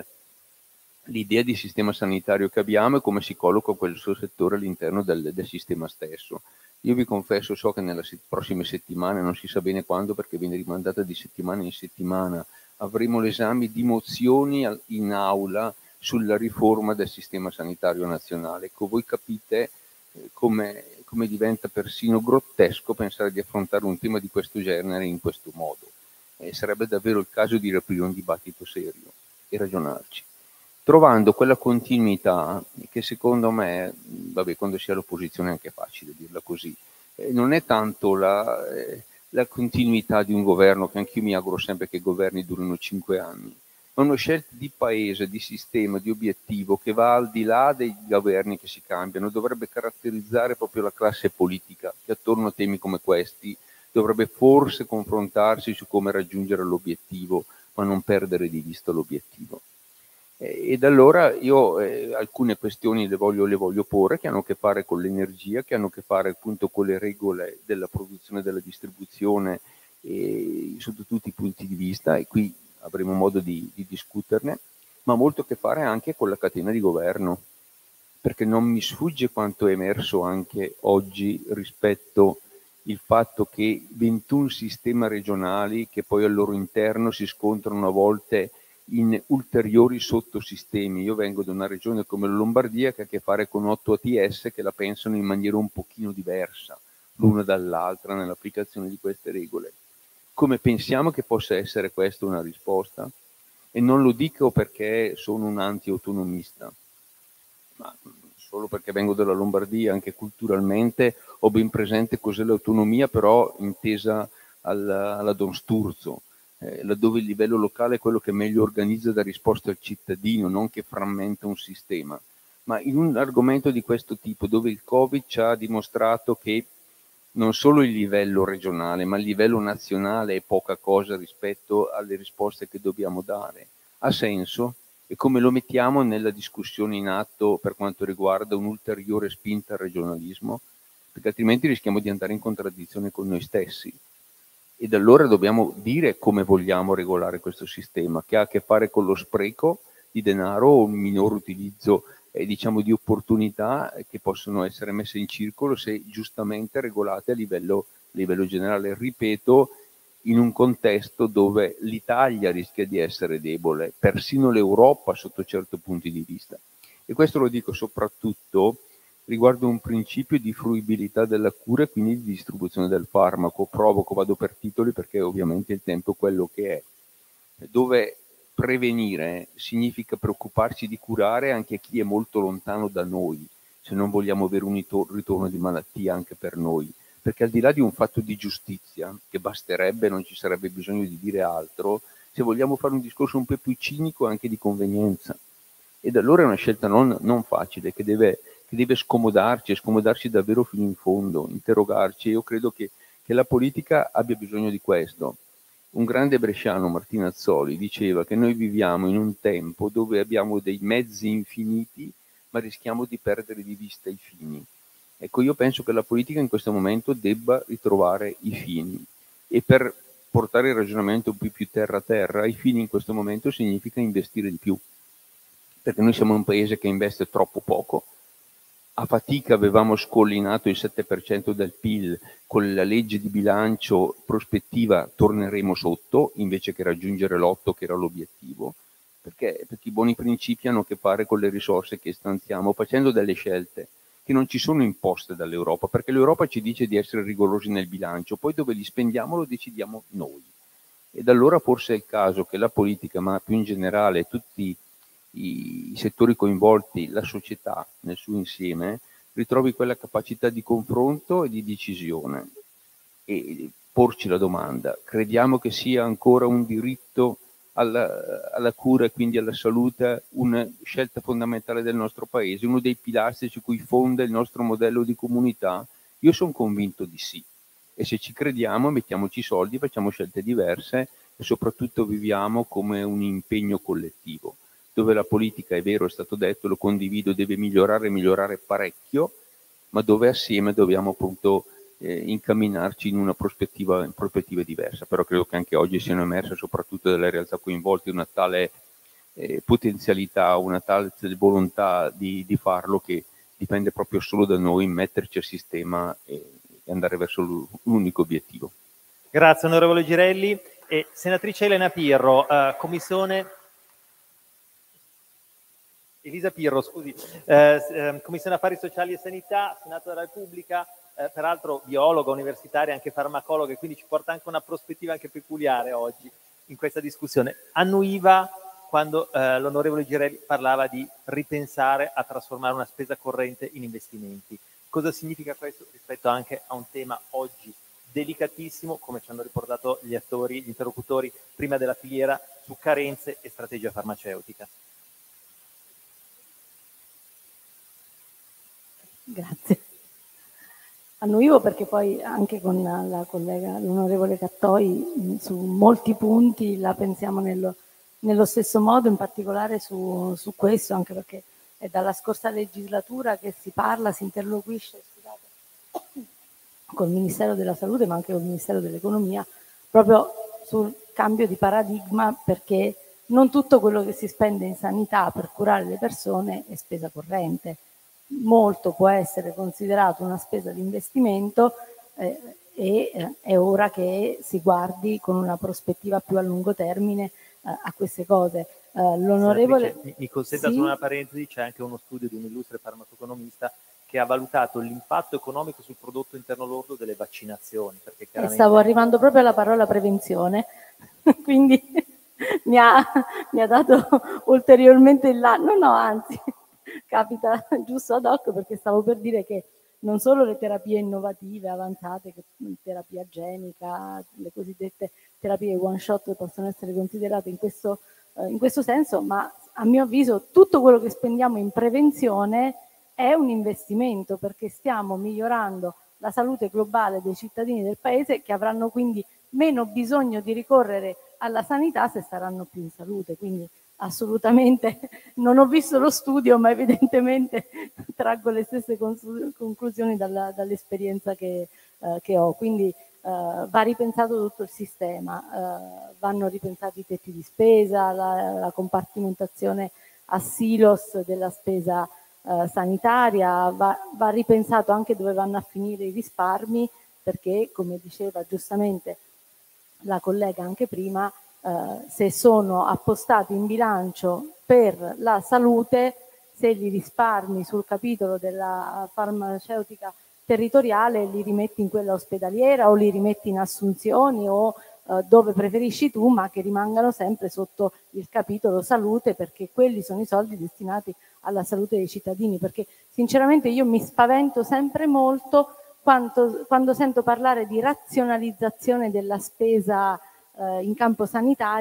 l'idea di sistema sanitario che abbiamo e come si colloca quel suo settore all'interno del sistema stesso. Io vi confesso, so che nelle prossime settimane, non si sa bene quando perché viene rimandata di settimana in settimana, avremo l'esame di mozioni in aula sulla riforma del sistema sanitario nazionale. Ecco, voi capite come diventa persino grottesco pensare di affrontare un tema di questo genere in questo modo. Sarebbe davvero il caso di aprire un dibattito serio e ragionarci, trovando quella continuità che secondo me, vabbè, quando si è all'opposizione è anche facile dirla così, non è tanto la continuità di un governo, che anch'io mi auguro sempre che i governi durino 5 anni, ma una scelta di paese, di sistema, di obiettivo che va al di là dei governi che si cambiano, dovrebbe caratterizzare proprio la classe politica che attorno a temi come questi dovrebbe forse confrontarsi su come raggiungere l'obiettivo, ma non perdere di vista l'obiettivo. Ed allora io alcune questioni le voglio porre, che hanno a che fare con l'energia, che hanno a che fare appunto con le regole della produzione e della distribuzione sotto tutti i punti di vista, e qui avremo modo di discuterne, ma molto a che fare anche con la catena di governo, perché non mi sfugge quanto è emerso anche oggi rispetto il fatto che 21 sistemi regionali che poi al loro interno si scontrano a volte in ulteriori sottosistemi. Io vengo da una regione come la Lombardia che ha a che fare con 8 ATS che la pensano in maniera un pochino diversa l'una dall'altra nell'applicazione di queste regole. Come pensiamo che possa essere questa una risposta? E non lo dico perché sono un anti-autonomista, ma solo perché vengo dalla Lombardia, anche culturalmente ho ben presente cos'è l'autonomia, però intesa alla Don Sturzo, laddove il livello locale è quello che meglio organizza e dà risposta al cittadino, non che frammenta un sistema. Ma in un argomento di questo tipo, dove il Covid ci ha dimostrato che non solo il livello regionale, ma il livello nazionale è poca cosa rispetto alle risposte che dobbiamo dare, ha senso? E come lo mettiamo nella discussione in atto per quanto riguarda un'ulteriore spinta al regionalismo? Perché altrimenti rischiamo di andare in contraddizione con noi stessi. Ed allora dobbiamo dire come vogliamo regolare questo sistema, che ha a che fare con lo spreco di denaro o un minor utilizzo diciamo di opportunità che possono essere messe in circolo se giustamente regolate a livello generale. Ripeto, in un contesto dove l'Italia rischia di essere debole, persino l'Europa sotto certi punti di vista. E questo lo dico soprattutto riguardo un principio di fruibilità della cura e quindi di distribuzione del farmaco. Vado per titoli perché ovviamente il tempo è quello che è. Dove prevenire significa preoccuparci di curare anche chi è molto lontano da noi, se non vogliamo avere un ritorno di malattia anche per noi. Perché al di là di un fatto di giustizia, che basterebbe, non ci sarebbe bisogno di dire altro, se vogliamo fare un discorso un po' più cinico, anche di convenienza. Ed allora è una scelta non facile, che deve scomodarci davvero fino in fondo, interrogarci. Io credo che la politica abbia bisogno di questo. Un grande bresciano, Martinazzoli, diceva che noi viviamo in un tempo dove abbiamo dei mezzi infiniti, ma rischiamo di perdere di vista i fini. Ecco, io penso che la politica in questo momento debba ritrovare i fini, e per portare il ragionamento più terra a terra, i fini in questo momento significa investire di più, perché noi siamo un paese che investe troppo poco. A fatica avevamo scollinato il 7% del PIL, con la legge di bilancio prospettiva torneremo sotto, invece che raggiungere l'8 che era l'obiettivo, perché i buoni principi hanno a che fare con le risorse che stanziamo, facendo delle scelte che non ci sono imposte dall'Europa, perché l'Europa ci dice di essere rigorosi nel bilancio, poi dove li spendiamo lo decidiamo noi. Ed allora forse è il caso che la politica, ma più in generale tutti i settori coinvolti, la società nel suo insieme, ritrovi quella capacità di confronto e di decisione, e porci la domanda: crediamo che sia ancora un diritto alla cura e quindi alla salute una scelta fondamentale del nostro paese, uno dei pilastri su cui fonda il nostro modello di comunità? Io sono convinto di sì, e se ci crediamo mettiamoci soldi, facciamo scelte diverse e soprattutto viviamo come un impegno collettivo, dove la politica, è vero, è stato detto, lo condivido, deve migliorare parecchio, ma dove assieme dobbiamo appunto incamminarci in una prospettiva diversa. Però credo che anche oggi siano emerse, soprattutto dalle realtà coinvolte, una tale potenzialità, una tale volontà di farlo, che dipende proprio solo da noi metterci a sistema e andare verso l'unico obiettivo. Grazie onorevole Girelli. E senatrice Elena Pirro, Commissione Affari Sociali e Sanità, Senato della Repubblica, peraltro biologa, universitaria, anche farmacologa, e quindi ci porta anche una prospettiva anche peculiare oggi in questa discussione. Annuiva quando l'onorevole Girelli parlava di ripensare a trasformare una spesa corrente in investimenti. Cosa significa questo rispetto anche a un tema oggi delicatissimo, come ci hanno riportato gli interlocutori prima della filiera, su carenze e strategia farmaceutica? Grazie. Annuivo perché poi anche con la collega, l'onorevole Cattoi, su molti punti la pensiamo nello stesso modo, in particolare su questo, anche perché è dalla scorsa legislatura che si parla, si interloquisce, scusate, col Ministero della Salute, ma anche col Ministero dell'Economia, proprio sul cambio di paradigma, perché non tutto quello che si spende in sanità per curare le persone è spesa corrente. Molto può essere considerato una spesa di investimento e è ora che si guardi con una prospettiva più a lungo termine a queste cose. L'onorevole... Mi consenta solo una parentesi, c'è anche uno studio di un illustre farmacoeconomista che ha valutato l'impatto economico sul prodotto interno lordo delle vaccinazioni. Perché chiaramente... Stavo arrivando proprio alla parola prevenzione, quindi mi ha dato ulteriormente il là. No, anzi... capita giusto ad hoc, perché stavo per dire che non solo le terapie innovative, avanzate, terapia genica, le cosiddette terapie one shot possono essere considerate in questo senso, ma a mio avviso tutto quello che spendiamo in prevenzione è un investimento, perché stiamo migliorando la salute globale dei cittadini del paese, che avranno quindi meno bisogno di ricorrere alla sanità se saranno più in salute. Quindi assolutamente non ho visto lo studio, ma evidentemente traggo le stesse conclusioni dall'esperienza che ho. Quindi va ripensato tutto il sistema, vanno ripensati i tetti di spesa, la compartimentazione a silos della spesa sanitaria, va ripensato anche dove vanno a finire i risparmi, perché, come diceva giustamente la collega anche prima, se sono appostati in bilancio per la salute, se li risparmi sul capitolo della farmaceutica territoriale li rimetti in quella ospedaliera o li rimetti in assunzioni o dove preferisci tu, ma che rimangano sempre sotto il capitolo salute, perché quelli sono i soldi destinati alla salute dei cittadini. Perché sinceramente io mi spavento sempre molto quando sento parlare di razionalizzazione della spesa in campo sanitario,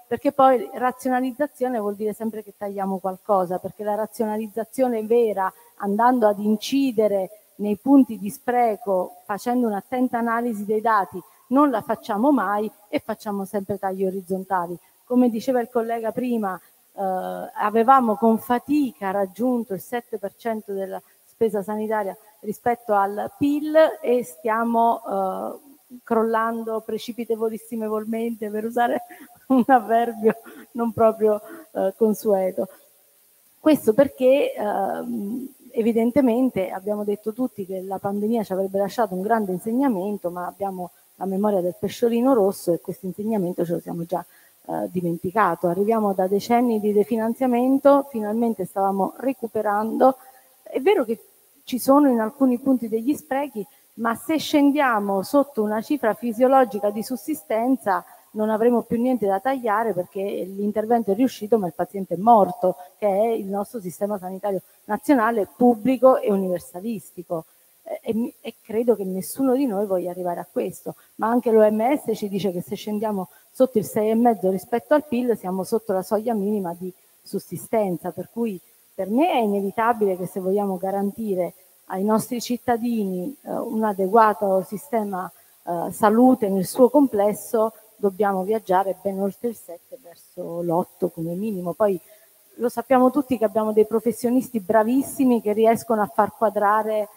perché poi razionalizzazione vuol dire sempre che tagliamo qualcosa, perché la razionalizzazione vera, andando ad incidere nei punti di spreco, facendo un'attenta analisi dei dati, non la facciamo mai e facciamo sempre tagli orizzontali. Come diceva il collega prima, avevamo con fatica raggiunto il 7% della spesa sanitaria rispetto al PIL e stiamo crollando precipitevolissimevolmente, per usare un avverbio non proprio consueto. Questo perché evidentemente abbiamo detto tutti che la pandemia ci avrebbe lasciato un grande insegnamento, ma abbiamo la memoria del pesciolino rosso e questo insegnamento ce lo siamo già dimenticato. Arriviamo da decenni di definanziamento, finalmente stavamo recuperando. È vero che ci sono in alcuni punti degli sprechi, ma se scendiamo sotto una cifra fisiologica di sussistenza non avremo più niente da tagliare, perché l'intervento è riuscito ma il paziente è morto, che è il nostro sistema sanitario nazionale pubblico e universalistico. E credo che nessuno di noi voglia arrivare a questo, ma anche l'OMS ci dice che se scendiamo sotto il 6,5 rispetto al PIL siamo sotto la soglia minima di sussistenza, per cui per me è inevitabile che se vogliamo garantire ai nostri cittadini un adeguato sistema salute nel suo complesso dobbiamo viaggiare ben oltre il 7 verso l'8 come minimo. Poi lo sappiamo tutti che abbiamo dei professionisti bravissimi che riescono a far quadrare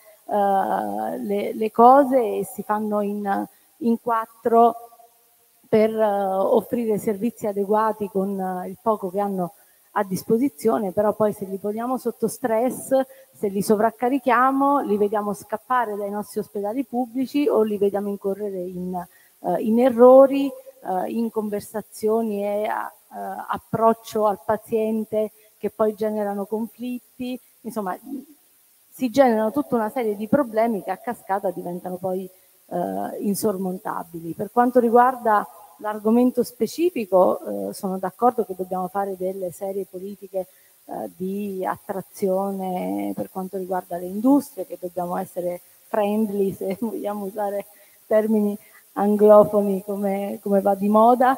le cose e si fanno in 4 per offrire servizi adeguati con il poco che hanno a disposizione, però poi se li poniamo sotto stress, se li sovraccarichiamo, li vediamo scappare dai nostri ospedali pubblici o li vediamo incorrere in errori, in conversazioni e approccio al paziente che poi generano conflitti, insomma si generano tutta una serie di problemi che a cascata diventano poi insormontabili. Per quanto riguarda l'argomento specifico, sono d'accordo che dobbiamo fare delle serie politiche di attrazione per quanto riguarda le industrie, che dobbiamo essere friendly, se vogliamo usare termini anglofoni come va di moda.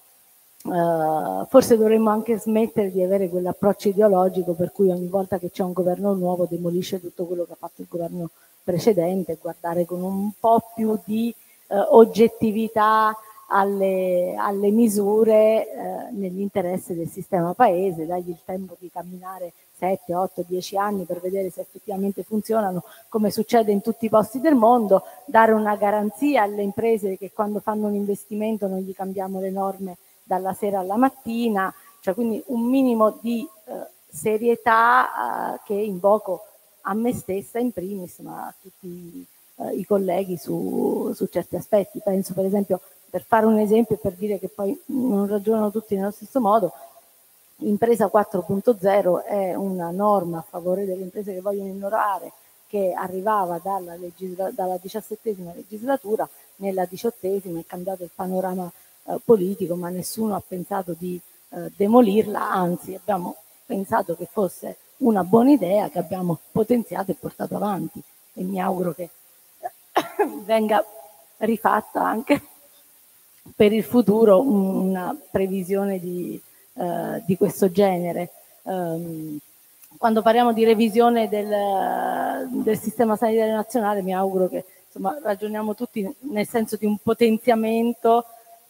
Forse dovremmo anche smettere di avere quell'approccio ideologico per cui ogni volta che c'è un governo nuovo demolisce tutto quello che ha fatto il governo precedente, guardare con un po' più di oggettività alle misure nell'interesse del sistema paese, dargli il tempo di camminare 7, 8, 10 anni per vedere se effettivamente funzionano, come succede in tutti i posti del mondo, dare una garanzia alle imprese che quando fanno un investimento non gli cambiamo le norme dalla sera alla mattina, cioè quindi un minimo di serietà che invoco a me stessa in primis, ma a tutti i colleghi su certi aspetti. Penso per esempio, per fare un esempio e per dire che poi non ragionano tutti nello stesso modo, Impresa 4.0 è una norma a favore delle imprese che vogliono innovare, che arrivava dalla 17ª legislatura, nella 18ª è cambiato il panorama politico, ma nessuno ha pensato di demolirla, anzi abbiamo pensato che fosse una buona idea che abbiamo potenziato e portato avanti e mi auguro che venga rifatta anche per il futuro una previsione di questo genere. Quando parliamo di revisione del sistema sanitario nazionale mi auguro che insomma, ragioniamo tutti nel senso di un potenziamento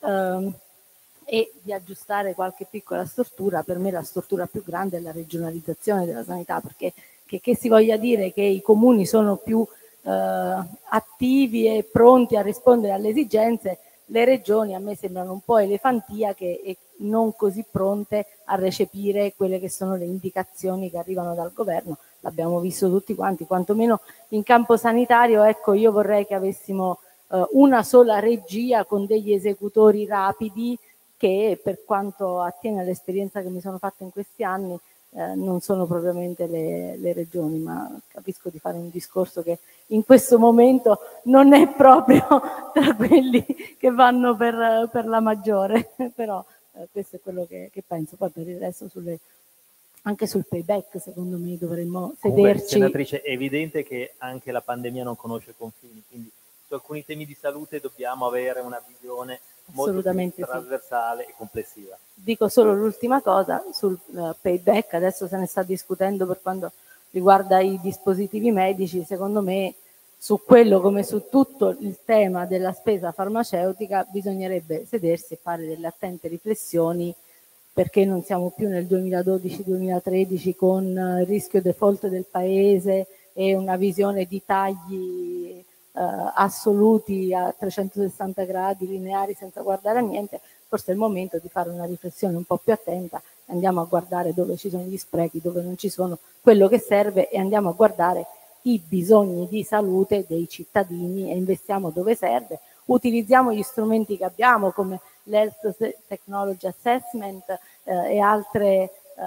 e di aggiustare qualche piccola stortura. Per me la stortura più grande è la regionalizzazione della sanità, perché che si voglia dire che i comuni sono più attivi e pronti a rispondere alle esigenze, le regioni a me sembrano un po' elefantiache e non così pronte a recepire quelle che sono le indicazioni che arrivano dal governo. L'abbiamo visto tutti quanti, quantomeno in campo sanitario. Ecco, io vorrei che avessimo una sola regia con degli esecutori rapidi che, per quanto attiene all'esperienza che mi sono fatta in questi anni, non sono propriamente le regioni, ma capisco di fare un discorso che in questo momento non è proprio tra quelli che vanno per la maggiore, però questo è quello che penso. Poi per il resto anche sul payback secondo me dovremmo sederci. Comunque, senatrice, è evidente che anche la pandemia non conosce confini, quindi su alcuni temi di salute dobbiamo avere una visione Assolutamente molto più trasversale e complessiva. Dico solo l'ultima cosa sul payback, adesso se ne sta discutendo per quanto riguarda i dispositivi medici. Secondo me su quello, come su tutto il tema della spesa farmaceutica, bisognerebbe sedersi e fare delle attente riflessioni, perché non siamo più nel 2012-2013 con il rischio default del paese e una visione di tagli assoluti a 360 gradi lineari senza guardare a niente. Forse è il momento di fare una riflessione un po' più attenta, andiamo a guardare dove ci sono gli sprechi, dove non ci sono, quello che serve, e andiamo a guardare i bisogni di salute dei cittadini e investiamo dove serve, utilizziamo gli strumenti che abbiamo come l'Health Technology Assessment e altre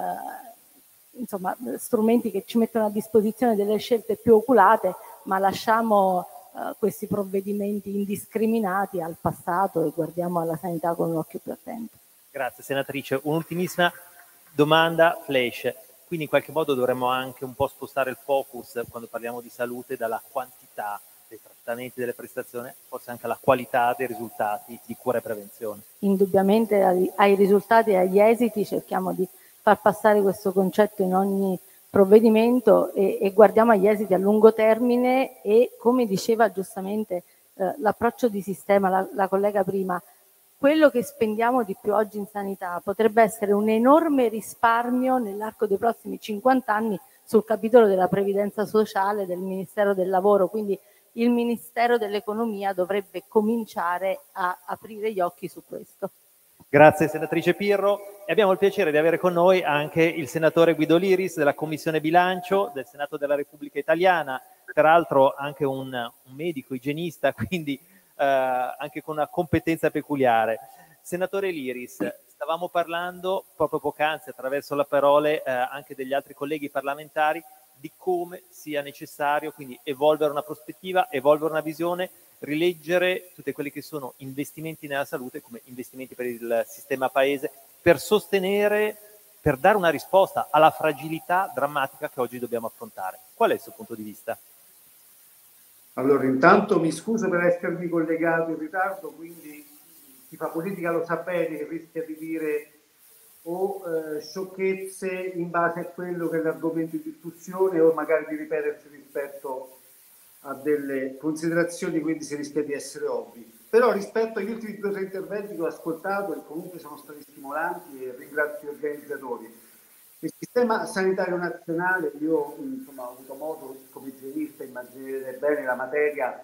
insomma, strumenti che ci mettono a disposizione delle scelte più oculate, ma lasciamo questi provvedimenti indiscriminati al passato e guardiamo alla sanità con un occhio più attento. Grazie senatrice. Un'ultimissima domanda flash. Quindi in qualche modo dovremmo anche un po' spostare il focus quando parliamo di salute dalla quantità dei trattamenti, delle prestazioni, forse anche alla qualità dei risultati di cura e prevenzione. Indubbiamente ai risultati e agli esiti cerchiamo di far passare questo concetto in ogni provvedimento e guardiamo agli esiti a lungo termine e, come diceva giustamente l'approccio di sistema la collega prima, quello che spendiamo di più oggi in sanità potrebbe essere un enorme risparmio nell'arco dei prossimi 50 anni sul capitolo della previdenza sociale del Ministero del Lavoro, quindi il Ministero dell'Economia dovrebbe cominciare a aprire gli occhi su questo. Grazie senatrice Pirro, e abbiamo il piacere di avere con noi anche il senatore Guido Liris della Commissione Bilancio del Senato della Repubblica Italiana, peraltro anche un medico igienista, quindi anche con una competenza peculiare. Senatore Liris, stavamo parlando proprio poc'anzi attraverso le parole anche degli altri colleghi parlamentari di come sia necessario quindi evolvere una prospettiva, evolvere una visione, rileggere tutti quelli che sono investimenti nella salute come investimenti per il sistema paese, per sostenere, per dare una risposta alla fragilità drammatica che oggi dobbiamo affrontare. Qual è il suo punto di vista? Allora, intanto mi scuso per essermi collegato in ritardo, quindi chi fa politica lo sa bene che rischia di dire o sciocchezze in base a quello che è l'argomento in discussione o magari di ripetersi rispetto a delle considerazioni, quindi si rischia di essere ovvi. Però rispetto agli ultimi 2 o 3 interventi che ho ascoltato e comunque sono stati stimolanti e ringrazio gli organizzatori. Il sistema sanitario nazionale, io insomma, ho avuto modo come igienista, immaginerete bene la materia,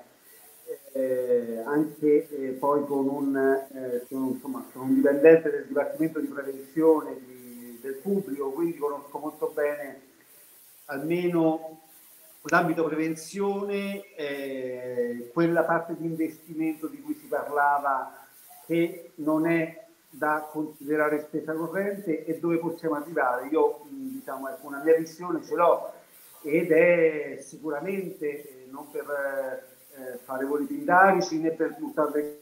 anche poi con un dipendente del Dipartimento di Prevenzione del pubblico, quindi conosco molto bene almeno l'ambito prevenzione, quella parte di investimento di cui si parlava che non è da considerare spesa corrente e dove possiamo arrivare. Io diciamo, ecco, una mia visione ce l'ho ed è sicuramente non per fare voli pindarici né per buttarle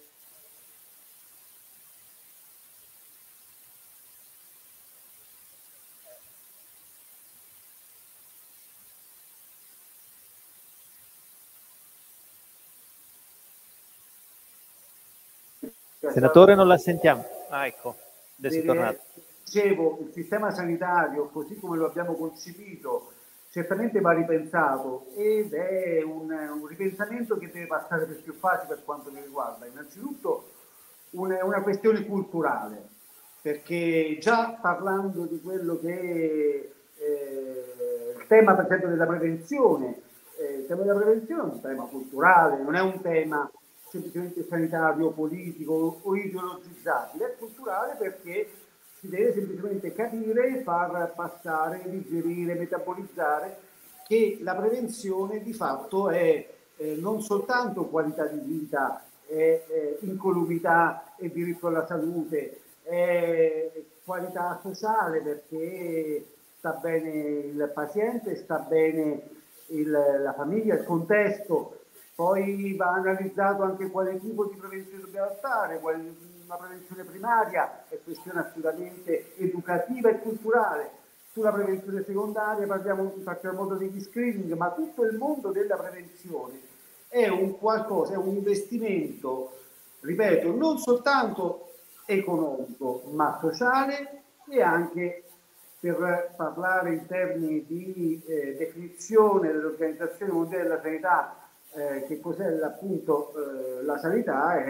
Senatore, non la sentiamo. Ah, ecco, adesso è tornato. Dicevo, il sistema sanitario, così come lo abbiamo concepito, certamente va ripensato ed è un ripensamento che deve passare per più fasi per quanto mi riguarda. Innanzitutto una questione culturale, perché già parlando di quello che è il tema per esempio della prevenzione, il tema della prevenzione è un tema culturale, non è un tema semplicemente sanitario, politico o ideologizzabile, è culturale perché si deve semplicemente capire, far passare, digerire, metabolizzare che la prevenzione di fatto è non soltanto qualità di vita, è incolumità e diritto alla salute, è qualità sociale perché sta bene il paziente, sta bene la famiglia, il contesto. Poi va analizzato anche quale tipo di prevenzione dobbiamo fare, una prevenzione primaria è questione assolutamente educativa e culturale. Sulla prevenzione secondaria parliamo in particolar modo degli screening, ma tutto il mondo della prevenzione è un qualcosa, è un investimento ripeto, non soltanto economico, ma sociale, e anche, per parlare in termini di definizione dell'Organizzazione Mondiale della Sanità, che cos'è appunto la sanità?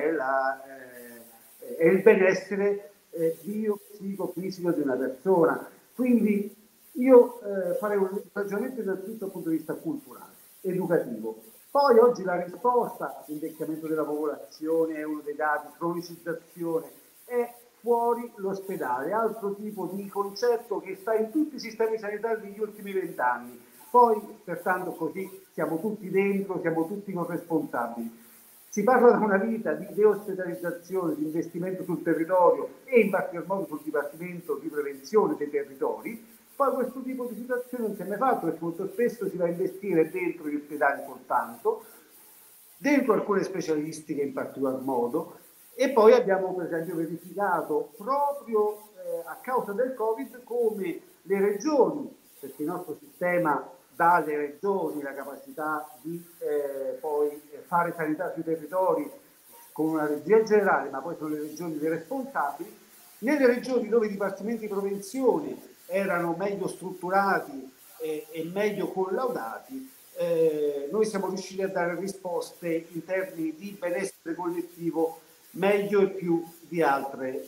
È il benessere bio-psicofisico di una persona. Quindi io farei un ragionamento innanzitutto dal punto di vista culturale, educativo. Poi oggi la risposta, invecchiamento della popolazione è uno dei dati, cronicizzazione, è fuori l'ospedale, altro tipo di concetto che sta in tutti i sistemi sanitari degli ultimi 20 anni. Poi, pertanto, così siamo tutti dentro, siamo tutti corresponsabili. Si parla da una vita di deospedalizzazione, di investimento sul territorio e in particolar modo sul dipartimento di prevenzione dei territori. Poi questo tipo di situazione non si è mai fatto, perché molto spesso si va a investire dentro gli ospedali soltanto, dentro alcune specialistiche in particolar modo, e poi abbiamo per esempio verificato proprio a causa del Covid come le regioni, perché il nostro sistema dà alle regioni la capacità di poi fare sanità sui territori con una regia generale, ma poi sono le regioni le responsabili. Nelle regioni dove i dipartimenti di prevenzione erano meglio strutturati e meglio collaudati, noi siamo riusciti a dare risposte in termini di benessere collettivo meglio e più di altre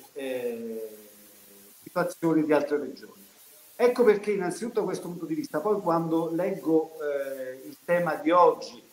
situazioni di altre regioni. Ecco perché innanzitutto da questo punto di vista, poi quando leggo il tema di oggi,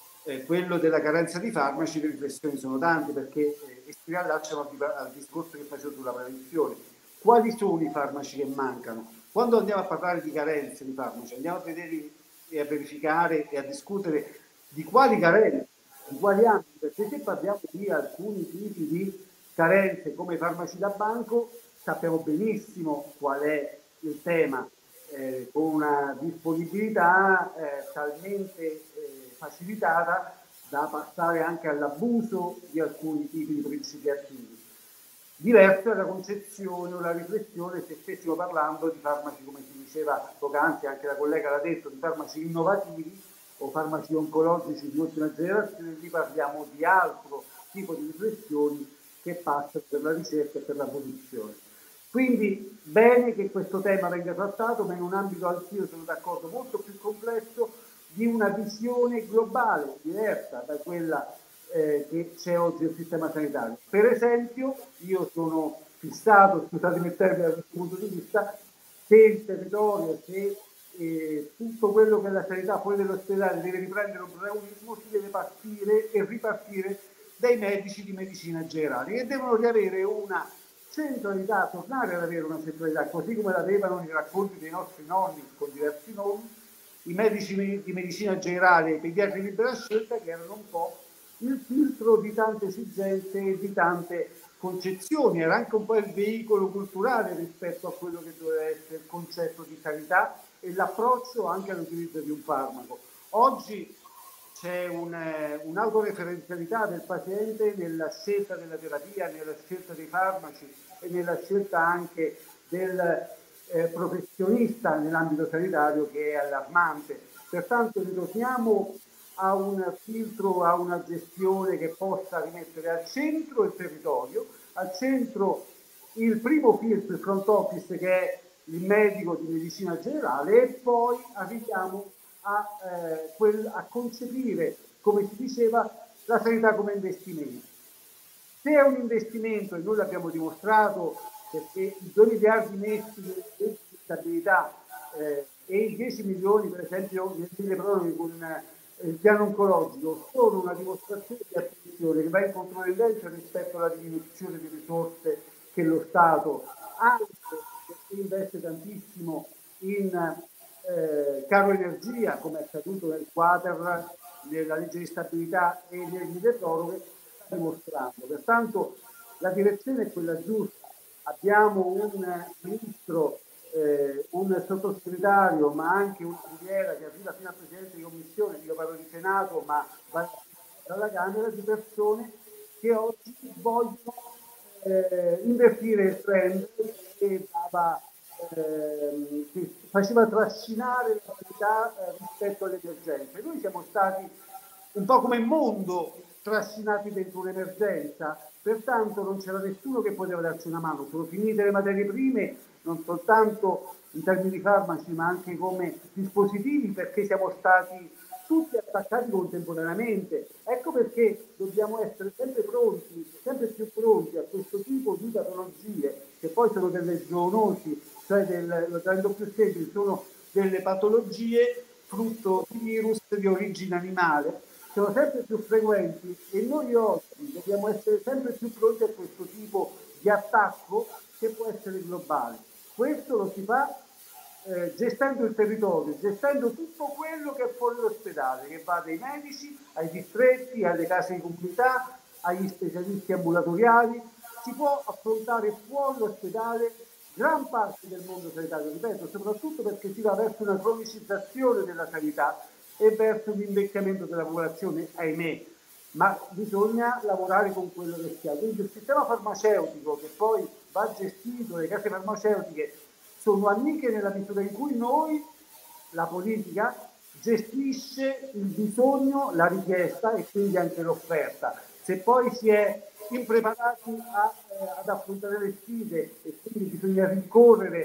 quello della carenza di farmaci, le riflessioni sono tante, perché si riallacciano al discorso che facevo sulla prevenzione. Quali sono i farmaci che mancano? Quando andiamo a parlare di carenze di farmaci, andiamo a vedere e a verificare e a discutere di quali carenze, di quali ambiti, perché se parliamo di alcuni tipi di carenze come i farmaci da banco, sappiamo benissimo qual è il tema, con una disponibilità talmente facilitata da passare anche all'abuso di alcuni tipi di principi attivi. Diversa è la concezione o la riflessione se stessimo parlando di farmaci, come si diceva poc'anzi, anche la collega l'ha detto, di farmaci innovativi o farmaci oncologici di ultima generazione. Lì parliamo di altro tipo di riflessioni che passa per la ricerca e per la produzione. Quindi bene che questo tema venga trattato, ma in un ambito, anch'io sono d'accordo, molto più complesso, di una visione globale diversa da quella che c'è oggi nel sistema sanitario. Per esempio, io sono fissato, scusatemi il termine da questo punto di vista, se il territorio, se tutto quello che è la sanità fuori dall'ospedale deve riprendere un protagonismo, si deve partire e ripartire dai medici di medicina generale, che devono riavere una centralità, tornare ad avere una centralità, così come l'avevano i racconti dei nostri nonni con diversi nomi, i medici di medicina generale e i pediatri di libera scelta, che erano un po' il filtro di tante esigenze e di tante concezioni, era anche un po' il veicolo culturale rispetto a quello che doveva essere il concetto di sanità e l'approccio anche all'utilizzo di un farmaco. Oggi c'è un'autoreferenzialità del paziente nella scelta della terapia, nella scelta dei farmaci e nella scelta anche del professionista nell'ambito sanitario, che è allarmante. Pertanto ritorniamo a un filtro, a una gestione che possa rimettere al centro il territorio, al centro il primo filtro, il front office, che è il medico di medicina generale, e poi arriviamo a concepire, come si diceva, la sanità come investimento. Se è un investimento, e noi l'abbiamo dimostrato, perché i 2 miliardi messi di stabilità e i 10 milioni per esempio nelle proroghe con il piano oncologico sono una dimostrazione di attenzione che va in controtendenza rispetto alla diminuzione di risorse che lo Stato, anche perché investe tantissimo in caro energia, come è accaduto nel quater, nella legge di stabilità e nel milleproroghe, sta dimostrando. Pertanto la direzione è quella giusta. Abbiamo un ministro, un sottosegretario, ma anche una filiera che arriva fino a presidente di commissione, io parlo di Senato, ma va dalla Camera, di persone che oggi vogliono invertire il trend che faceva trascinare la sanità rispetto alle emergenze. Noi siamo stati un po' come mondo trascinati dentro un'emergenza, pertanto non c'era nessuno che poteva darci una mano. Sono finite le materie prime, non soltanto in termini di farmaci, ma anche come dispositivi, perché siamo stati tutti attaccati contemporaneamente. Ecco perché dobbiamo essere sempre pronti, sempre più pronti a questo tipo di patologie, che poi sono delle zoonosi, cioè lo rendo più semplice, sono delle patologie frutto di virus di origine animale, sono sempre più frequenti e noi oggi dobbiamo essere sempre più pronti a questo tipo di attacco che può essere globale. Questo lo si fa gestendo il territorio, gestendo tutto quello che è fuori dall'ospedale, che va dai medici ai distretti, alle case di comunità, agli specialisti ambulatoriali. Si può affrontare fuori dall'ospedale gran parte del mondo sanitario, ripeto, soprattutto perché si va verso una cronicizzazione della sanità e verso l'invecchiamento della popolazione, ahimè, ma bisogna lavorare con quello che si ha. Quindi il sistema farmaceutico, che poi va gestito, le case farmaceutiche sono amiche nella misura in cui noi, la politica, gestisce il bisogno, la richiesta e quindi anche l'offerta. Se poi si è impreparati ad affrontare le sfide e quindi bisogna rincorrere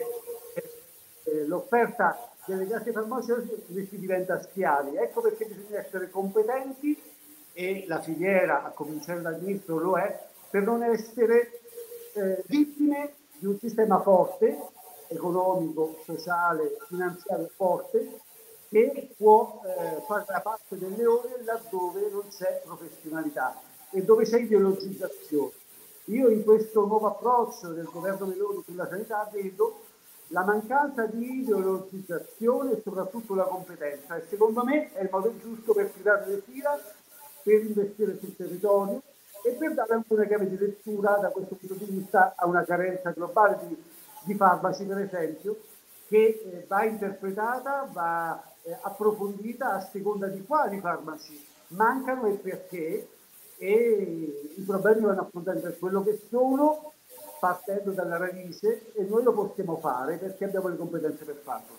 l'offerta delle case farmaceutiche, si diventa schiavi. Ecco perché bisogna essere competenti, e la filiera, a cominciare dal ministro, lo è, per non essere vittime di un sistema forte, economico, sociale, finanziario forte, che può fare la parte delle ore laddove non c'è professionalità e dove c'è ideologizzazione. Io in questo nuovo approccio del governo Meloni sulla sanità vedo la mancanza di ideologizzazione e soprattutto la competenza, e secondo me è il modo giusto per tirare le fila, per investire sul territorio e per dare anche una chiave di lettura da questo punto di vista a una carenza globale di farmaci, per esempio, che va interpretata, va approfondita a seconda di quali farmaci mancano e perché, e i problemi vanno affrontati per quello che sono, partendo dalla radice, e noi lo possiamo fare perché abbiamo le competenze per farlo.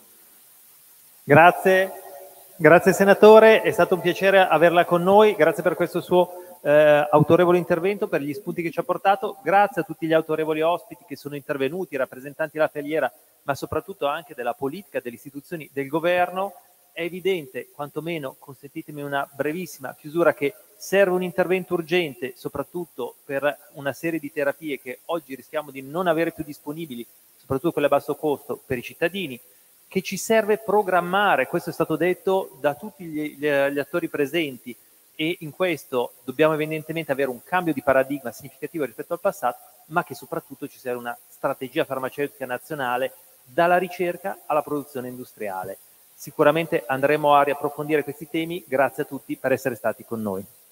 Grazie senatore, è stato un piacere averla con noi, grazie per questo suo autorevole intervento, per gli spunti che ci ha portato, grazie a tutti gli autorevoli ospiti che sono intervenuti, rappresentanti della filiera, ma soprattutto anche della politica, delle istituzioni, del governo. È evidente, quantomeno consentitemi una brevissima chiusura, che serve un intervento urgente, soprattutto per una serie di terapie che oggi rischiamo di non avere più disponibili, soprattutto quelle a basso costo per i cittadini, che ci serve programmare, questo è stato detto da tutti gli attori presenti, e in questo dobbiamo evidentemente avere un cambio di paradigma significativo rispetto al passato, ma che soprattutto ci serve una strategia farmaceutica nazionale dalla ricerca alla produzione industriale. Sicuramente andremo a riapprofondire questi temi, grazie a tutti per essere stati con noi.